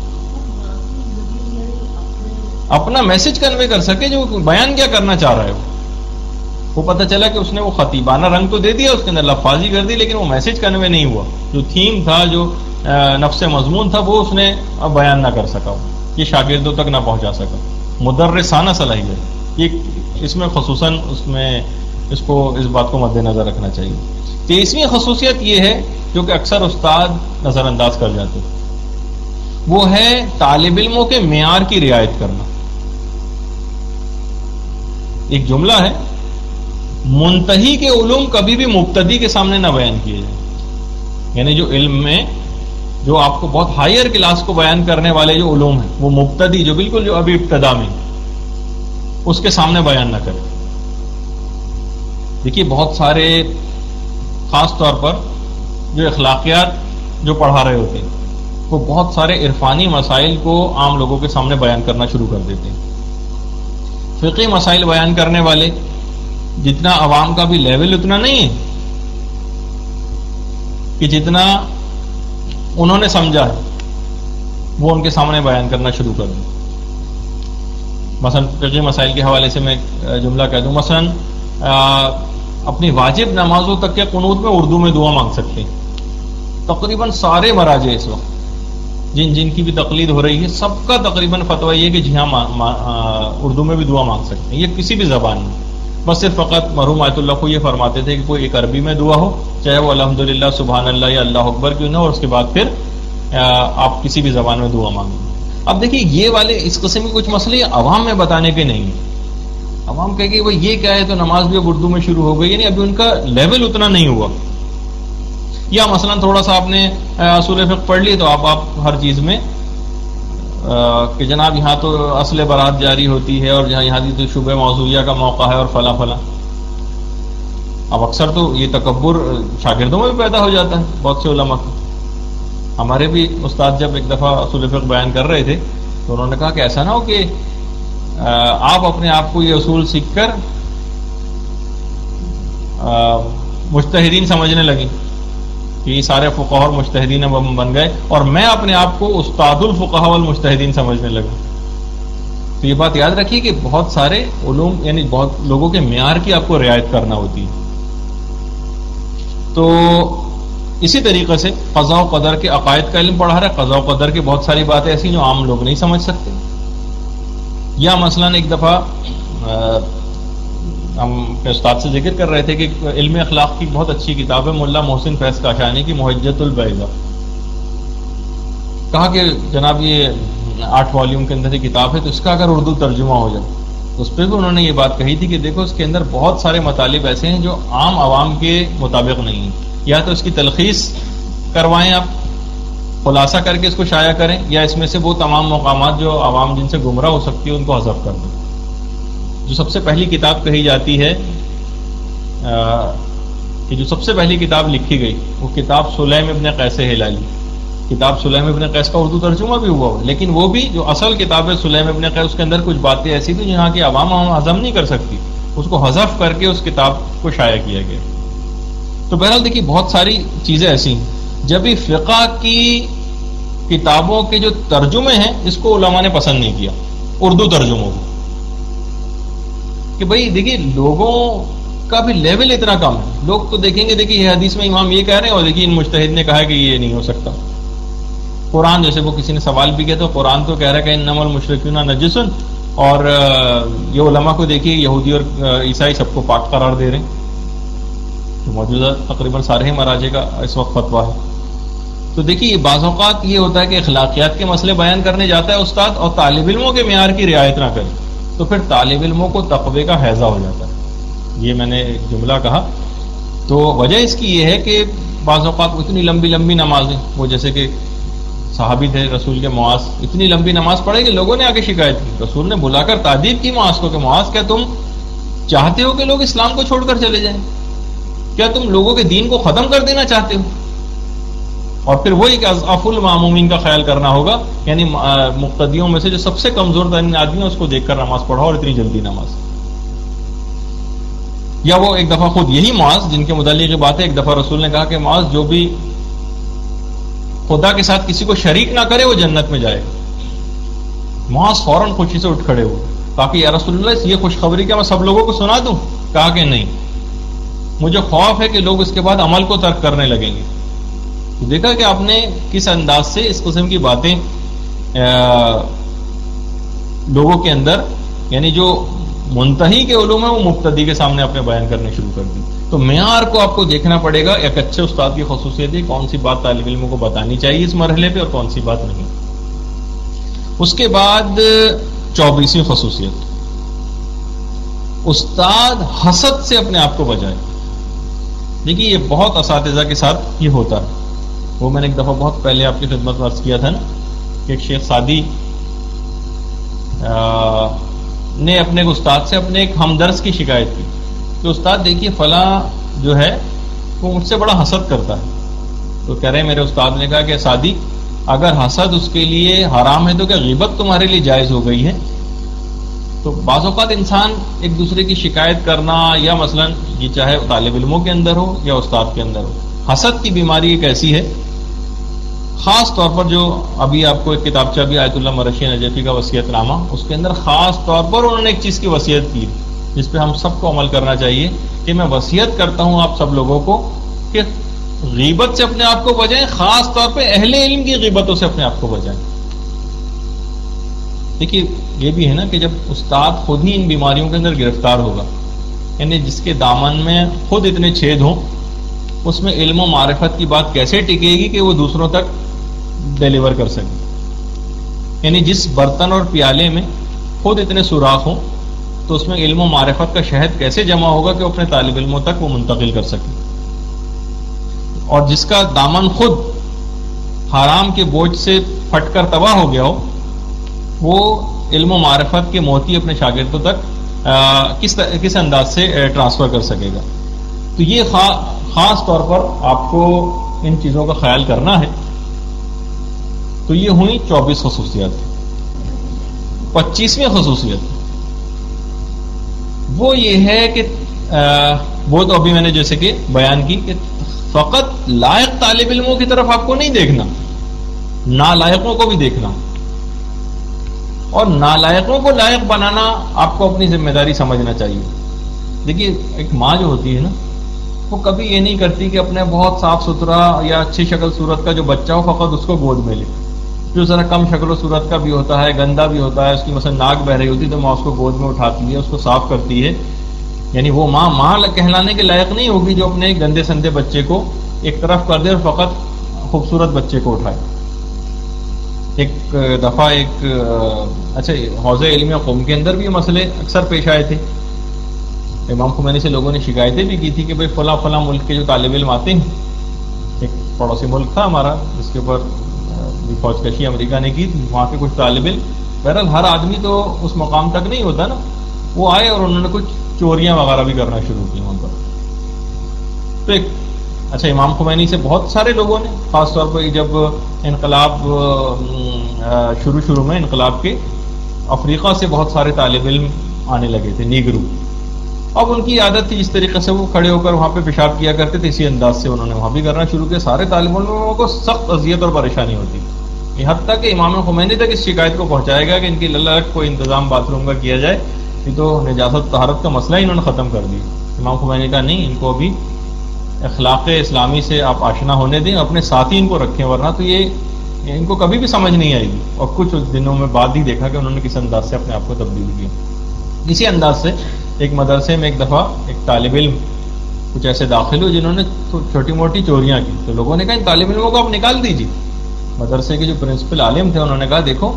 اپنا میسج کنوے کر سکے، جو بیان کیا کرنا چاہ رہا ہے وہ پتہ چلا کہ اس نے وہ خطیبانہ رنگ تو دے دیا، اس کے اندر لفاظی کر دی، لیکن وہ میسج کنوے نہیں ہوا، جو تھیم تھا، جو نفس مضمون تھا، وہ اس نے بیان نہ کر سکا، یہ شاگردوں تک نہ پہنچا سکا۔ مدرسانہ صلاحیت، یہ اس میں خصوصاً اس میں اس کو اس بات کو مد نظر رکھنا چاہیے۔ تیسویں خصوصیت یہ ہے جو کہ اکثر استاد نظر انداز کر جاتے، وہ ہے طالب علموں کے معیار کی رعایت کرنا۔ ایک جملہ ہے، منتہی کے علوم کبھی بھی مبتدی کے سامنے نہ بیان کیے جائیں، یعنی جو علم میں جو آپ کو بہت ہائر کلاس کو بیان کرنے والے جو علوم ہیں وہ مبتدی، جو بالکل جو ابھی ابتدا میں، اس کے سامنے بیان نہ کریں۔ دیکھیے بہت سارے خاص طور پر جو اخلاقیات جو پڑھا رہے ہوتے ہیں وہ بہت سارے عرفانی مسائل کو عام لوگوں کے سامنے بیان کرنا شروع کر دیتے ہیں۔ فقہی مسائل بیان کرنے والے جتنا عوام کا بھی لیول اتنا نہیں ہے کہ جتنا انہوں نے سمجھا ہے وہ ان کے سامنے بیان کرنا شروع کر دیں۔ مثلا فقہی مسائل کے حوالے سے میں جملہ کہہ دوں، مثلا اپنی واجب نمازوں تک کے قنوت میں اردو میں دعا مانگ سکتے ہیں۔ تقریباً سارے مراجع اس وقت جن جن کی بھی تقلید ہو رہی ہے سب کا تقریباً فتویٰ یہ کہ جی ہاں اردو میں بھی دعا مانگ سکتے ہیں، یہ کسی بھی زبان میں، بس صرف فقط مرحوم آیت اللہ کو یہ فرماتے تھے کہ کوئی ایک عربی میں دعا ہو، چاہے وہ الحمدللہ سبحان اللہ یا اللہ اکبر کیوں نہ، اور اس کے بعد پھر آپ کسی بھی زبان میں دعا مانگیں۔ اب دیکھیے یہ والے اس قسم کے کچھ مسئلے عوام میں بتانے کے نہیں ہیں۔ عوام کہے کہ بھائی یہ کیا ہے تو نماز بھی اب اردو میں شروع ہو گئی، یعنی ابھی ان کا لیول اتنا نہیں ہوا۔ یا مثلا تھوڑا سا آپ نے اصول فقہ پڑھ لی تو آپ آپ ہر چیز میں کہ جناب یہاں تو اصل برات جاری ہوتی ہے اور جہاں یہاں تو شبہ موضوعیہ کا موقع ہے اور فلاں فلاں۔ اب اکثر تو یہ تکبر شاگردوں میں بھی پیدا ہو جاتا ہے بہت سے علماء کو۔ ہمارے بھی استاد جب ایک دفعہ اصول فقہ بیان کر رہے تھے تو انہوں نے کہا کہ ایسا نہ ہو کہ آپ اپنے آپ کو یہ اصول سیکھ کر مجتہدین سمجھنے لگیں کہ یہ سارے فقہاء اور مجتہدین بن گئے، اور میں اپنے آپ کو استاد الفقہاء والمجتہدین سمجھنے لگا۔ تو یہ بات یاد رکھیے کہ بہت سارے علوم یعنی بہت لوگوں کے معیار کی آپ کو رعایت کرنا ہوتی ہے۔ تو اسی طریقے سے قضاء و قدر کے عقائد کا علم پڑھا رہا ہے، قضاء و قدر کی بہت ساری باتیں ایسی جو عام لوگ نہیں سمجھ سکتے۔ یا مثلا ایک دفعہ ہم استاد سے ذکر کر رہے تھے کہ علم اخلاق کی بہت اچھی کتاب ہے ملا محسن فیض کاشانی کی محجت البیضاء، کہا کہ جناب یہ آٹھ والیوم کے اندر یہ کتاب ہے تو اس کا اگر اردو ترجمہ ہو جائے، اس پہ بھی انہوں نے یہ بات کہی تھی کہ دیکھو اس کے اندر بہت سارے مطالب ایسے ہیں جو عام عوام کے مطابق نہیں ہیں، یا تو اس کی تلخیص کروائیں آپ، خلاصہ کر کے اس کو شائع کریں، یا اس میں سے وہ تمام مقامات جو عوام جن سے گمراہ ہو سکتی ہے ان کو حذف کر دیں۔ جو سب سے پہلی کتاب کہی جاتی ہے کہ جو سب سے پہلی کتاب لکھی گئی وہ کتاب سلیم ابن قیس ہلالی، کتاب سلیم ابن قیس کا اردو ترجمہ بھی ہوا ہوا، لیکن وہ بھی جو اصل کتاب ہے سلیم ابن قیس اس کے اندر کچھ باتیں ایسی تھیں جہاں کی عوام ہضم نہیں کر سکتی، اس کو حذف کر کے اس کتاب کو شائع کیا گیا۔ تو بہرحال دیکھیے بہت ساری چیزیں ایسی ہیں۔ جبھی فقہ کی کتابوں کے جو ترجمے ہیں اس کو علماء نے پسند نہیں کیا، اردو ترجموں کو، کہ بھئی دیکھیے لوگوں کا بھی لیول اتنا کم ہے، لوگ تو دیکھیں گے دیکھیے یہ حدیث میں امام یہ کہہ رہے ہیں اور دیکھیے ان مجتہد نے کہا ہے کہ یہ نہیں ہو سکتا۔ قرآن جیسے وہ کسی نے سوال بھی کیا تو قرآن تو کہہ رہا ہے کہ انما المشرکون نجس، اور یہ علماء کو دیکھیے یہودی اور عیسائی سب کو پاک قرار دے رہے ہیں، تو موجودہ تقریباً سارے مراجع کا اس وقت فتویٰ ہے۔ تو دیکھیے بعض اوقات یہ ہوتا ہے کہ اخلاقیات کے مسئلے بیان کرنے جاتا ہے استاد اور طالب علموں کے معیار کی رعایت نہ کرے تو پھر طالب علموں کو تقوی کا حیضہ ہو جاتا ہے۔ یہ میں نے ایک جملہ کہا، تو وجہ اس کی یہ ہے کہ بعض اوقات اتنی لمبی لمبی نمازیں، وہ جیسے کہ صحابی تھے رسول کے معاذ، اتنی لمبی نماز پڑھے کہ لوگوں نے آگے شکایت کی، رسول نے بلا کر تعدیب کی معاذ کو کہ معاذ کیا تم چاہتے ہو کہ لوگ اسلام کو چھوڑ کر چلے جائیں؟ کیا تم لوگوں کے دین کو ختم کر دینا چاہتے ہو؟ اور پھر وہی کہ اضعف المامومین کا خیال کرنا ہوگا، یعنی مقتدیوں میں سے جو سب سے کمزور ترین آدمی ہے اس کو دیکھ کر نماز پڑھاؤ اور اتنی جلدی نماز۔ یا وہ ایک دفعہ خود یہی معاذ جن کے متعلق بات ہے، ایک دفعہ رسول نے کہا کہ معاذ جو بھی خدا کے ساتھ کسی کو شریک نہ کرے وہ جنت میں جائے گا۔ معاذ فوراً خوشی سے اٹھ کھڑے ہوئے، کہا کہ یا رسول اللہ یہ خوشخبری کیا میں سب لوگوں کو سنا دوں؟ کہا کہ نہیں، مجھے خوف ہے کہ لوگ اس کے بعد عمل کو ترک کرنے لگیں گے۔ تو دیکھا کہ آپ نے کس انداز سے اس قسم کی باتیں لوگوں کے اندر، یعنی جو منتہی کے علوم ہیں وہ مبتدی کے سامنے آپ نے بیان کرنے شروع کر دی۔ تو معیار کو آپ کو دیکھنا پڑے گا، ایک اچھے استاد کی خصوصیت ہے کون سی بات طالب علموں کو بتانی چاہیے اس مرحلے پہ اور کون سی بات نہیں۔ اس کے بعد چوبیسویں خصوصیت، استاد حسد سے اپنے آپ کو بچائے۔ دیکھیے یہ بہت اساتذہ کے ساتھ یہ ہوتا ہے، وہ میں نے ایک دفعہ بہت پہلے آپ کی خدمت میں عرض کیا تھا نا کہ ایک شیخ سعدی نے اپنے استاد سے اپنے ایک ہمدرس کی شکایت کی کہ استاد دیکھیے فلاں جو ہے وہ مجھ سے بڑا حسد کرتا ہے۔ تو کہہ رہے میرے استاد نے کہا کہ سعدی اگر حسد اس کے لیے حرام ہے تو کیا غیبت تمہارے لیے جائز ہو گئی ہے؟ تو بعض اوقات انسان ایک دوسرے کی شکایت کرنا، یا مثلا یہ چاہے طالب علموں کے اندر ہو یا استاد کے اندر ہو، حسد کی بیماری ایک ایسی ہے، خاص طور پر جو ابھی آپ کو ایک کتابچہ بھی آیت اللہ مرشی نجفی کا وصیت نامہ، اس کے اندر خاص طور پر انہوں نے ایک چیز کی وصیت کی جس پہ ہم سب کو عمل کرنا چاہیے کہ میں وصیت کرتا ہوں آپ سب لوگوں کو کہ غیبت سے اپنے آپ کو بچائیں، خاص طور پہ اہل علم کی غیبتوں سے اپنے آپ کو بچائیں۔ دیکھیے یہ بھی ہے نا کہ جب استاد خود ہی ان بیماریوں کے اندر گرفتار ہوگا، یعنی جس کے دامن میں خود اتنے چھید ہوں، اس میں علم و معرفت کی بات کیسے ٹکے گی کہ وہ دوسروں تک ڈیلیور کر سکے؟ یعنی جس برتن اور پیالے میں خود اتنے سوراخ ہوں تو اس میں علم و معرفت کا شہد کیسے جمع ہوگا کہ وہ اپنے طالب علموں تک وہ منتقل کر سکے؟ اور جس کا دامن خود حرام کے بوجھ سے پھٹ کر تباہ ہو گیا ہو، وہ علم و معرفت کے موتی اپنے شاگردوں تک کس کس انداز سے ٹرانسفر کر سکے گا؟ تو یہ خاص طور پر آپ کو ان چیزوں کا خیال کرنا ہے۔ تو یہ ہوئی چوبیس خصوصیات۔ پچیسویں خصوصیت وہ یہ ہے کہ وہ تو ابھی میں نے جیسے کہ بیان کی کہ فقط لائق طالب علموں کی طرف آپ کو نہیں دیکھنا، نالائقوں کو بھی دیکھنا، اور نالائقوں کو لائق بنانا آپ کو اپنی ذمہ داری سمجھنا چاہیے۔ دیکھیے ایک ماں جو ہوتی ہے نا، وہ کبھی یہ نہیں کرتی کہ اپنے بہت صاف ستھرا یا اچھی شکل صورت کا جو بچہ ہو فقط اس کو گود میں لے۔ جو ذرا کم شکل و صورت کا بھی ہوتا ہے، گندا بھی ہوتا ہے، اس کی مثلا ناک بہ رہی ہوتی ہے تو ماں اس کو گود میں اٹھاتی ہے، اس کو صاف کرتی ہے۔ یعنی وہ ماں ماں کہلانے کے لائق نہیں ہوگی جو اپنے گندے سندے بچے کو ایک طرف کر دے اور فقط خوبصورت بچے کو اٹھائے۔ ایک دفعہ ایک اچھا حوض علمیہ قوم کے اندر بھی یہ مسئلے اکثر پیش آئے تھے۔ امام خمینی سے لوگوں نے شکایتیں بھی کی تھی کہ بھئی فلاں فلاں ملک کے جو طالب علم آتے ہیں، ایک پڑوسی ملک تھا ہمارا جس کے اوپر فوج کشی امریکہ نے کی تھی، وہاں کے کچھ طالب علم، بہرحال ہر آدمی تو اس مقام تک نہیں ہوتا نا، وہ آئے اور انہوں نے کچھ چوریاں وغیرہ بھی کرنا شروع کی وہاں پر۔ تو ایک اچھا امام خمینی سے بہت سارے لوگوں نے، خاص طور پر جب انقلاب شروع شروع میں انقلاب کے افریقہ سے بہت سارے طالب علم آنے لگے تھے، نیگرو، اب ان کی عادت تھی جس طریقے سے وہ کھڑے ہو کر وہاں پہ پیشاب کیا کرتے تھے، اسی انداز سے انہوں نے وہاں بھی کرنا شروع کیا. سارے طالب علموں کو سخت اذیت اور پریشانی ہوتی، یہاں تک کہ امام خمینی تک اس شکایت کو پہنچایا گیا کہ ان کی اللہ کوئی انتظام باتھ روم کا کیا جائے. یہ تو نجاست طہارت کا مسئلہ ہی انہوں نے ختم کر دیا. امام خمینی کا نہیں، ان کو ابھی اخلاق اسلامی سے آپ آشنا ہونے دیں، اپنے ساتھی ان کو رکھیں، ورنہ تو یہ ان کو کبھی بھی سمجھ نہیں آئے گی. اور کچھ دنوں میں بعد ہی دیکھا کہ انہوں نے کس انداز سے اپنے آپ کو تبدیل کیا. اسی انداز سے ایک مدرسے میں ایک دفعہ ایک طالب علم کچھ ایسے داخل ہوئے جنہوں نے چھوٹی موٹی چوریاں کی، تو لوگوں نے کہا ان طالب علموں کو آپ نکال دیجیے. مدرسے کے جو پرنسپل عالم تھے انہوں نے کہا دیکھو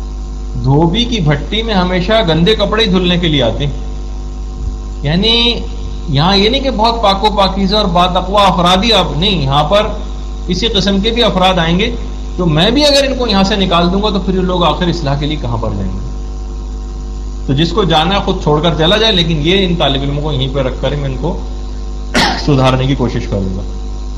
دھوبی کی بھٹی میں ہمیشہ گندے کپڑے ہی دھلنے کے لیے آتے ہیں، یعنی یہاں یہ نہیں کہ بہت پاک و پاکیزہ اور با تقویٰ افراد ہی آپ نہیں، یہاں پر اسی قسم کے بھی افراد آئیں گے. تو میں بھی اگر ان کو یہاں سے نکال دوں گا تو پھر یہ لوگ آخر اصلاح کے لیے کہاں پر جائیں گے. تو جس کو جانا ہے خود چھوڑ کر چلا جائے، لیکن یہ ان طالب علموں کو یہیں پہ رکھ کر میں ان کو سدھارنے کی کوشش کروں گا.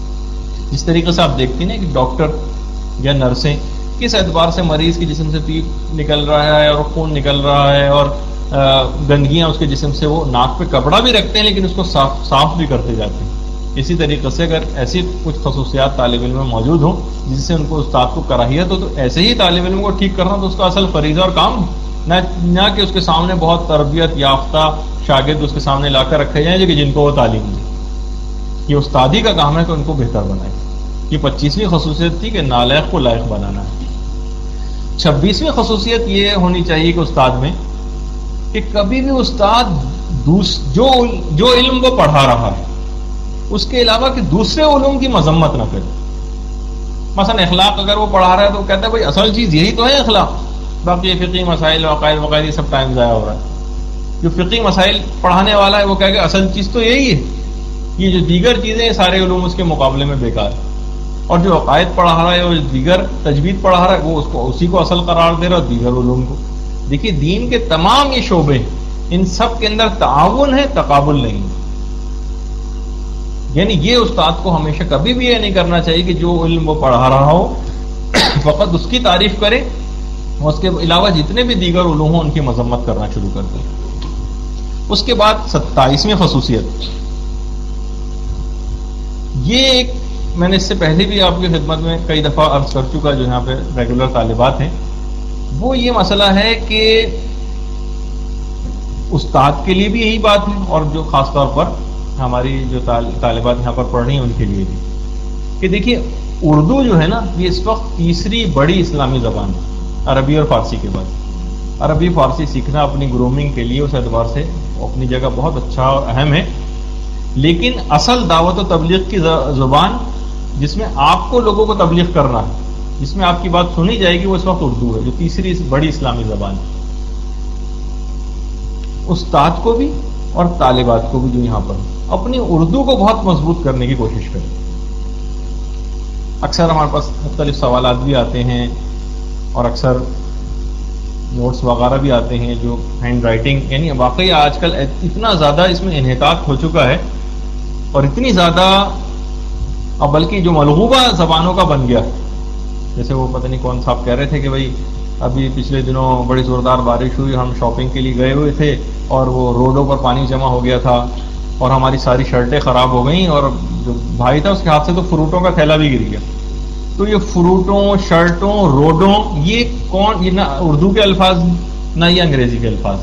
جس طریقے سے آپ دیکھتی ہیں کہ ڈاکٹر یا نرسیں کس اعتبار سے مریض کے جسم سے پیپ نکل رہا ہے اور خون نکل رہا ہے اور گندگیاں اس کے جسم سے، وہ ناک پہ کپڑا بھی رکھتے ہیں لیکن اس کو صاف صاف بھی کرتے جاتے ہیں. اسی طریقے سے اگر ایسی کچھ خصوصیات طالب علم میں موجود ہوں جس سے ان کو استاد کو کراہیت ہو، تو ایسے ہی طالب علم کو ٹھیک کرنا تو اس کا اصل فریضہ اور کام نہ نہ کہ اس کے سامنے بہت تربیت یافتہ شاگرد اس کے سامنے لا کر رکھے جائیں کہ جن کو وہ تعلیم دے. یہ استادی کا کام ہے کہ ان کو بہتر بنائے. یہ پچیسویں خصوصیت تھی کہ نالائق کو لائق بنانا ہے. چھبیسویں خصوصیت یہ ہونی چاہیے کہ استاد میں کہ کبھی بھی استاد جو جو علم وہ پڑھا رہا ہے اس کے علاوہ کہ دوسرے علوم کی مذمت نہ کرے. مثلا اخلاق اگر وہ پڑھا رہا ہے تو وہ کہتا ہے بھائی اصل چیز یہی تو ہے اخلاق، باقی فقی مسائل عقائد وقائد یہ سب ٹائم ضائع ہو رہا ہے. جو فقی مسائل پڑھانے والا ہے وہ کہے گا اصل چیز تو یہی ہے، یہ جو دیگر چیزیں ہیں سارے علوم اس کے مقابلے میں بیکار. اور جو عقائد پڑھا رہا ہے اور دیگر تجوید پڑھا رہا ہے وہ اس کو اسی کو اصل قرار دے رہا ہے دیگر علوم کو. دیکھیے دین کے تمام یہ شعبے ان سب کے اندر تعاون ہے، تقابل نہیں. یعنی یہ استاد کو ہمیشہ کبھی بھی یہ نہیں کرنا چاہیے کہ جو علم وہ پڑھا رہا ہو فقط اس کی تعریف کرے اور اس کے علاوہ جتنے بھی دیگر علوم ہوں ان کی مذمت کرنا شروع کر دیں. اس کے بعد ستائیسویں خصوصیت، یہ ایک میں نے اس سے پہلے بھی آپ کی خدمت میں کئی دفعہ عرض کر چکا، جو یہاں پہ ریگولر طالبات ہیں، وہ یہ مسئلہ ہے کہ استاد کے لیے بھی یہی بات ہے اور جو خاص طور پر ہماری جو طالبات یہاں پر پڑھ رہی ہیں ان کے لیے بھی، کہ دیکھیے اردو جو ہے نا یہ اس وقت تیسری بڑی اسلامی زبان ہے عربی اور فارسی کے بعد. عربی فارسی سیکھنا اپنی گرومنگ کے لیے اس اعتبار سے اپنی جگہ بہت اچھا اور اہم ہے، لیکن اصل دعوت و تبلیغ کی زبان جس میں آپ کو لوگوں کو تبلیغ کرنا ہے، جس میں آپ کی بات سنی جائے گی، وہ اس وقت اردو ہے جو تیسری بڑی اسلامی زبان ہے. استاد کو بھی اور طالبات کو بھی جو یہاں پر اپنی اردو کو بہت مضبوط کرنے کی کوشش کریں. اکثر ہمارے پاس مختلف سوالات بھی آتے ہیں اور اکثر نوٹس وغیرہ بھی آتے ہیں جو ہینڈ رائٹنگ، یعنی واقعی آج کل اتنا زیادہ اس میں انحطاط ہو چکا ہے اور اتنی زیادہ اور بلکہ جو ملغوبہ زبانوں کا بن گیا. جیسے وہ پتہ نہیں کون صاحب کہہ رہے تھے کہ بھائی ابھی پچھلے دنوں بڑی زوردار بارش ہوئی، ہم شاپنگ کے لیے گئے ہوئے تھے اور وہ روڈوں پر پانی جمع ہو گیا تھا اور ہماری ساری شرٹیں خراب ہو گئیں اور جو بھائی تھا اس کے ہاتھ سے تو فروٹوں کا تھیلا بھی گر گیا. تو یہ فروٹوں، شرٹوں، روڈوں، یہ کون، یہ نہ اردو کے الفاظ نہ یہ انگریزی کے الفاظ.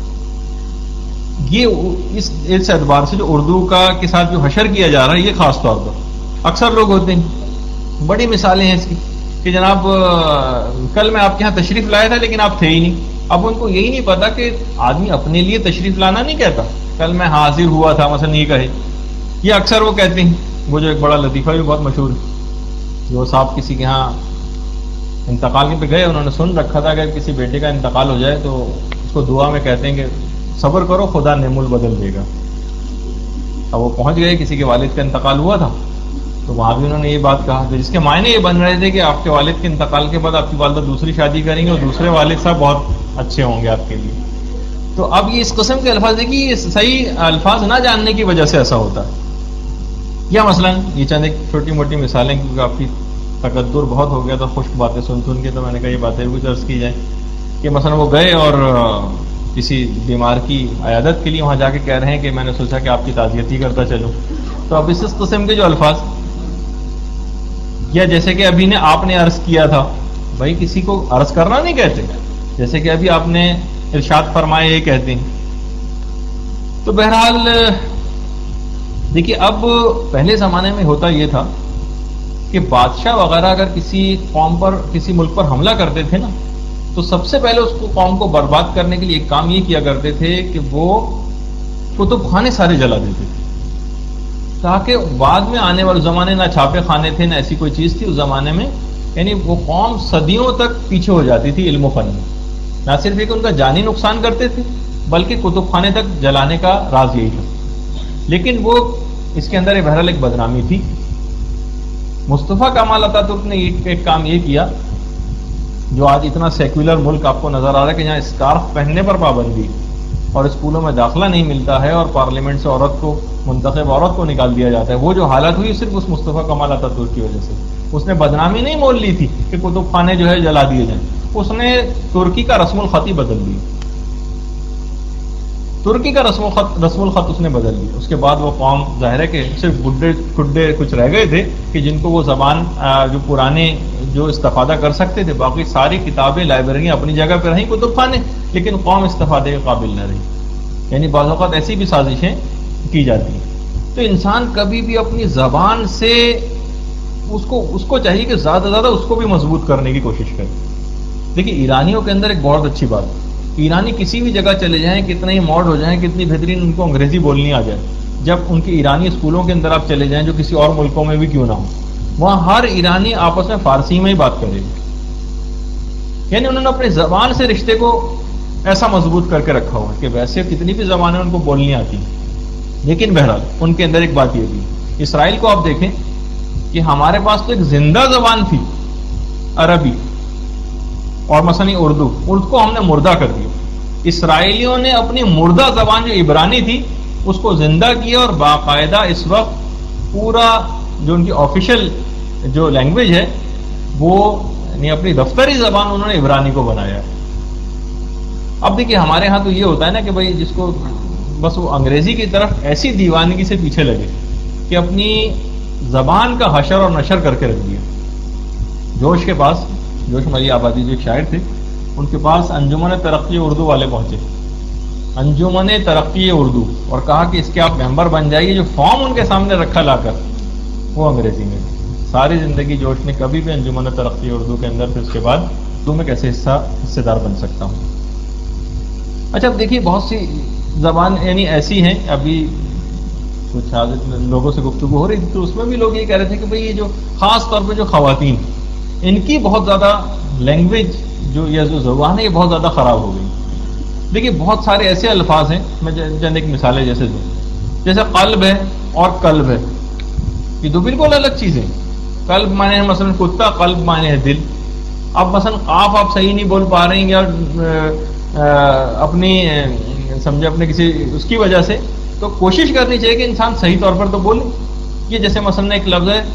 یہ اس اس اعتبار سے جو اردو کا کے ساتھ جو حشر کیا جا رہا ہے، یہ خاص طور پر اکثر لوگ ہوتے ہیں، بڑی مثالیں ہیں اس کی کہ جناب کل میں آپ کے یہاں تشریف لایا تھا لیکن آپ تھے ہی نہیں. اب ان کو یہی نہیں پتا کہ آدمی اپنے لیے تشریف لانا نہیں کہتا، کل میں حاضر ہوا تھا مثلا یہ کہے. یہ اکثر وہ کہتے ہیں. وہ جو ایک بڑا لطیفہ بھی بہت مشہور ہے، جو صاحب کسی کے یہاں انتقال پہ گئے، انہوں نے سن رکھا تھا کہ کسی بیٹے کا انتقال ہو جائے تو اس کو دعا میں کہتے ہیں کہ صبر کرو خدا نعم البدل دے گا. اب وہ پہنچ گئے، کسی کے والد کا انتقال ہوا تھا تو وہاں بھی انہوں نے یہ بات کہا جس کے معنی یہ بن رہے تھے کہ آپ کے والد کے انتقال کے بعد آپ کی والدہ دوسری شادی کریں گے اور دوسرے والد صاحب بہت اچھے ہوں گے آپ کے لیے. تو اب یہ اس قسم کے الفاظ ہے کہ یہ صحیح الفاظ نہ جاننے کی وجہ سے ایسا ہوتا ہے. یا مثلا یہ چند ایک چھوٹی موٹی مثالیں، کیونکہ آپ کی تقدر بہت ہو گیا تھا خشک باتیں سن سن کے، تو میں نے کہا یہ باتیں کچھ عرض کی جائیں کہ مثلا وہ گئے اور کسی بیمار کی عیادت کے لیے وہاں جا کے کہہ رہے ہیں کہ میں نے سوچا کہ آپ کی تعزیت ہی کرتا چلوں. تو اب اس اس قسم کے جو الفاظ، یا جیسے کہ ابھی نے آپ نے عرض کیا تھا، بھائی کسی کو عرض کرنا نہیں کہتے، جیسے کہ ابھی آپ نے ارشاد فرمایا یہ کہتے ہیں. تو بہرحال دیکھیے، اب پہلے زمانے میں ہوتا یہ تھا کہ بادشاہ وغیرہ اگر کسی قوم پر، کسی ملک پر حملہ کرتے تھے نا، تو سب سے پہلے اس کو قوم کو برباد کرنے کے لیے ایک کام یہ کیا کرتے تھے کہ وہ کتب خانے سارے جلا دیتے تھے، تاکہ بعد میں آنے والے زمانے نہ چھاپے خانے تھے نہ ایسی کوئی چیز تھی اس زمانے میں، یعنی وہ قوم صدیوں تک پیچھے ہو جاتی تھی علم و فن میں. نہ صرف ایک ان کا جانی نقصان کرتے تھے بلکہ کتب خانے تک جلانے کا راز یہی تھا. لیکن وہ اس کے اندر بہرحال ایک بدنامی تھی. مصطفیٰ کمال اتا ترک نے ایک کام یہ کیا جو آج اتنا سیکولر ملک آپ کو نظر آ رہا ہے کہ جہاں اسکارف پہننے پر پابندی اور اسکولوں میں داخلہ نہیں ملتا ہے اور پارلیمنٹ سے عورت کو، منتخب عورت کو نکال دیا جاتا ہے. وہ جو حالت ہوئی صرف اس مصطفیٰ کمال اتا ترک کی وجہ سے. اس نے بدنامی نہیں مول لی تھی کہ کتب خانے جو ہے جلا دیے جائیں، اس نے ترکی کا رسم الخط ہی بدل دیا. ترکی کا رسم الخط رسم الخط اس نے بدل دیا. اس کے بعد وہ قوم ظاہر ہے کہ صرف گڈے کڈے کچھ رہ گئے تھے کہ جن کو وہ زبان جو پرانے جو استفادہ کر سکتے تھے. باقی ساری کتابیں، لائبریریاں اپنی جگہ پہ رہیں، کتب خانے، لیکن قوم استفادے کے قابل نہ رہی. یعنی بعض اوقات ایسی بھی سازشیں کی جاتی ہیں. تو انسان کبھی بھی اپنی زبان سے اس کو اس کو چاہیے کہ زیادہ سے زیادہ اس کو بھی مضبوط کرنے کی کوشش کرے. دیکھیے ایرانیوں کے اندر ایک بہت اچھی بات ہے، ایرانی کسی بھی جگہ چلے جائیں، کتنے ہی ماڈ ہو جائیں، کتنی بہترین ان کو انگریزی بولنی آ جائے، جب ان کے ایرانی اسکولوں کے اندر آپ چلے جائیں جو کسی اور ملکوں میں بھی کیوں نہ ہو، وہاں ہر ایرانی آپس میں فارسی میں ہی بات کرے گا. یعنی انہوں نے اپنی زبان سے رشتے کو ایسا مضبوط کر کے رکھا ہوا ہے کہ ویسے کتنی بھی زبانیں ان کو بولنی آتی ہیں، لیکن بہرحال ان کے اندر ایک بات یہ بھی، اسرائیل کو آپ دیکھیں کہ ہمارے پاس تو ایک زندہ زبان تھی عربی، اور مثلا اردو، اردو کو ہم نے مردہ کر دیا. اسرائیلیوں نے اپنی مردہ زبان جو عبرانی تھی اس کو زندہ کیا، اور باقاعدہ اس وقت پورا جو ان کی آفیشیل جو لینگویج ہے وہ یعنی اپنی دفتری زبان انہوں نے عبرانی کو بنایا ہے. اب دیکھیے ہمارے ہاں تو یہ ہوتا ہے نا کہ بھائی جس کو بس وہ انگریزی کی طرف ایسی دیوانگی سے پیچھے لگے کہ اپنی زبان کا حشر اور نشر کر کے رکھ دیا. جوش کے پاس، جوش ملی آبادی جو ایک شاعر تھے، ان کے پاس انجمن ترقی اردو والے پہنچے، انجمن ترقی اردو، اور کہا کہ اس کے آپ ممبر بن جائیے. جو فارم ان کے سامنے رکھا لا کر وہ انگریزی میں. ساری زندگی جوش نے کبھی بھی انجمن ترقی اردو کے اندر، پھر اس کے بعد اردو میں کیسے حصہ حصے دار بن سکتا ہوں. اچھا اب دیکھیے بہت سی زبان یعنی ایسی ہیں، ابھی کچھ لوگوں سے گفتگو ہو رہی تھی تو اس میں بھی لوگ یہ کہہ رہے تھے کہ بھئی یہ جو خاص طور پہ جو خواتین، ان کی بہت زیادہ لینگویج جو یہ جو زبان ہے یہ بہت زیادہ خراب ہو گئی. دیکھیے بہت سارے ایسے الفاظ ہیں، میں چند ایک مثالیں جیسے دوں، جیسے قلب ہے اور قلب ہے، یہ دو بالکل الگ چیزیں. قلب مانے ہے مثلا کتا، قلب مانے ہے دل. اب مثلا قاف آپ صحیح نہیں بول پا رہے ہیں یا اپنی سمجھے اپنے کسی اس کی وجہ سے، تو کوشش کرنی چاہیے کہ انسان صحیح طور پر تو بولے. یہ جیسے مثلا ایک لفظ ہے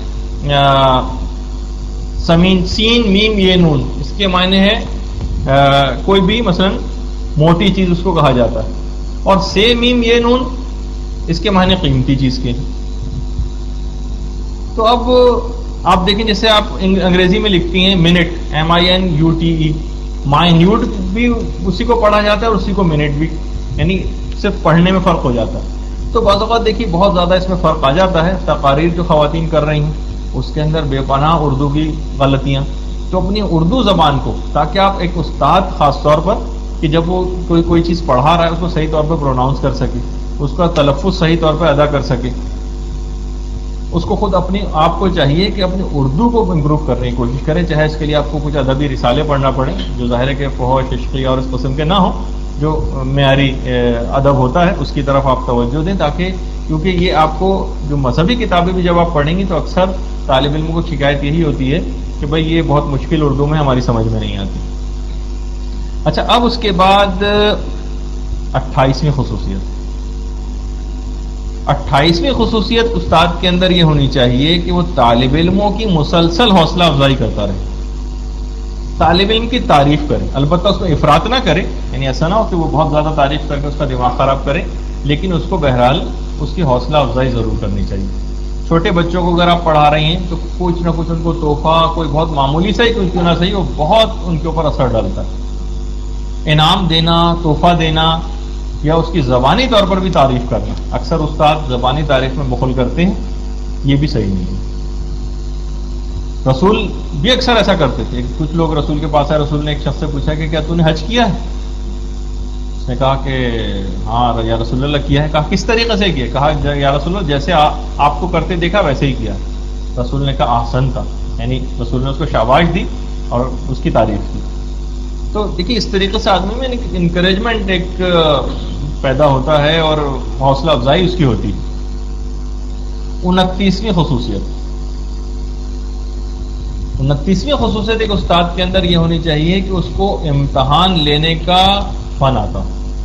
سمین، سین میم یہ نون، اس کے معنی ہے کوئی بھی مثلا موٹی چیز اس کو کہا جاتا ہے، اور سے میم یہ نون اس کے معنی قیمتی چیز کے. تو اب آپ دیکھیں جیسے آپ انگریزی میں لکھتی ہیں minute, M I N U T E, minute بھی اسی کو پڑھا جاتا ہے اور اسی کو منٹ بھی، یعنی صرف پڑھنے میں فرق ہو جاتا ہے. تو بعض اوقات دیکھیے بہت زیادہ اس میں فرق آ جاتا ہے. تقاریر جو خواتین کر رہی ہیں اس کے اندر بے پناہ اردو کی غلطیاں. تو اپنی اردو زبان کو، تاکہ آپ ایک استاد خاص طور پر کہ جب وہ کوئی کوئی چیز پڑھا رہا ہے اس کو صحیح طور پر پروناؤنس کر سکے، اس کا تلفظ صحیح طور پر ادا کر سکے، اس کو خود اپنی آپ کو چاہیے کہ اپنی اردو کو امپروو کرنے کی کوشش کریں. چاہے اس کے لیے آپ کو کچھ ادبی رسالے پڑھنا پڑے جو ظاہر ہے کہ فحش عشقی اور اس قسم کے نہ ہوں، جو معیاری ادب ہوتا ہے اس کی طرف آپ توجہ دیں. تاکہ کیونکہ یہ آپ کو جو مذہبی کتابیں بھی جب آپ پڑھیں گی تو اکثر طالب علم کو شکایت یہی ہوتی ہے کہ بھائی یہ بہت مشکل اردو میں ہماری سمجھ میں نہیں آتی. اچھا اب اس کے بعد اٹھائیسویں خصوصیت اٹھائیسویں خصوصیت استاد کے اندر یہ ہونی چاہیے کہ وہ طالب علموں کی مسلسل حوصلہ افزائی کرتا رہے. طالب علم کی تعریف کرے، البتہ اس میں افراط نہ کرے، یعنی ایسا نہ ہو کہ وہ بہت زیادہ تعریف کر کے اس کا دماغ خراب کرے، لیکن اس کو بہرحال اس کی حوصلہ افزائی ضرور کرنی چاہیے. چھوٹے بچوں کو اگر آپ پڑھا رہے ہیں تو کچھ نہ کچھ ان کو تحفہ، کوئی بہت معمولی سا ہی کیوں نہ صحیح، وہ بہت ان کے اوپر اثر ڈالتا ہے. انعام دینا، تحفہ دینا، یا اس کی زبانی طور پر بھی تعریف کرنا. اکثر استاد زبانی تعریف میں بخل کرتے ہیں، یہ بھی صحیح نہیں ہے. رسول بھی اکثر ایسا کرتے تھے. کچھ لوگ رسول کے پاس آئے، رسول نے ایک شخص سے پوچھا کہ کیا تو نے حج کیا ہے؟ اس نے کہا کہ ہاں یا رسول اللہ کیا ہے. کہا کس طریقے سے کیا؟ کہا یا رسول اللہ جیسے آپ کو کرتے دیکھا ویسے ہی کیا. رسول نے کہا احسن تھا، یعنی رسول نے اس کو شاباش دی اور اس کی تعریف کی. تو دیکھیے اس طریقے سے آدمی میں انکریجمنٹ ایک پیدا ہوتا ہے اور حوصلہ افزائی اس کی ہوتی ہے. انتیسویں خصوصیت انتیسویں خصوصیت ایک استاد کے اندر یہ ہونی چاہیے کہ اس کو امتحان لینے کا فن آتا.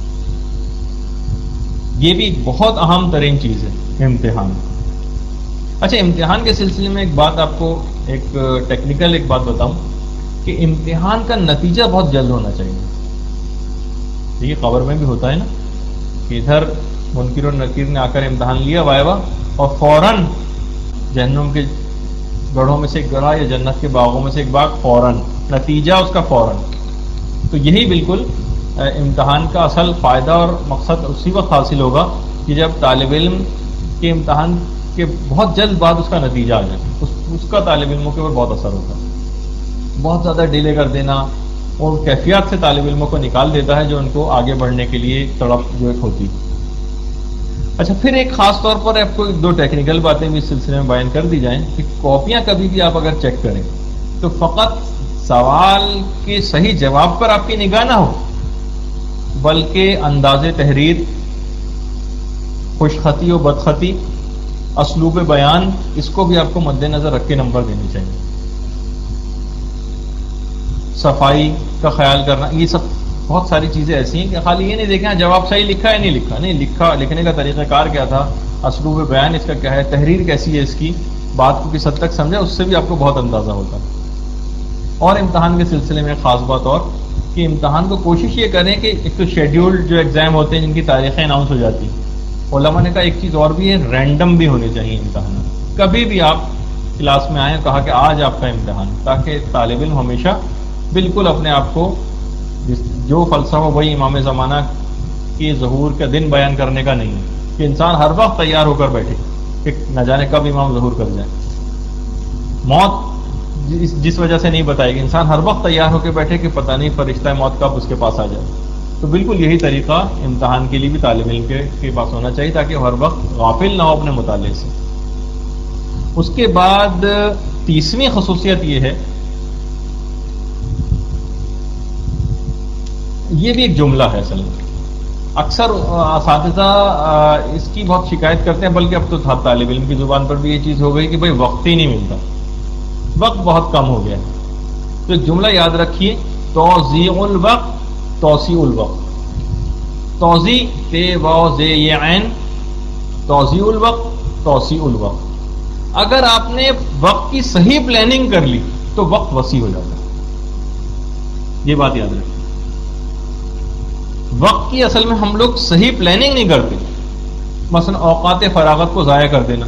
یہ بھی بہت اہم ترین چیز ہے، امتحان. اچھا، امتحان کے سلسلے میں ایک بات آپ کو، ایک ٹیکنیکل ایک بات بتاؤں کہ امتحان کا نتیجہ بہت جلد ہونا چاہیے. یہ خبر میں بھی ہوتا ہے نا کہ ادھر منکر و نکیر نے آ کر امتحان لیا وائوا، اور فوراً جہنم کے گڑھوں میں سے ایک گڑھا یا جنت کے باغوں میں سے ایک باغ، فوراً نتیجہ اس کا فوراً. تو یہی بالکل امتحان کا اصل فائدہ اور مقصد اسی وقت حاصل ہوگا کہ جب طالب علم کے امتحان کے بہت جلد بعد اس کا نتیجہ آ جائے. اس, اس کا طالب علموں کے اوپر بہت اثر ہوتا ہے. بہت زیادہ ڈیلے کر دینا اور کیفیات سے طالب علموں کو نکال دیتا ہے جو ان کو آگے بڑھنے کے لیے تڑپ جو ایک ہوتی. اچھا، پھر ایک خاص طور پر آپ کو دو ٹیکنیکل باتیں بھی اس سلسلے میں بیان کر دی جائیں کہ کاپیاں کبھی بھی آپ اگر چیک کریں تو فقط سوال کے صحیح جواب پر آپ کی نگاہ نہ ہو، بلکہ انداز تحریر، خوش خطی و بد خطی، اسلوب بیان، اس کو بھی آپ کو مد نظر رکھ کے نمبر دینے چاہیے. صفائی کا خیال کرنا، یہ سب بہت ساری چیزیں ایسی ہیں کہ خالی یہ نہیں دیکھیں جواب صحیح لکھا ہے نہیں لکھا، نہیں لکھا، لکھنے کا طریقہ کار کیا تھا، اسلوب بیان اس کا کیا ہے، تحریر کیسی ہے اس کی، بات کو کس حد تک سمجھا، اس سے بھی آپ کو بہت اندازہ ہوتا. اور امتحان کے سلسلے میں خاص بات اور کہ امتحان کو کوشش یہ کریں کہ ایک تو شیڈیولڈ جو ایگزام ہوتے ہیں جن کی تاریخیں اناؤنس ہو جاتی ہیں، علماء نے کہا ایک چیز اور بھی ہے، رینڈم بھی ہونے چاہیے امتحان. کبھی بھی آپ کلاس میں آئیں کہا کہ آج آپ کا امتحان، تاکہ طالب علم ہمیشہ بالکل اپنے آپ کو جو فلسفہ وہی امام زمانہ کے ظہور کا دن بیان کرنے کا نہیں ہے کہ انسان ہر وقت تیار ہو کر بیٹھے کہ نہ جانے کب امام ظہور کر جائے. موت جس, جس وجہ سے نہیں بتائے گی، انسان ہر وقت تیار ہو کے بیٹھے کہ پتہ نہیں فرشتہ موت کب اس کے پاس آ جائے. تو بالکل یہی طریقہ امتحان کے لیے بھی طالب علم کے, کے پاس ہونا چاہیے تاکہ ہر وقت غافل نہ ہو اپنے مطالعے سے. اس کے بعد تیسویں خصوصیت یہ ہے، یہ بھی ایک جملہ ہے اصل میں، اکثر اساتذہ اس کی بہت شکایت کرتے ہیں، بلکہ اب تو طالب علم کی زبان پر بھی یہ چیز ہو گئی کہ بھائی وقت ہی نہیں ملتا، وقت بہت کم ہو گیا ہے. تو ایک جملہ یاد رکھیے، توزیع الوقت توسیع الوقت. توزیع تے واو زے یہ عین، توزیع الوقت توسیع الوقت. اگر آپ نے وقت کی صحیح پلاننگ کر لی تو وقت وسیع ہو جاتا ہے. یہ بات یاد رکھیں، وقت کی اصل میں ہم لوگ صحیح پلاننگ نہیں کرتے. مثلا اوقات فراغت کو ضائع کر دینا.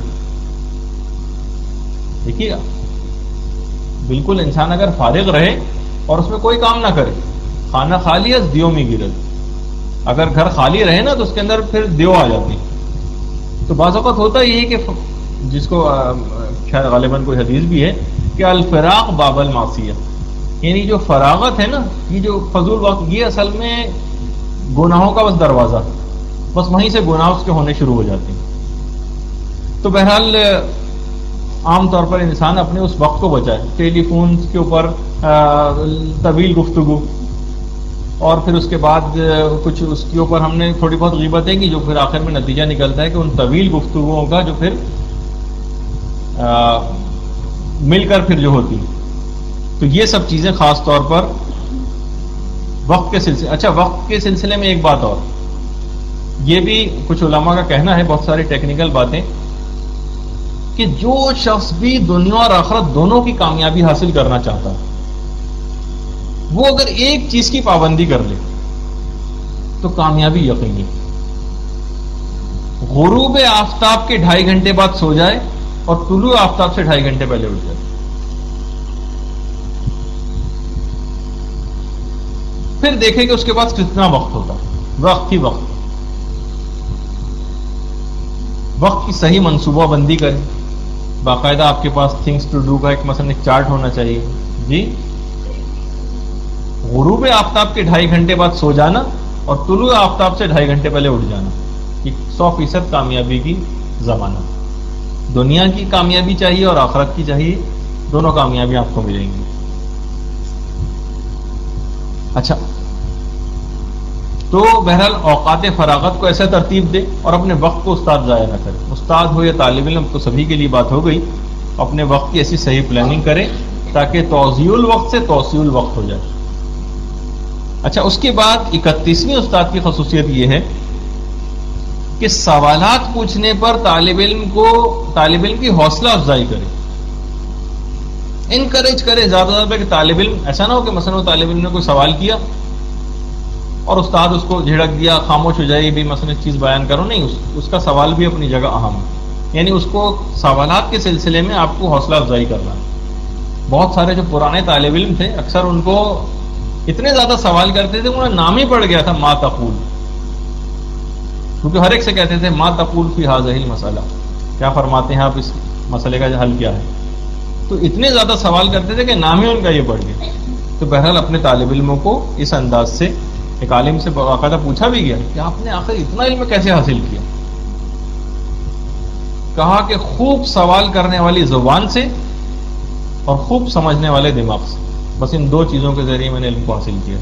دیکھیے بالکل انسان اگر فارغ رہے اور اس میں کوئی کام نہ کرے، کھانا کھا لیا دیو میں گرل، اگر گھر خالی رہے نا تو اس کے اندر پھر دیو آ جاتی. تو بعض اوقات ہوتا یہی کہ جس کو شاید غالباً کوئی حدیث بھی ہے کہ الفراق باب المعصیہ، یعنی جو فراغت ہے نا، یہ جو فضول وقت، یہ اصل میں گناہوں کا بس دروازہ، بس وہیں سے گناہ اس کے ہونے شروع ہو جاتے ہیں. تو بہرحال عام طور پر انسان اپنے اس وقت کو بچائے. ٹیلی فون کے اوپر طویل گفتگو، اور پھر اس کے بعد کچھ اس کے اوپر ہم نے تھوڑی بہت غیبتیں کی، جو پھر آخر میں نتیجہ نکلتا ہے کہ ان طویل گفتگوؤں کا جو پھر مل کر پھر جو ہوتی. تو یہ سب چیزیں خاص طور پر وقت کے سلسلے. اچھا، وقت کے سلسلے میں ایک بات اور، یہ بھی کچھ علماء کا کہنا ہے، بہت ساری ٹیکنیکل باتیں، کہ جو شخص بھی دنیا اور آخرت دونوں کی کامیابی حاصل کرنا چاہتا ہے، وہ اگر ایک چیز کی پابندی کر لے تو کامیابی یقینی. غروب آفتاب کے ڈھائی گھنٹے بعد سو جائے اور طلوع آفتاب سے ڈھائی گھنٹے پہلے اٹھ جائے. پھر دیکھیں کہ اس کے پاس کتنا وقت ہوتا ہے. وقت ہی وقت وقت کی صحیح منصوبہ بندی کریں. باقاعدہ آپ کے پاس تھنگس ٹو ڈو کا ایک مثلا ایک چارٹ ہونا چاہیے. جی غروب آفتاب کے ڈھائی گھنٹے بعد سو جانا اور طلوع آفتاب سے ڈھائی گھنٹے پہلے اٹھ جانا، یہ سو فیصد کامیابی کی ضمانت. دنیا کی کامیابی چاہیے اور آخرت کی چاہیے، دونوں کامیابی آپ کو ملیں گی. اچھا، تو بہرحال اوقات فراغت کو ایسا ترتیب دے اور اپنے وقت کو استاد ضائع نہ کرے. استاد ہو یا طالب علم تو سبھی کے لیے بات ہو گئی. اپنے وقت کی ایسی صحیح پلاننگ کرے تاکہ توزیع الوقت سے توسیع الوقت ہو جائے. اچھا، اس کے بعد اکتیسویں استاد کی خصوصیت یہ ہے کہ سوالات پوچھنے پر طالب علم کو طالب علم کی حوصلہ افزائی کرے، انکریج کرے زیادہ زیادہ کہ طالب علم ایسا نہ ہو کہ مثلا وہ طالب علم نے کوئی سوال کیا اور استاد اس کو جھڑک دیا، خاموش ہو جائے بھی مثلا ایک چیز بیان کرو. نہیں، اس, اس کا سوال بھی اپنی جگہ اہم ہے. یعنی اس کو سوالات کے سلسلے میں آپ کو حوصلہ افزائی کرنا ہے. بہت سارے جو پرانے طالب علم تھے اکثر ان کو اتنے زیادہ سوال کرتے تھے انہیں نام ہی پڑ گیا تھا ما تقول، کیونکہ ہر ایک سے کہتے تھے ما تقول فی ھذہ المسئلہ، کیا فرماتے ہیں آپ اس مسئلے کا حل کیا ہے. تو اتنے زیادہ سوال کرتے تھے کہ نام ہی ان کا یہ پڑ گیا. تو بہرحال اپنے طالب علموں کو اس انداز سے، ایک عالم سے باقاعدہ پوچھا بھی گیا کہ آپ نے آخر اتنا علم کیسے حاصل کیا. کہا کہ خوب سوال کرنے والی زبان سے اور خوب سمجھنے والے دماغ سے، بس ان دو چیزوں کے ذریعے میں نے علم کو حاصل کیا.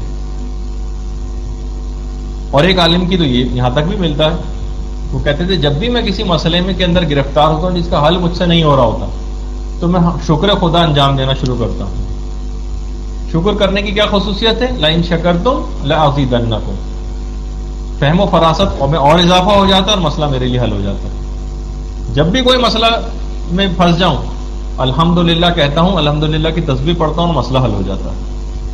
اور ایک عالم کی تو یہ یہاں تک بھی ملتا ہے، وہ کہتے تھے جب بھی میں کسی مسئلے میں کے اندر گرفتار ہوتا ہوں جس کا حل مجھ سے نہیں ہو رہا ہوتا تو میں شکر خدا انجام دینا شروع کرتا ہوں. شکر کرنے کی کیا خصوصیت ہے؟ لئن شکرتم لأزیدنکم. فہم و فراست میں اور اضافہ ہو جاتا ہے اور مسئلہ میرے لیے حل ہو جاتا ہے. جب بھی کوئی مسئلہ میں پھنس جاؤں الحمدللہ کہتا ہوں، الحمدللہ کی تسبیح پڑھتا ہوں اور مسئلہ حل ہو جاتا ہے.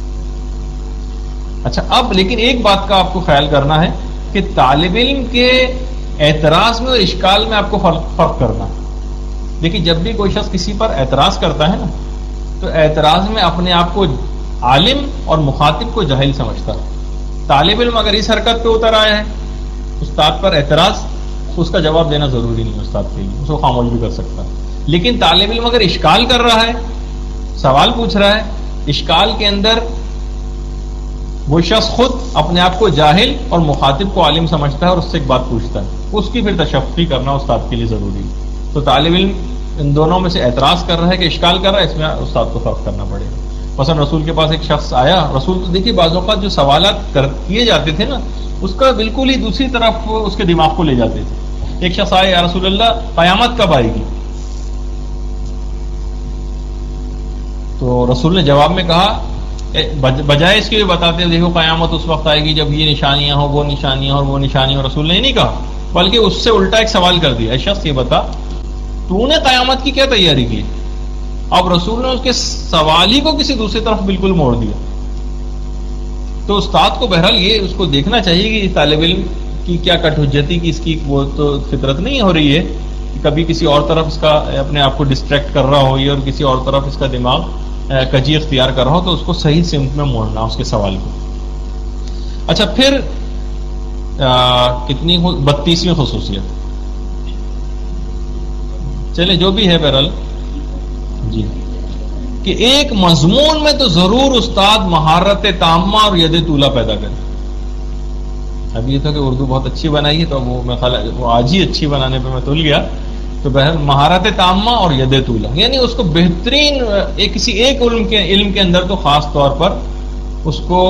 اچھا، اب لیکن ایک بات کا آپ کو خیال کرنا ہے کہ طالب علم کے اعتراض میں اور اشکال میں آپ کو فرق کرنا ہے. دیکھیے، جب بھی کوئی شخص کسی پر اعتراض کرتا ہے نا تو اعتراض میں اپنے آپ کو عالم اور مخاطب کو جاہل سمجھتا ہے. طالب علم اگر اس حرکت پہ اتر آیا ہے استاد پر اعتراض، اس کا جواب دینا ضروری نہیں استاد کے لیے، اس کو خاموش بھی کر سکتا ہے. لیکن طالب علم اگر اشکال کر رہا ہے، سوال پوچھ رہا ہے، اشکال کے اندر وہ شخص خود اپنے آپ کو جاہل اور مخاطب کو عالم سمجھتا ہے اور اس سے ایک بات پوچھتا ہے، اس کی پھر تشفی کرنا استاد کے لیے ضروری ہے. تو طالب علم ان دونوں میں سے اعتراض کر رہا ہے کہ اشکال کر رہا ہے، اس میں استاد کو فرق کرنا پڑے گا. مثلا رسول کے پاس ایک شخص آیا، رسول تو دیکھیے بعض اوقات جو سوالات کیے جاتے تھے نا اس کا بالکل ہی دوسری طرف اس کے دماغ کو لے جاتے تھے. ایک شخص آیا، یا رسول اللہ قیامت کب آئے گی؟ تو رسول نے جواب میں کہا بجائے اس کے بتاتے دیکھو قیامت اس وقت آئے گی جب یہ نشانیاں ہوں، وہ نشانیاں اور وہ نشانیاں. رسول نے یہ نہیں کہا بلکہ اس سے الٹا ایک سوال کر دیا، اے شخص یہ بتا تو نے قیامت کی کیا تیاری کی؟ اب رسول نے اس کے سوال ہی کو کسی دوسری طرف بالکل موڑ دیا. تو استاد کو بہرحال یہ اس کو دیکھنا چاہیے کہ طالب علم کی کیا کٹ حجتی کی اس کی وہ تو فطرت نہیں ہو رہی ہے کہ کبھی کسی اور طرف اس کا اپنے آپ کو ڈسٹریکٹ کر رہا ہو اور کسی اور طرف اس کا دماغ کجی اختیار کر رہا ہو، تو اس کو صحیح سمت میں موڑنا اس کے سوال کو. اچھا، پھر کتنی بتیسویں خصوصیت، چلے جو بھی ہے بہرحال جی، کہ ایک مضمون میں تو ضرور استاد مہارت تامہ اور ید طولہ پیدا کرے. اب یہ تھا کہ اردو بہت اچھی بنائی ہے تو وہ میں خیال وہ آج ہی اچھی بنانے پہ میں تل گیا. تو بہرحال مہارت تامہ اور ید طولہ، یعنی اس کو بہترین ایک کسی ایک علم کے علم کے اندر تو خاص طور پر اس کو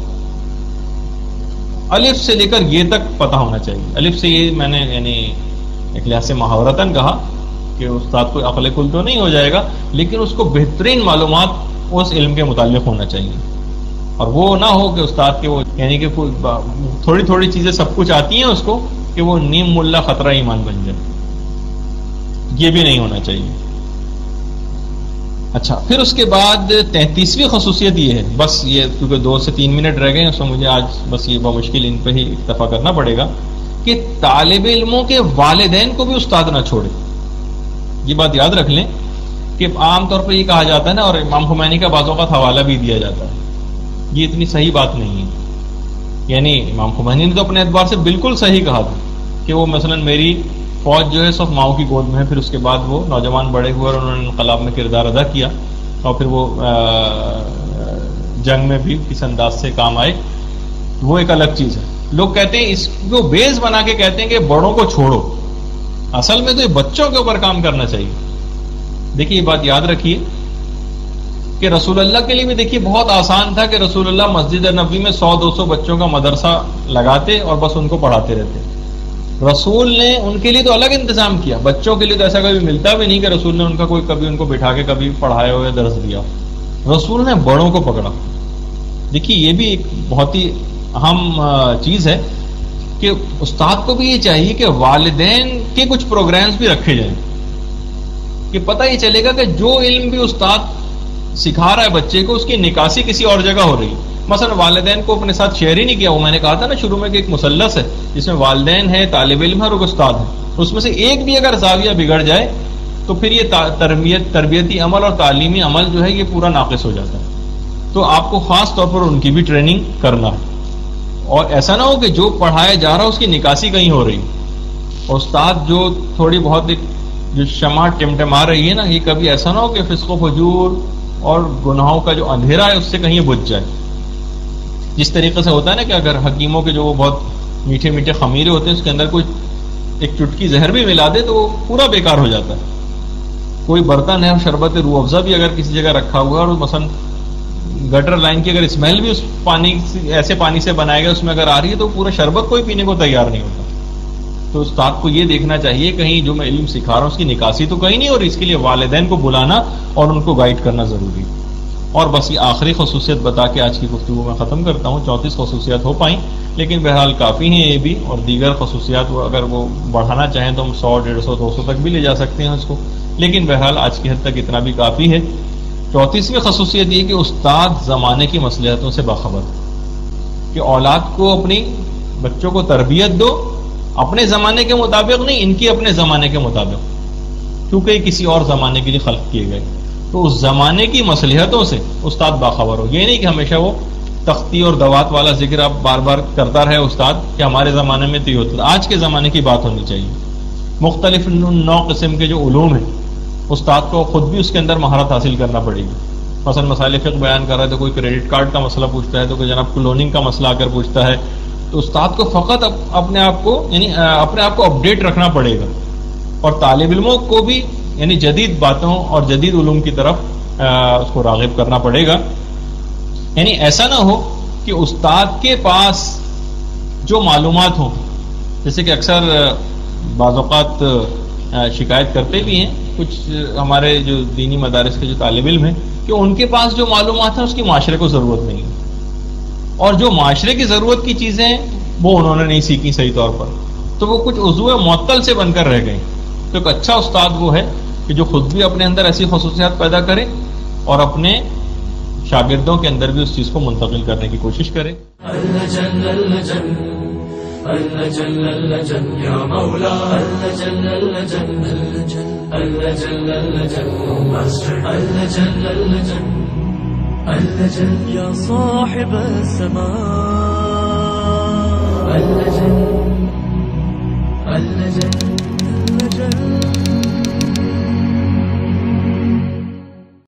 الف سے لے کر یہ تک پتہ ہونا چاہیے. الف سے یہ میں نے یعنی ایک لحاظ سے محاورتاً کہا کہ استاد کو عقل کل تو نہیں ہو جائے گا لیکن اس کو بہترین معلومات اس علم کے متعلق ہونا چاہیے. اور وہ نہ ہو کہ استاد کے وہ یعنی کہ تھوڑی تھوڑی چیزیں سب کچھ آتی ہیں اس کو کہ وہ نیم ملا خطرہ ایمان بن جائے، یہ بھی نہیں ہونا چاہیے. اچھا، پھر اس کے بعد تینتیسویں خصوصیت یہ ہے، بس یہ کیونکہ دو سے تین منٹ رہ گئے ہیں تو مجھے آج بس یہ بمشکل ان پہ ہی اکتفا کرنا پڑے گا کہ طالب علموں کے والدین کو بھی استاد نہ چھوڑے. یہ بات یاد رکھ لیں کہ عام طور پہ یہ کہا جاتا ہے نا، اور امام خمینی کا بعض اوقات حوالہ بھی دیا جاتا ہے، یہ اتنی صحیح بات نہیں ہے. یعنی امام خمینی نے تو اپنے اعتبار سے بالکل صحیح کہا تھا کہ وہ مثلا میری فوج جو ہے سب ماؤں کی گود میں ہے. پھر اس کے بعد وہ نوجوان بڑے ہوئے اور انہوں نے انقلاب میں کردار ادا کیا اور پھر وہ جنگ میں بھی کس انداز سے کام آئے، وہ ایک الگ چیز ہے. لوگ کہتے ہیں اس کو بیس بنا کے کہتے ہیں کہ بڑوں کو چھوڑو، اصل میں تو یہ بچوں کے اوپر کام کرنا چاہیے. دیکھیے یہ بات یاد رکھیے کہ رسول اللہ کے لیے بھی دیکھیے بہت آسان تھا کہ رسول اللہ مسجد نبوی میں سو دو سو بچوں کا مدرسہ لگاتے اور بس ان کو پڑھاتے رہتے. رسول نے ان کے لیے تو الگ انتظام کیا، بچوں کے لیے تو ایسا کبھی ملتا بھی نہیں کہ رسول نے ان کا کوئی کبھی ان کو بٹھا کے کبھی پڑھایا ہو یا درس دیا. رسول نے بڑوں کو پکڑا. دیکھیے یہ بھی ایک بہت ہی اہم چیز ہے کہ استاد کو بھی یہ چاہیے کہ والدین کے کچھ پروگرامز بھی رکھے جائیں کہ پتہ یہ چلے گا کہ جو علم بھی استاد سکھا رہا ہے بچے کو اس کی نکاسی کسی اور جگہ ہو رہی ہے. مثلا والدین کو اپنے ساتھ شیئر ہی نہیں کیا. وہ میں نے کہا تھا نا شروع میں کہ ایک مثلث ہے جس میں والدین ہے، طالب علم ہے اور استاد ہے. اس میں سے ایک بھی اگر زاویہ بگڑ جائے تو پھر یہ تربیت تربیتی عمل اور تعلیمی عمل جو ہے یہ پورا ناقص ہو جاتا ہے. تو آپ کو خاص طور پر ان کی بھی ٹریننگ کرنا ہے اور ایسا نہ ہو کہ جو پڑھایا جا رہا ہے اس کی نکاسی کہیں ہو رہی. استاد جو تھوڑی بہت جو شمع ٹمٹما رہی ہے نا، یہ کبھی ایسا نہ ہو کہ فسق و فجور اور گناہوں کا جو اندھیرا ہے اس سے کہیں بجھ جائے. جس طریقے سے ہوتا ہے نا کہ اگر حکیموں کے جو وہ بہت میٹھے میٹھے خمیرے ہوتے ہیں اس کے اندر کوئی ایک چٹکی زہر بھی ملا دے تو وہ پورا بیکار ہو جاتا ہے. کوئی برتن ہے اور شربت روح افزا بھی اگر کسی جگہ رکھا ہوا ہے اور مثلا گٹر لائن کی اگر اسمیل بھی اس پانی ایسے پانی سے بنایا گیا اس میں اگر آ رہی ہے تو پورا شربت کوئی پینے کو تیار نہیں ہوتا. تو استاد کو یہ دیکھنا چاہیے کہیں جو میں علم سکھا رہا ہوں اس کی نکاسی تو کہیں نہیں، اور اس کے لیے والدین کو بلانا اور ان کو گائیڈ کرنا ضروری. اور بس یہ آخری خصوصیت بتا کے آج کی گفتگو میں ختم کرتا ہوں. چونتیس خصوصیات ہو پائیں لیکن بہرحال کافی ہیں یہ بھی، اور دیگر خصوصیات وہ اگر وہ بڑھانا چاہیں تو ہم سو ڈیڑھ سو دو سو تک بھی لے جا سکتے ہیں اس کو، لیکن بہرحال آج کی حد تک اتنا بھی کافی ہے. چونتیسویں خصوصیت یہ کہ استاد زمانے کی مصلحتوں سے باخبر، کہ اولاد کو اپنی بچوں کو تربیت دو اپنے زمانے کے مطابق نہیں، ان کی اپنے زمانے کے مطابق، کیونکہ یہ کسی اور زمانے کے لیے خلق کیے گئے. تو اس زمانے کی مصلحتوں سے استاد باخبر ہو. یہ نہیں کہ ہمیشہ وہ تختی اور دوات والا ذکر آپ بار بار کرتا رہے استاد کہ ہمارے زمانے میں تو یہ ہوتا. آج کے زمانے کی بات ہونی چاہیے. مختلف نو قسم کے جو علوم ہیں استاد کو خود بھی اس کے اندر مہارت حاصل کرنا پڑے گی. مثلا مسائل فقہ بیان کر رہا ہے تو کوئی کریڈٹ کارڈ کا مسئلہ پوچھتا ہے تو کوئی جناب کلوننگ کا مسئلہ آ کر پوچھتا ہے تو استاد کو فقط اپنے آپ کو یعنی اپنے آپ کو اپڈیٹ رکھنا پڑے گا، اور طالب علموں کو بھی یعنی جدید باتوں اور جدید علوم کی طرف اس کو راغب کرنا پڑے گا. یعنی ایسا نہ ہو کہ استاد کے پاس جو معلومات ہوں، جیسے کہ اکثر بعض اوقات شکایت کرتے بھی ہیں کچھ ہمارے جو دینی مدارس کے جو طالب علم ہیں کہ ان کے پاس جو معلومات ہیں اس کی معاشرے کو ضرورت نہیں ہے، اور جو معاشرے کی ضرورت کی چیزیں وہ انہوں نے نہیں سیکھی صحیح طور پر، تو وہ کچھ عضو معطل سے بن کر رہ گئے. تو ایک اچھا استاد وہ ہے کہ جو خود بھی اپنے اندر ایسی خصوصیات پیدا کرے اور اپنے شاگردوں کے اندر بھی اس چیز کو منتقل کرنے کی کوشش کرے. يا صاحب السماء اللجن اللجن